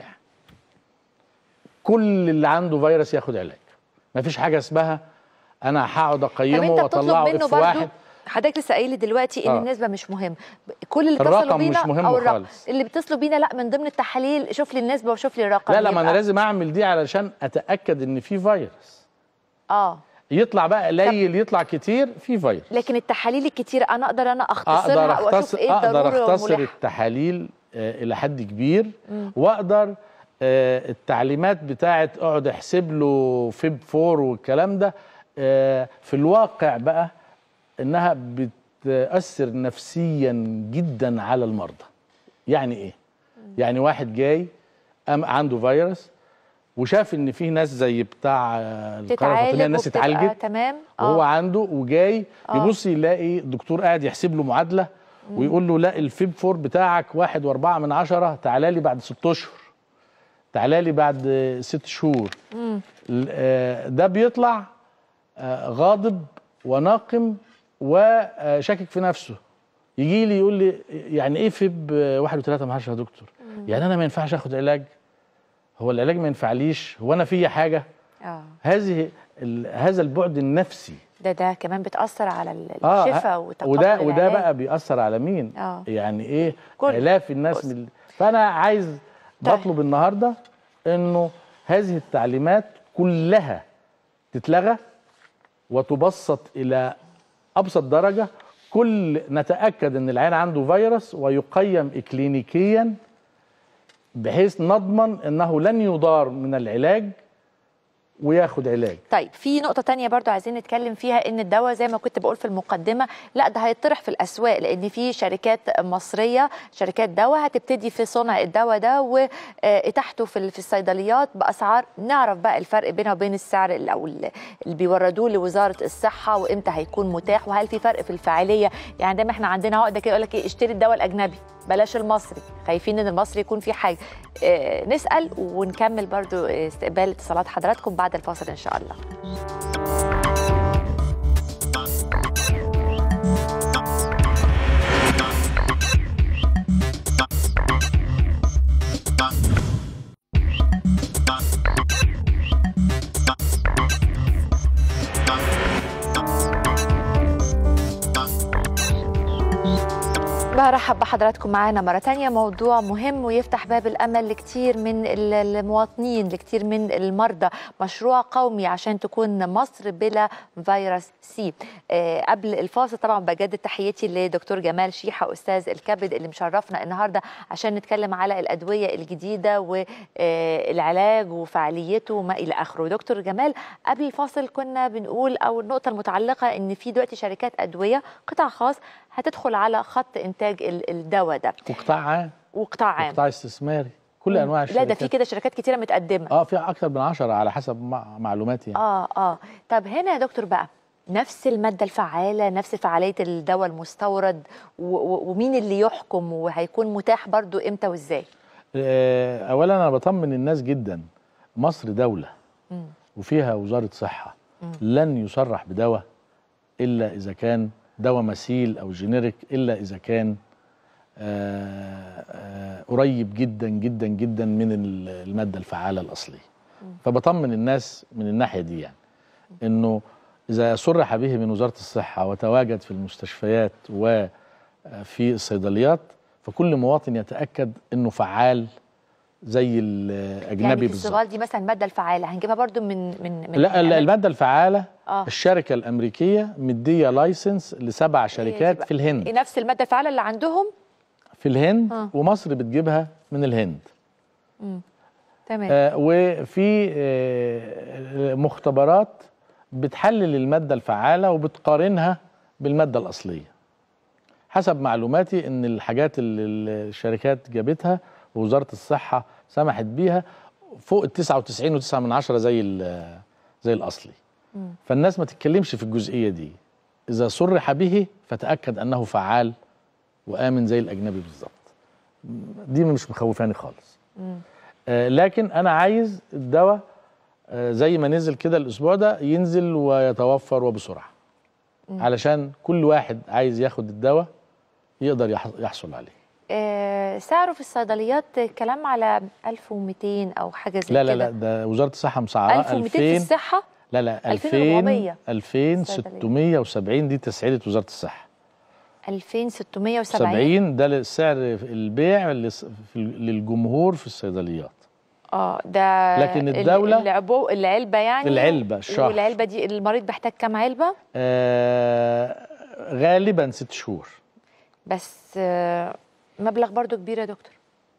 Speaker 4: كل اللي عنده فيروس ياخد علاج. ما فيش حاجة اسمها أنا هقعد أقيمه وأطلعه اف واحد.
Speaker 1: حضرتك لسه قايل دلوقتي ان آه. النسبه مش مهم، كل اللي اتصلوا بينا
Speaker 4: مش مهم
Speaker 1: او الرقم
Speaker 4: خالص.
Speaker 1: اللي بيتصلوا بينا لا من ضمن التحاليل شوف لي النسبه وشوف لي الرقم.
Speaker 4: لا لا ما انا لازم اعمل دي علشان اتاكد ان في فيروس.
Speaker 1: اه
Speaker 4: يطلع بقى قليل يطلع كتير في فيروس.
Speaker 1: لكن التحاليل الكتير انا اقدر انا اختصرها
Speaker 4: أقدر
Speaker 1: واشوف ايه الضروره
Speaker 4: اقدر اختصر التحاليل آه الى حد كبير م. واقدر آه التعليمات بتاعه اقعد احسب له فيب فور والكلام ده آه في الواقع بقى انها بتأثر نفسيا جدا على المرضى. يعني ايه؟ يعني واحد جاي عنده فيروس وشاف ان في ناس زي بتاع القريه الفاطميه الناس اتعالجت
Speaker 1: تمام
Speaker 4: وهو عنده وجاي أوه. يبص يلاقي الدكتور قاعد يحسب له معادله مم. ويقول له لا الفيب فور بتاعك واحد واربعه من عشره، تعالى لي بعد ست اشهر، تعالى لي بعد ست شهور. مم. ده بيطلع غاضب وناقم وشاكك في نفسه. يجي لي يقول لي يعني ايه فيب واحد وثلاثه من عشره يا دكتور؟ مم. يعني انا ما ينفعش اخد علاج؟ هو العلاج ما ينفعليش؟ هو انا فيا حاجه؟ اه هذه هذا البعد النفسي
Speaker 1: ده ده كمان بتاثر على الشفاء
Speaker 4: آه
Speaker 1: وتقبل
Speaker 4: وده
Speaker 1: العلاج.
Speaker 4: وده بقى بيأثر على مين؟
Speaker 1: آه.
Speaker 4: يعني ايه؟ الاف الناس من. فانا عايز بطلب النهارده انه هذه التعليمات كلها تتلغى وتبسط الى ابسط درجه. كل نتاكد ان العيان عنده فيروس ويقيم اكلينيكيا بحيث نضمن انه لن يضار من العلاج وياخد علاج.
Speaker 1: طيب في نقطة تانية برضو عايزين نتكلم فيها، ان الدواء زي ما كنت بقول في المقدمة لا ده هيطرح في الأسواق، لأن في شركات مصرية شركات دواء هتبتدي في صنع الدواء ده وإتاحته في في الصيدليات بأسعار نعرف بقى الفرق بينها وبين السعر اللي أو اللي بيوردوه لوزارة الصحة، وإمتى هيكون متاح، وهل في فرق في الفاعلية. يعني دايما احنا عندنا عقدة كده يقول لك ايه، اشتري الدواء الأجنبي بلاش المصري، خايفين ان المصري يكون فيه حاجه. اه نسال ونكمل برضو استقبال اتصالات حضراتكم بعد الفاصل ان شاء الله. برحب بحضراتكم معانا مرة تانية. موضوع مهم ويفتح باب الأمل لكتير من المواطنين، لكتير من المرضى. مشروع قومي عشان تكون مصر بلا فيروس سي. أه قبل الفاصل طبعا بجدد تحياتي لدكتور جمال شيحة أستاذ الكبد اللي مشرفنا النهاردة عشان نتكلم على الأدوية الجديدة والعلاج وفعاليته وما إلى آخره. دكتور جمال قبل الفاصل كنا بنقول أو النقطة المتعلقة إن في دلوقتي شركات أدوية قطاع خاص هتدخل على خط إنتاج الدواء ده،
Speaker 4: وقطاع عام
Speaker 1: وقطاع عام
Speaker 4: وقطاع استثماري، كل انواع الشركات.
Speaker 1: لا ده في كده شركات كتيره متقدمه.
Speaker 4: اه في اكثر من عشرة على حسب معلوماتي يعني.
Speaker 1: اه اه طب هنا يا دكتور بقى نفس الماده الفعاله، نفس فعاليه الدواء المستورد، ومين اللي يحكم وهيكون متاح برضو امتى وازاي؟
Speaker 4: آه اولا انا بطمن الناس جدا، مصر دوله م. وفيها وزاره صحه، م. لن يصرح بدواء الا اذا كان دواء مثيل او جينيريك، الا اذا كان آآ آآ قريب جدا جدا جدا من الماده الفعاله الاصليه. فبطمن الناس من الناحيه دي يعني انه اذا صرح به من وزاره الصحه وتواجد في المستشفيات وفي الصيدليات فكل مواطن يتاكد انه فعال زي الاجنبي
Speaker 1: يعني
Speaker 4: بالظبط.
Speaker 1: الصيغال دي مثلا الماده الفعاله هنجيبها برضو من من, من
Speaker 4: لا يعني الماده الفعاله
Speaker 1: آه.
Speaker 4: الشركه الامريكيه مديه لايسنس لسبع شركات في الهند،
Speaker 1: نفس الماده الفعاله اللي عندهم
Speaker 4: في الهند
Speaker 1: آه.
Speaker 4: ومصر بتجيبها من الهند.
Speaker 1: امم تمام.
Speaker 4: آه وفي آه مختبرات بتحلل الماده الفعاله وبتقارنها بالماده الاصليه. حسب معلوماتي ان الحاجات اللي الشركات جابتها ووزاره الصحه سمحت بيها فوق ال تسعة وتسعين وتسعة من عشرة زي زي الاصلي. مم. فالناس ما تتكلمش في الجزئيه دي، اذا صرح به فتاكد انه فعال وآمن زي الأجنبي بالظبط. دي مش مخوفاني خالص. آه لكن أنا عايز الدواء آه زي ما نزل كده الأسبوع ده ينزل ويتوفر وبسرعة. مم. علشان كل واحد عايز ياخد الدواء يقدر يحصل عليه.
Speaker 1: آه سعره في الصيدليات كلام على ألف ومئتين أو حاجة زي
Speaker 4: لا
Speaker 1: كده.
Speaker 4: لا لا ده وزارة الصحة مسعرة
Speaker 1: ألف ومئتين في الصحة؟
Speaker 4: لا لا
Speaker 1: ألفين
Speaker 4: ألفين وستمية وسبعين دي تسعيرة وزارة الصحة.
Speaker 1: ألفين وستمية وسبعين
Speaker 4: سبعين ده سعر البيع للجمهور في الصيدليات.
Speaker 1: اه ده
Speaker 4: لكن الدولة
Speaker 1: العبو العلبة يعني
Speaker 4: العلبة الشهر.
Speaker 1: والعلبة دي المريض بيحتاج كام علبة؟
Speaker 4: آه غالبا ست شهور.
Speaker 1: بس آه مبلغ برضو كبير يا دكتور.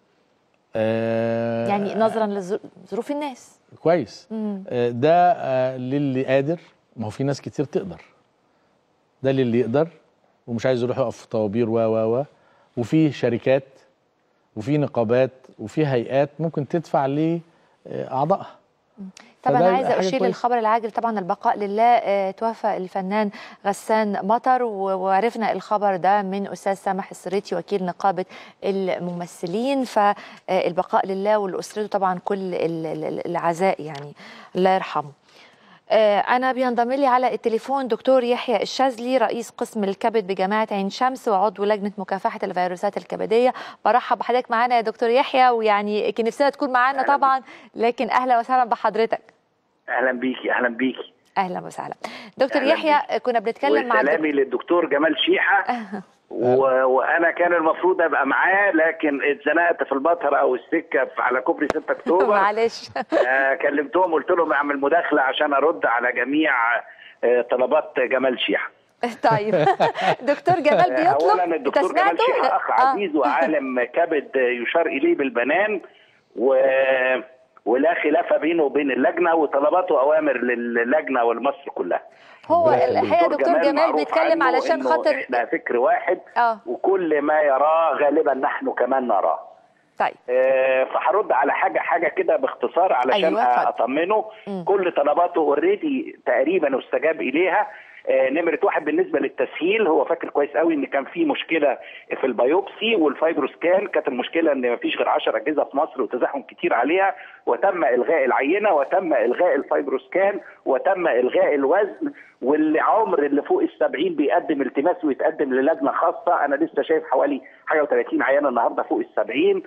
Speaker 4: آه
Speaker 1: يعني نظرا لظروف الناس.
Speaker 4: كويس. آه ده آه للي قادر، ما هو في ناس كتير تقدر. ده للي يقدر ومش عايز يروح يقف في طوابير و و و وفي شركات وفي نقابات وفي هيئات ممكن تدفع لاعضائها.
Speaker 1: طب انا عايزه اشير للخبر العاجل طبعا البقاء لله. اه توفى الفنان غسان مطر وعرفنا الخبر ده من استاذ سامح السريتي وكيل نقابه الممثلين، فالبقاء لله ولاسرته طبعا كل العزاء يعني الله يرحمه. أنا بينضم لي على التليفون دكتور يحيى الشاذلي رئيس قسم الكبد بجامعة عين شمس وعضو لجنة مكافحة الفيروسات الكبدية. برحب بحضرتك معانا يا دكتور يحيى، ويعني كان نفسنا تكون معانا طبعا لكن أهلا وسهلا بحضرتك.
Speaker 11: أهلا بيكي أهلا بيكي
Speaker 1: أهلا وسهلا دكتور يحيى. كنا بنتكلم مع
Speaker 11: سلامي للدكتور جمال شيحة وانا كان المفروض ابقى معاه، لكن اتزنقت في البطره او السكه على كوبري ستة اكتوبر.
Speaker 1: معلش.
Speaker 11: آه كلمتهم قلت لهم اعمل مداخله عشان ارد على جميع آه طلبات جمال شيحه.
Speaker 1: طيب دكتور جمال بيطلب.
Speaker 11: اولا الدكتور جمال شيحه اخ
Speaker 1: آه.
Speaker 11: عزيز وعالم كبد يشار اليه بالبنان، و ولا خلاف بينه وبين اللجنه، وطلباته اوامر للجنه والمصر كلها.
Speaker 1: هو الحقيقه دكتور جمال بيتكلم علشان خاطر
Speaker 11: احنا فكر واحد
Speaker 1: آه.
Speaker 11: وكل ما يراه غالبا نحن كمان نراه.
Speaker 1: طيب
Speaker 11: آه فهرد على حاجه حاجه كده باختصار علشان أيوة اطمنه. م. كل طلباته اوريدي تقريبا استجاب اليها. آه نمره واحد بالنسبه للتسهيل، هو فاكر كويس قوي ان كان في مشكله في البيوبسي والفايبروسكان، كانت المشكله ان مفيش غير عشرة اجهزه في مصر وتزاحم كتير عليها، وتم الغاء العينه وتم الغاء الفايبروسكان وتم الغاء الوزن، واللي عمر اللي فوق السبعين بيقدم التماس ويتقدم للجنه خاصه. انا لسه شايف حوالي حاجه وثلاثين عيانه النهارده فوق السبعين.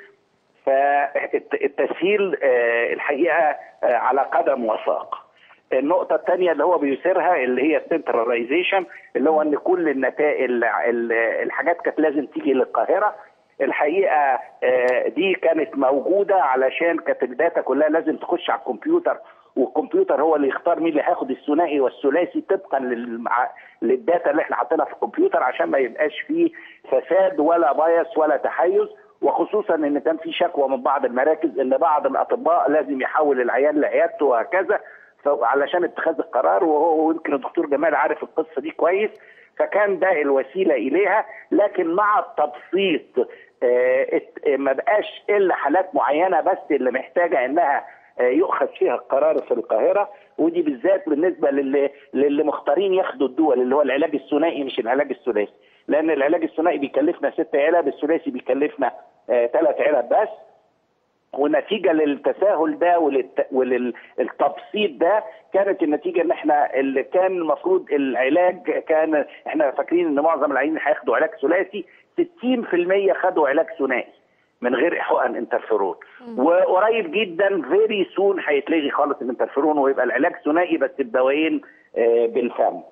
Speaker 11: فالتسهيل آه الحقيقه آه على قدم وساق. النقطة الثانية اللي هو بيثيرها اللي هي السنتراليزيشن، اللي هو ان كل النتائج الحاجات كانت لازم تيجي للقاهرة. الحقيقة دي كانت موجودة علشان كانت الداتا كلها لازم تخش على الكمبيوتر، والكمبيوتر هو اللي يختار مين اللي هياخد الثنائي والثلاثي طبقا للداتا اللي احنا حاطينها في الكمبيوتر، عشان ما يبقاش فيه فساد ولا بايس ولا تحيز. وخصوصا ان كان في شكوى من بعض المراكز ان بعض الاطباء لازم يحول العيان لعيادته وهكذا علشان اتخاذ القرار، وهو يمكن الدكتور جمال عارف القصه دي كويس. فكان ده الوسيله اليها، لكن مع التبسيط آه ما بقاش الا حالات معينه بس اللي محتاجه انها آه يؤخذ فيها القرار في القاهره، ودي بالذات بالنسبه للي, للي مختارين ياخدوا الدول اللي هو العلاج الثنائي مش العلاج الثلاثي، لان العلاج الثنائي بيكلفنا ست علب، الثلاثي بيكلفنا ثلاث آه علب بس. ونتيجه للتساهل ده وللتبسيط ده كانت النتيجه ان احنا اللي كان المفروض العلاج، كان احنا فاكرين ان معظم العيانين هياخدوا علاج ثلاثي، ستين في المية خدوا علاج ثنائي من غير حقن انترفيرون. وقريب جدا فيري سون هيتلغي خالص الانترفيرون ويبقى العلاج ثنائي بس بدوايين بالفم.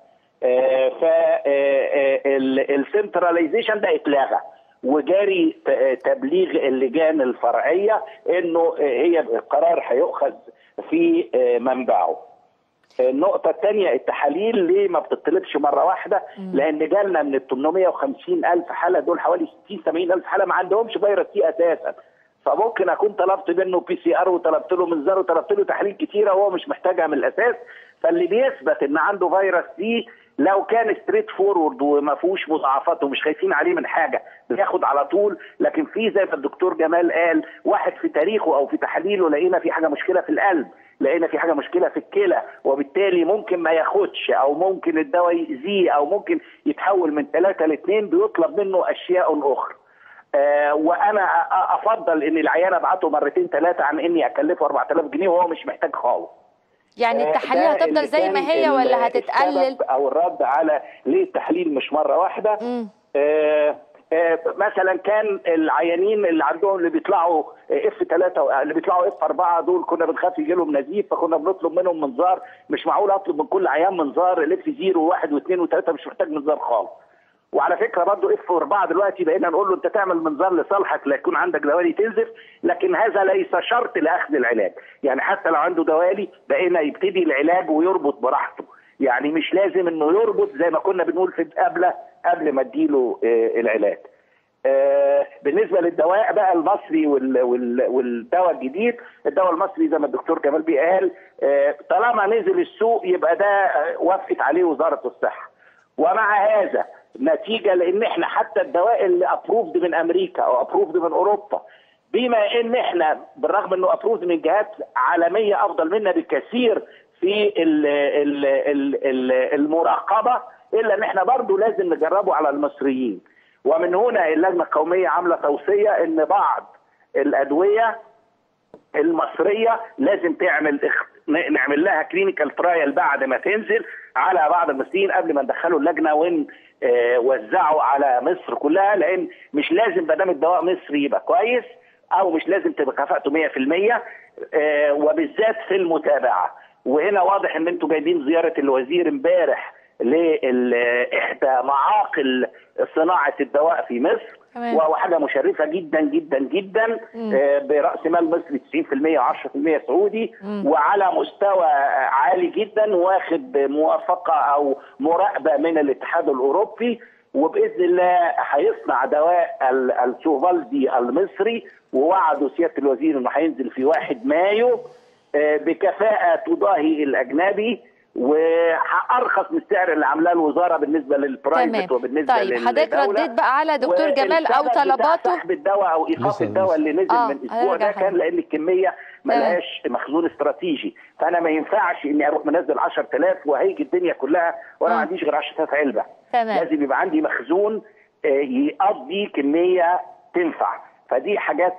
Speaker 11: فالسنتراليزيشن ده اتلغى، وجاري تبليغ اللجان الفرعيه انه هي القرار هيؤخذ في منبعه. النقطه الثانيه التحاليل ليه ما بتطلبش مره واحده؟ لان جالنا من ال ثمانمائة وخمسين ألف حاله دول حوالي ستين سبعين ألف حاله ما عندهمش فيروس سي اساسا، فممكن اكون طلبت منه بي سي ار وطلبت له منظار وطلبت له تحاليل كتيره وهو مش محتاجها من الاساس. فاللي بيثبت ان عنده فيروس سي لو كان ستريت فورورد وما فيهوش مضاعفات ومش خايفين عليه من حاجه بياخد على طول. لكن في زي ما الدكتور جمال قال، واحد في تاريخه او في تحاليله لقينا في حاجه مشكله في القلب، لقينا في حاجه مشكله في الكلى، وبالتالي ممكن ما ياخدش او ممكن الدواء يأذيه او ممكن يتحول من ثلاثه لاثنين، بيطلب منه اشياء اخرى. آه وانا افضل ان العيان ابعته مرتين ثلاثه عن اني اكلفه أربعة آلاف جنيه وهو مش محتاج خالص.
Speaker 1: يعني التحاليل هتفضل زي ما هي ولا هتتقلل؟
Speaker 11: او الرد على ليه التحليل مش مره واحده. آه آه مثلا كان العيانين اللي عندهم اللي بيطلعوا اف ثلاثة اللي بيطلعوا اف أربعة دول كنا بنخاف يجي لهم نزيف، فكنا بنطلب منهم منظار. مش معقول اطلب من كل عيان منظار الاف زيرو وواحد واثنين وثلاثه، مش محتاج منظار خالص. وعلى فكره برضه اف أربعة دلوقتي بقينا نقول له انت تعمل منظار لصالحك لا يكون عندك دوالي تنزف، لكن هذا ليس شرط لاخذ العلاج. يعني حتى لو عنده دوالي بقينا يبتدي العلاج ويربط براحته، يعني مش لازم انه يربط زي ما كنا بنقول في قبل قبل ما اديله آه العلاج. آه بالنسبه للدواء بقى المصري وال وال والدواء الجديد، الدواء المصري زي ما الدكتور جمال بيه قال آه طالما نزل السوق يبقى ده آه وافقت عليه وزاره الصحه. ومع هذا نتيجه لان احنا حتى الدواء اللي ابروفد من امريكا او ابروفد من اوروبا، بما ان احنا بالرغم انه ابروفد من جهات عالميه افضل منا بكثير في ال ال ال ال المراقبه، الا ان احنا برضه لازم نجربه على المصريين. ومن هنا اللجنه القوميه عامله توصيه ان بعض الادويه المصريه لازم تعمل نعمل لها كلينيكال ترايل بعد ما تنزل على بعض المصريين قبل ما ندخله اللجنه ونوزعه على مصر كلها، لان مش لازم ما دام الدواء مصري يبقى كويس، او مش لازم تبقى كفاءته مية في المية، وبالذات في المتابعه. وهنا واضح ان انتوا جايبين زياره الوزير امبارح لاحدى معاقل صناعه الدواء في مصر، وهو حاجه مشرفه جدا جدا جدا، براس مال مصري تسعين بالمئة وعشرة بالمئة سعودي، مم. وعلى مستوى عالي جدا، واخد موافقه او مراقبه من الاتحاد الاوروبي، وباذن الله هيصنع دواء السوفالدي المصري، ووعدوا سياده الوزير انه هينزل في واحد مايو بكفاءه تضاهي الاجنبي، وارخص من السعر اللي عاملاه الوزاره بالنسبه للبرايفت وبالنسبه
Speaker 1: طيب
Speaker 11: للدوله.
Speaker 1: حضرتك رديت بقى على دكتور جمال او طلباته
Speaker 11: سحب الدواء او ايقاف الدواء اللي نزل آه. من اسبوع ده كان لان الكميه ملهاش مخزون استراتيجي، فانا ما ينفعش اني اروح منزل عشرة آلاف وهيجي الدنيا كلها وانا ما عنديش غير عشرة آلاف علبه.
Speaker 1: تمام.
Speaker 11: لازم يبقى عندي مخزون يقضي كميه تنفع، فدي حاجات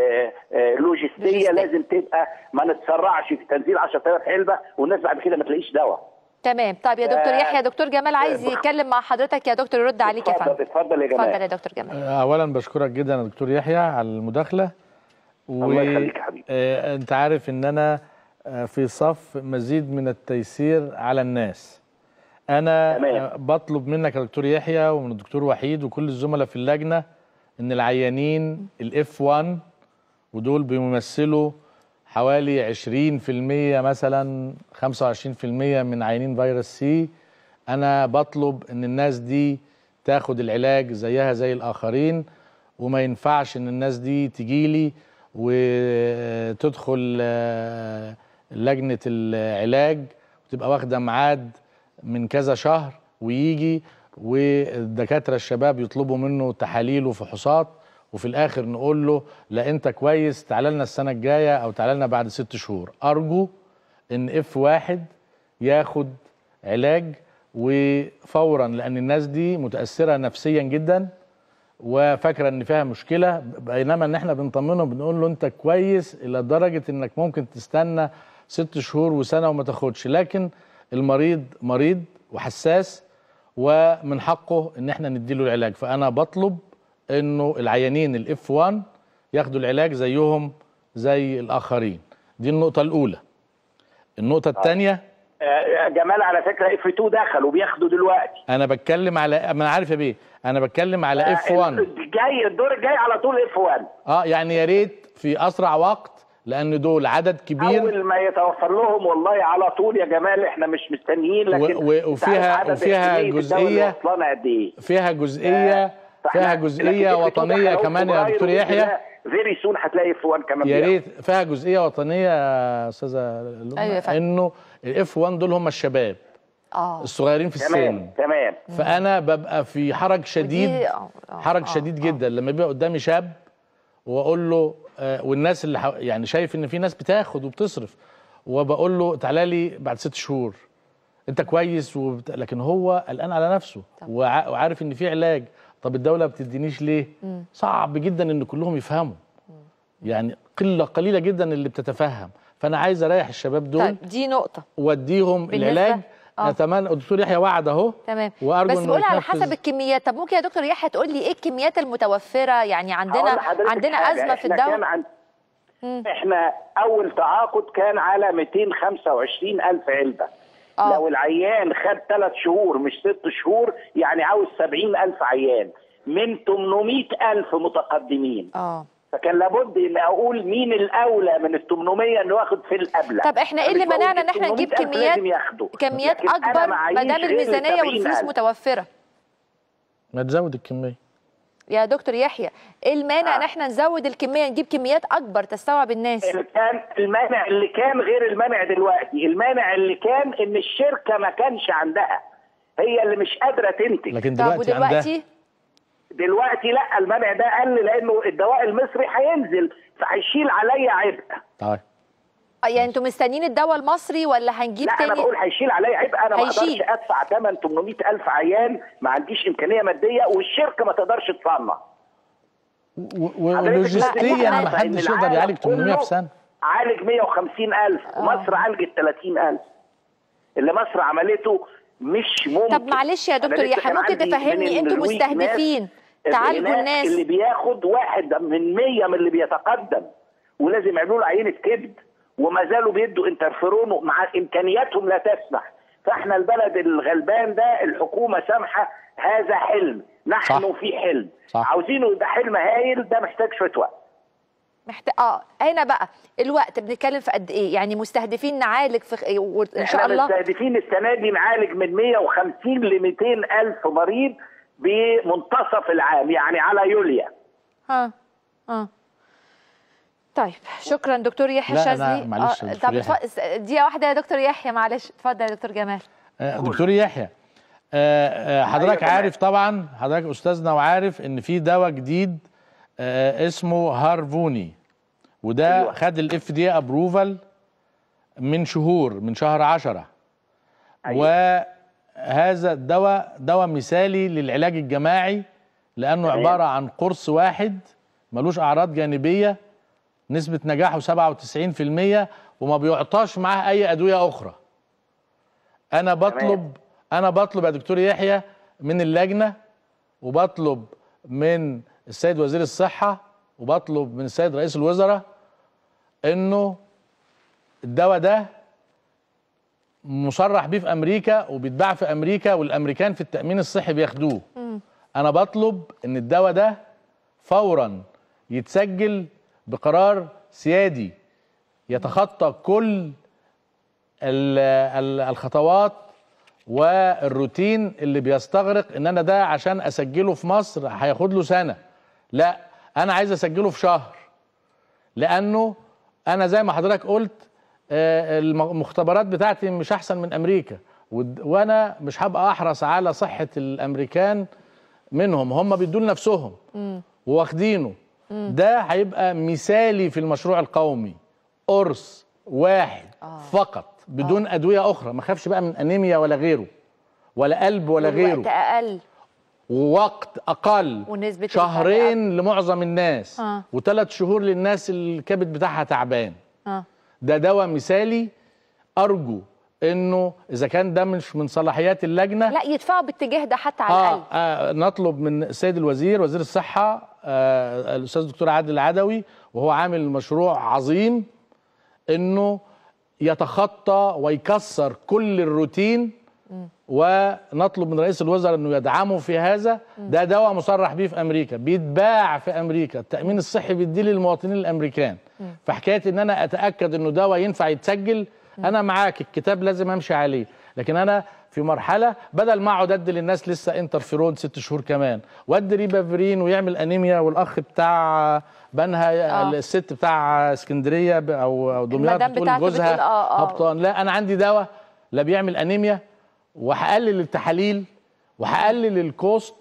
Speaker 11: لوجستيه لازم تبقى، ما نتسرعش في تنزيل عشرة آلاف علبه والناس بعد كده ما تلاقيش دواء.
Speaker 1: تمام. طيب يا دكتور يحيى، دكتور جمال عايز يتكلم مع حضرتك يا دكتور، يرد عليك يا فندم.
Speaker 11: اتفضل يا جمال.
Speaker 1: اتفضل يا دكتور جمال.
Speaker 4: اولا بشكرك جدا يا دكتور يحيى على المداخله.
Speaker 11: الله يخليك يا حبيبي.
Speaker 4: آه انت عارف ان انا في صف مزيد من التيسير على الناس. انا تمام. بطلب منك يا دكتور يحيى ومن الدكتور وحيد وكل الزملاء في اللجنه ان العيانين الاف واحد ودول بيمثلوا حوالي عشرين بالمئة مثلا خمسة وعشرين بالمئة من عيانين فيروس سي، انا بطلب ان الناس دي تاخد العلاج زيها زي الاخرين، وما ينفعش ان الناس دي تجيلي وتدخل لجنه العلاج وتبقى واخده ميعاد من كذا شهر ويجي والدكاتره الشباب يطلبوا منه تحاليل وفحوصات، وفي الاخر نقول له لا انت كويس تعال لنا السنه الجايه او تعال لنا بعد ست شهور. ارجو ان اف واحد ياخد علاج وفورا، لان الناس دي متاثره نفسيا جدا وفاكره ان فيها مشكله، بينما ان احنا بنطمنه بنقول له انت كويس الى درجه انك ممكن تستنى ست شهور وسنه وما تاخدش، لكن المريض مريض وحساس ومن حقه ان احنا نديله العلاج. فانا بطلب انه العيانين الاف واحد ياخدوا العلاج زيهم زي الاخرين. دي النقطه الاولى. النقطه الثانيه
Speaker 11: آه جمال على فكره اف اتنين دخل وبياخدوا دلوقتي.
Speaker 4: انا بتكلم على، ما انا عارف يا بيه، انا بتكلم على اف واحد.
Speaker 11: جاي الدور الجاي على طول اف واحد.
Speaker 4: اه يعني يا ريت في اسرع وقت، لان دول عدد كبير.
Speaker 11: اول ما يتوفر لهم والله على طول يا جمال، احنا مش مستنيين. لكن
Speaker 4: و وفيها وفيها جزئيه فيها جزئيه فيها جزئيه وطنيه كمان يا دكتور يحيى.
Speaker 11: فيري سون هتلاقي اف واحد كمان.
Speaker 4: يا ريت فيها جزئيه وطنيه يا استاذه لبنى. أيوة انه الاف واحد دول هم الشباب اه الصغيرين في السن.
Speaker 11: تمام تمام.
Speaker 4: فانا ببقى في حرج شديد حرج آه شديد آه جدا لما يبقى قدامي شاب واقول له آه والناس اللي يعني شايف ان في ناس بتاخد وبتصرف، وبقول له تعالى لي بعد ست شهور انت كويس وبت... لكن هو قلقان على نفسه وع... وعارف ان في علاج. طب الدوله ما بتدينيش ليه؟ مم. صعب جدا ان كلهم يفهموا. مم. يعني قله قليله جدا اللي بتتفهم، فانا عايز اريح الشباب دول.
Speaker 1: طيب دي نقطه واديهم
Speaker 4: العلاج. آه. اتمنى الدكتور يحيى وعد اهو.
Speaker 1: تمام. بس بقول على حسب الكميات. طب ممكن يا دكتور يحيى تقول لي ايه الكميات المتوفره؟ يعني عندنا عندنا ازمه في الدواء.
Speaker 11: عن... احنا اول تعاقد كان على مئتين وخمسة وعشرين ألف علبه. آه. لو العيان خد ثلاث شهور مش ست شهور يعني عاوز سبعين ألف عيان من ثمانمئة ألف متقدمين.
Speaker 1: اه
Speaker 11: فكان لابد ان اقول مين الاولى من ال ثمانمئة انه ياخد في الابلة.
Speaker 1: طب احنا ايه اللي منعنا ان احنا نجيب كميات كميات اكبر ما دام الميزانيه والفلوس متوفره؟
Speaker 4: ما تزود الكميه
Speaker 1: يا دكتور يحيى. ايه المانع آه. ان احنا نزود الكميه نجيب كميات اكبر تستوعب الناس؟
Speaker 11: كان المانع اللي كان غير المانع دلوقتي. المانع اللي كان ان الشركه ما كانش عندها، هي اللي مش قادره تنتج.
Speaker 4: لكن دلوقتي
Speaker 1: دلوقتي
Speaker 11: دلوقتي لا، المانع ده قل لانه الدواء المصري هينزل فهيشيل عليا عبء.
Speaker 4: طيب
Speaker 1: يعني انتوا مستنيين الدواء المصري ولا هنجيب
Speaker 11: لا
Speaker 1: تاني؟
Speaker 11: لا انا بقول هيشيل عليا عبء. انا ما اقدرش ادفع ثمن ثمانمئة ألف عيان، ما عنديش امكانيه ماديه والشركه ما تقدرش تصنع.
Speaker 4: ولوجستيا ما حدش يقدر يعالج ثمانمئة في سنه.
Speaker 11: عالج مئة وخمسين ألف. آه. مصر عالجت ثلاثين ألف. اللي مصر عملته مش ممكن.
Speaker 1: طب معلش يا دكتور يحيى ممكن تفهمني انتوا مستهدفين تعالجوا الناس
Speaker 11: اللي بياخد واحد من مية من اللي بيتقدم ولازم يعملوا له عينه كبد وما زالوا بيدوا انترفيرون مع امكانياتهم لا تسمح. فاحنا البلد الغلبان ده الحكومه سامحه، هذا حلم، نحن صح. في حلم صح. عاوزينه يبقى حلم هايل، ده محتاج شويه وقت.
Speaker 1: محتاج اه هنا بقى الوقت بنتكلم في قد ايه؟ يعني مستهدفين نعالج في وان شاء الله
Speaker 11: احنا مستهدفين السنه دي نعالج من مية وخمسين ل مئتين الف مريض بمنتصف العام، يعني على يوليو.
Speaker 1: ها اه طيب شكرا دكتور يحيى الشاذلي.
Speaker 4: معلش
Speaker 1: آه طب دقيقه واحده يا دكتور يحيى، معلش اتفضل يا دكتور جمال.
Speaker 4: آه دكتور يحيى آه آه حضرتك عارف طبعا، حضرتك استاذنا وعارف ان في دواء جديد آه اسمه هارفوني، وده أيوة. خد الاف دي ابروفال من شهور، من شهر عشرة. أيوة. وهذا الدواء دواء مثالي للعلاج الجماعي، لانه أيوة. عباره عن قرص واحد ملوش اعراض جانبيه، نسبه نجاحه سبعة وتسعين في المية، وما بيعطاش معاه اي ادويه اخرى. انا بطلب انا بطلب يا دكتور يحيى من اللجنه، وبطلب من السيد وزير الصحه، وبطلب من السيد رئيس الوزراء انه الدواء ده مصرح بيه في امريكا وبيتباع في امريكا، والامريكان في التامين الصحي بياخدوه. م. انا بطلب ان الدواء ده فورا يتسجل بقرار سيادي يتخطى كل الخطوات والروتين اللي بيستغرق ان انا ده عشان اسجله في مصر هياخد له سنه. لا، انا عايز اسجله في شهر، لانه انا زي ما حضرتك قلت المختبرات بتاعتي مش احسن من امريكا، وانا مش هبقى احرص على صحه الامريكان منهم، هم بيدوا لنفسهم وواخدينه. ده هيبقى مثالي في المشروع القومي، قرص واحد آه. فقط بدون آه. ادويه اخرى، ما خافش بقى من انيميا ولا غيره ولا قلب ولا غيره،
Speaker 1: وقت اقل
Speaker 4: ووقت اقل،
Speaker 1: ونسبه
Speaker 4: شهرين لمعظم الناس آه. وثلاث شهور للناس الكبد بتاعها تعبان. آه. ده دواء مثالي، ارجو انه اذا كان ده مش من صلاحيات اللجنه
Speaker 1: لا يدفعوا باتجاه ده حتى على
Speaker 4: آه
Speaker 1: الاقل.
Speaker 4: آه نطلب من السيد الوزير وزير الصحه آه الاستاذ الدكتور عادل العدوي، وهو عامل مشروع عظيم، انه يتخطى ويكسر كل الروتين. م. ونطلب من رئيس الوزراء انه يدعمه في هذا. م. ده دواء مصرح بيه في امريكا، بيتباع في امريكا، التامين الصحي بيديه للمواطنين الامريكان. م. فحكايه ان انا اتاكد انه دواء ينفع يتسجل، انا معاك، الكتاب لازم امشي عليه، لكن انا في مرحله بدل ما اقعد ادي للناس لسه انترفيرون ست شهور كمان، وادي ريبافرين ويعمل انيميا، والاخ بتاع بنها آه. الست بتاع اسكندريه او دمياط بتقول لجوزها آه آه. هبطان. لا، انا عندي دواء لا بيعمل انيميا، وهقلل التحاليل وهقلل الكوست،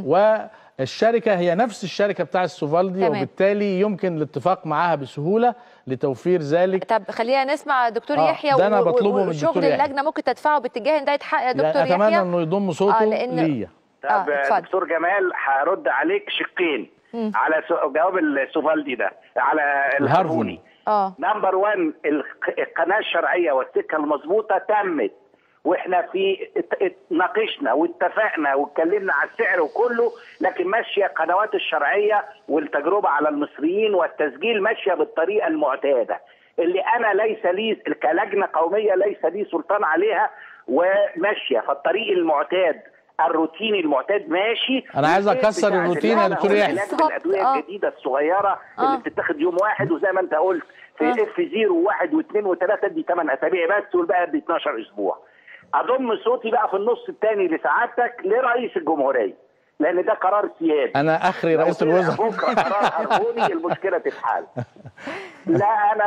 Speaker 4: والشركه هي نفس الشركه بتاع السوفالدي، وبالتالي يمكن الاتفاق معاها بسهوله لتوفير ذلك.
Speaker 1: طب خلينا نسمع دكتور آه يحيى،
Speaker 4: ده انا بطلبه من الدكتور
Speaker 1: شغل اللجنه ممكن تدفعه باتجاه ان ده يتحقق يا دكتور يحيى.
Speaker 4: اتمنى انه يضم صوته آه لأن...
Speaker 11: ليا. طب آه دكتور جمال، هرد عليك شقين م. على جواب السوفالدي ده، على الهارفوني. اه نمبر واحد، القناه الشرعيه والسكه المظبوطه تمت، واحنا في ناقشنا واتفقنا واتكلمنا على السعر وكله، لكن ماشيه القنوات الشرعيه والتجربه على المصريين والتسجيل ماشيه بالطريقه المعتاده، اللي انا ليس لي كلجنه قوميه ليس لي سلطان عليها، وماشيه فالطريق المعتاد الروتيني المعتاد ماشي.
Speaker 4: انا عايز اكسر الروتين يا دكتور يحيى.
Speaker 11: الادويه الجديده الصغيره آه. اللي بتتاخد يوم واحد، وزي ما انت قلت في اف صفر وواحد واثنين وثلاثه دي ثمانية اسابيع بس، والباقي ب اتناشر اسبوع. اضم صوتي بقى في النص الثاني لسعادتك لرئيس الجمهوريه، لان ده قرار سيادي.
Speaker 4: انا اخري رئيس الوزراء.
Speaker 11: بكره قرار هارفوني المشكله تتحل. لا، انا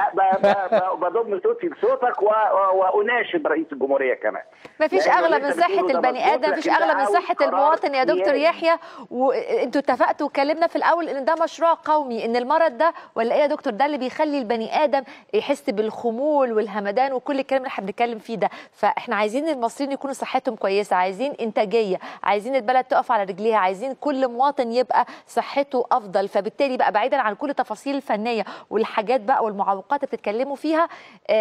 Speaker 11: بضم صوتي لصوتك واناشد رئيس الجمهوريه كمان.
Speaker 1: مفيش اغلى من صحه البني ادم، مفيش اغلى من صحه المواطن يا دكتور يحيى. وانتوا اتفقتوا واتكلمنا في الاول ان ده مشروع قومي، ان المرض ده ولا ايه يا دكتور، ده اللي بيخلي البني ادم يحس بالخمول والهمدان وكل الكلام اللي احنا بنتكلم فيه ده. فاحنا عايزين المصريين يكونوا صحتهم كويسه، عايزين انتاجيه، عايزين البلد تقف على رجليها، عايزين كل مواطن يبقى صحته افضل. فبالتالي بقى بعيدا عن كل التفاصيل الفنيه والحاجات بقى والمعوقات اللي بتتكلموا فيها، آه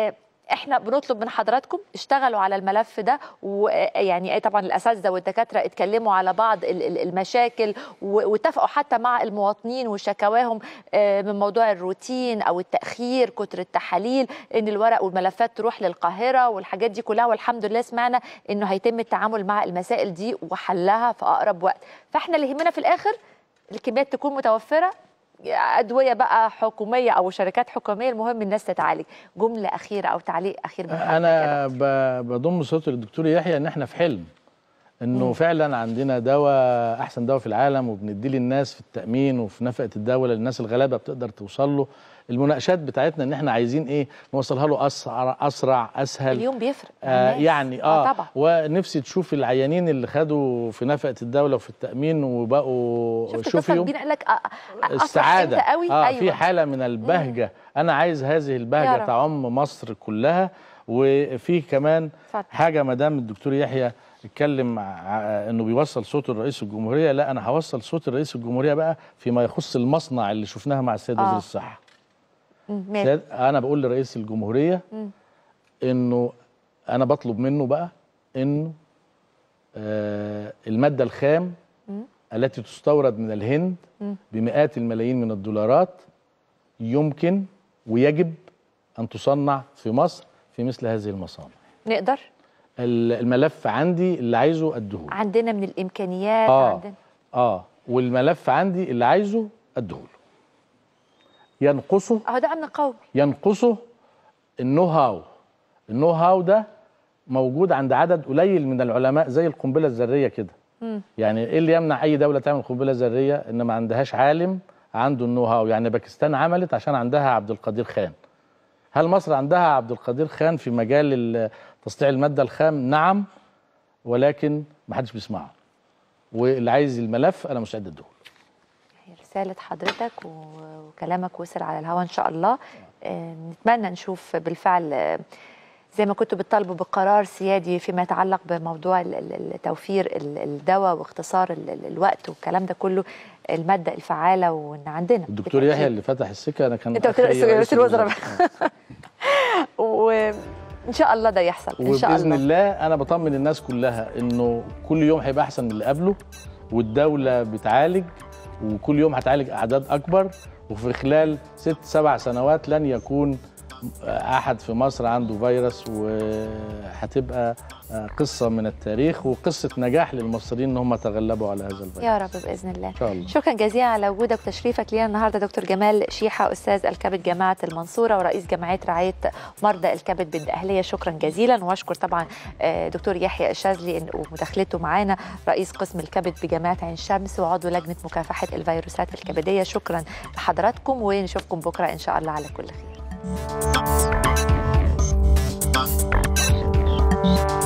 Speaker 1: احنا بنطلب من حضراتكم اشتغلوا على الملف ده، ويعني طبعا الاساتذه والدكاتره اتكلموا على بعض المشاكل واتفقوا حتى مع المواطنين وشكواهم من موضوع الروتين او التاخير، كتر التحاليل، ان الورق والملفات تروح للقاهره والحاجات دي كلها، والحمد لله سمعنا انه هيتم التعامل مع المسائل دي وحلها في اقرب وقت. فاحنا اللي يهمنا في الاخر الكميات تكون متوفره، ادويه بقى حكوميه او شركات حكوميه، المهم الناس تتعالج. جمله اخيره او تعليق اخير من
Speaker 4: انا بضم صوت للدكتور يحيى ان احنا في حلم، انه مم. فعلا عندنا دواء احسن دواء في العالم وبنديه للناس في التامين وفي نفقه الدوله للناس الغلابه بتقدر توصل له. المناقشات بتاعتنا ان احنا عايزين ايه نوصلها له اسرع اسرع اسهل.
Speaker 1: اليوم بيفرق
Speaker 4: آه يعني اه, آه طبعا. ونفسي تشوف العيانين اللي خدوا في نفقه الدوله وفي التامين وبقوا شوفوا
Speaker 1: قال لك
Speaker 4: السعاده
Speaker 1: قوي.
Speaker 4: اه
Speaker 1: أيوة.
Speaker 4: في حاله من البهجه. مم. انا عايز هذه البهجه تعم مصر كلها. وفي كمان فتح. حاجه مدام الدكتور يحيى اتكلم انه بيوصل صوت الرئيس الجمهوريه، لا انا هوصل صوت الرئيس الجمهوريه بقى فيما يخص المصنع اللي شفناها مع السيد وزير آه. الصحه. سيد انا بقول لرئيس الجمهوريه مم. انه انا بطلب منه بقى انه آه الماده الخام مم. التي تستورد من الهند مم. بمئات الملايين من الدولارات يمكن ويجب ان تصنع في مصر في مثل هذه المصانع.
Speaker 1: نقدر؟
Speaker 4: الملف عندي اللي عايزه اديهوله.
Speaker 1: عندنا من الامكانيات.
Speaker 4: اه
Speaker 1: عندنا.
Speaker 4: اه والملف عندي اللي عايزه اديهوله. ينقصه
Speaker 1: اهو ده امن قومي.
Speaker 4: ينقصه النو هاو. النو هاو ده موجود عند عدد قليل من العلماء زي القنبله الذريه كده. مم. يعني ايه اللي يمنع اي دوله تعمل قنبله ذريه؟ ان ما عندهاش عالم عنده النو هاو. يعني باكستان عملت عشان عندها عبد القادر خان. هل مصر عندها عبد القادر خان في مجال تصنيع الماده الخام؟ نعم، ولكن ما حدش بيسمعه. واللي عايز الملف انا مستعد اديه.
Speaker 1: رساله حضرتك وكلامك وصل على الهواء ان شاء الله. نتمنى نشوف بالفعل زي ما كنتوا بتطالبوا بقرار سيادي فيما يتعلق بموضوع توفير الدواء واختصار الوقت والكلام ده كله، الماده الفعاله، وان عندنا
Speaker 4: الدكتور يحيى اللي فتح السكه. انا كان
Speaker 1: انت قلت رئيس الوزراء وان شاء الله ده يحصل ان شاء الله.
Speaker 4: وباذن الله انا بطمن الناس كلها انه كل يوم هيبقى احسن من اللي قبله، والدوله بتعالج وكل يوم هتعالج اعداد اكبر، وفي خلال ست سبع سنوات لن يكون احد في مصر عنده فيروس، وهتبقى قصه من التاريخ وقصه نجاح للمصريين ان هم تغلبوا على هذا الفيروس
Speaker 1: يا رب باذن الله.
Speaker 4: ان شاء الله.
Speaker 1: شكرا جزيلا على وجودك وتشريفك لينا النهارده دكتور جمال شيحه، استاذ الكبد جامعه المنصوره ورئيس جمعيه رعايه مرضى الكبد بالدقهليه. شكرا جزيلا. واشكر طبعا دكتور يحيى الشاذلي ومداخلته معانا، رئيس قسم الكبد بجامعه عين شمس وعضو لجنه مكافحه الفيروسات الكبديه. شكرا لحضراتكم ونشوفكم بكره ان شاء الله على كل خير.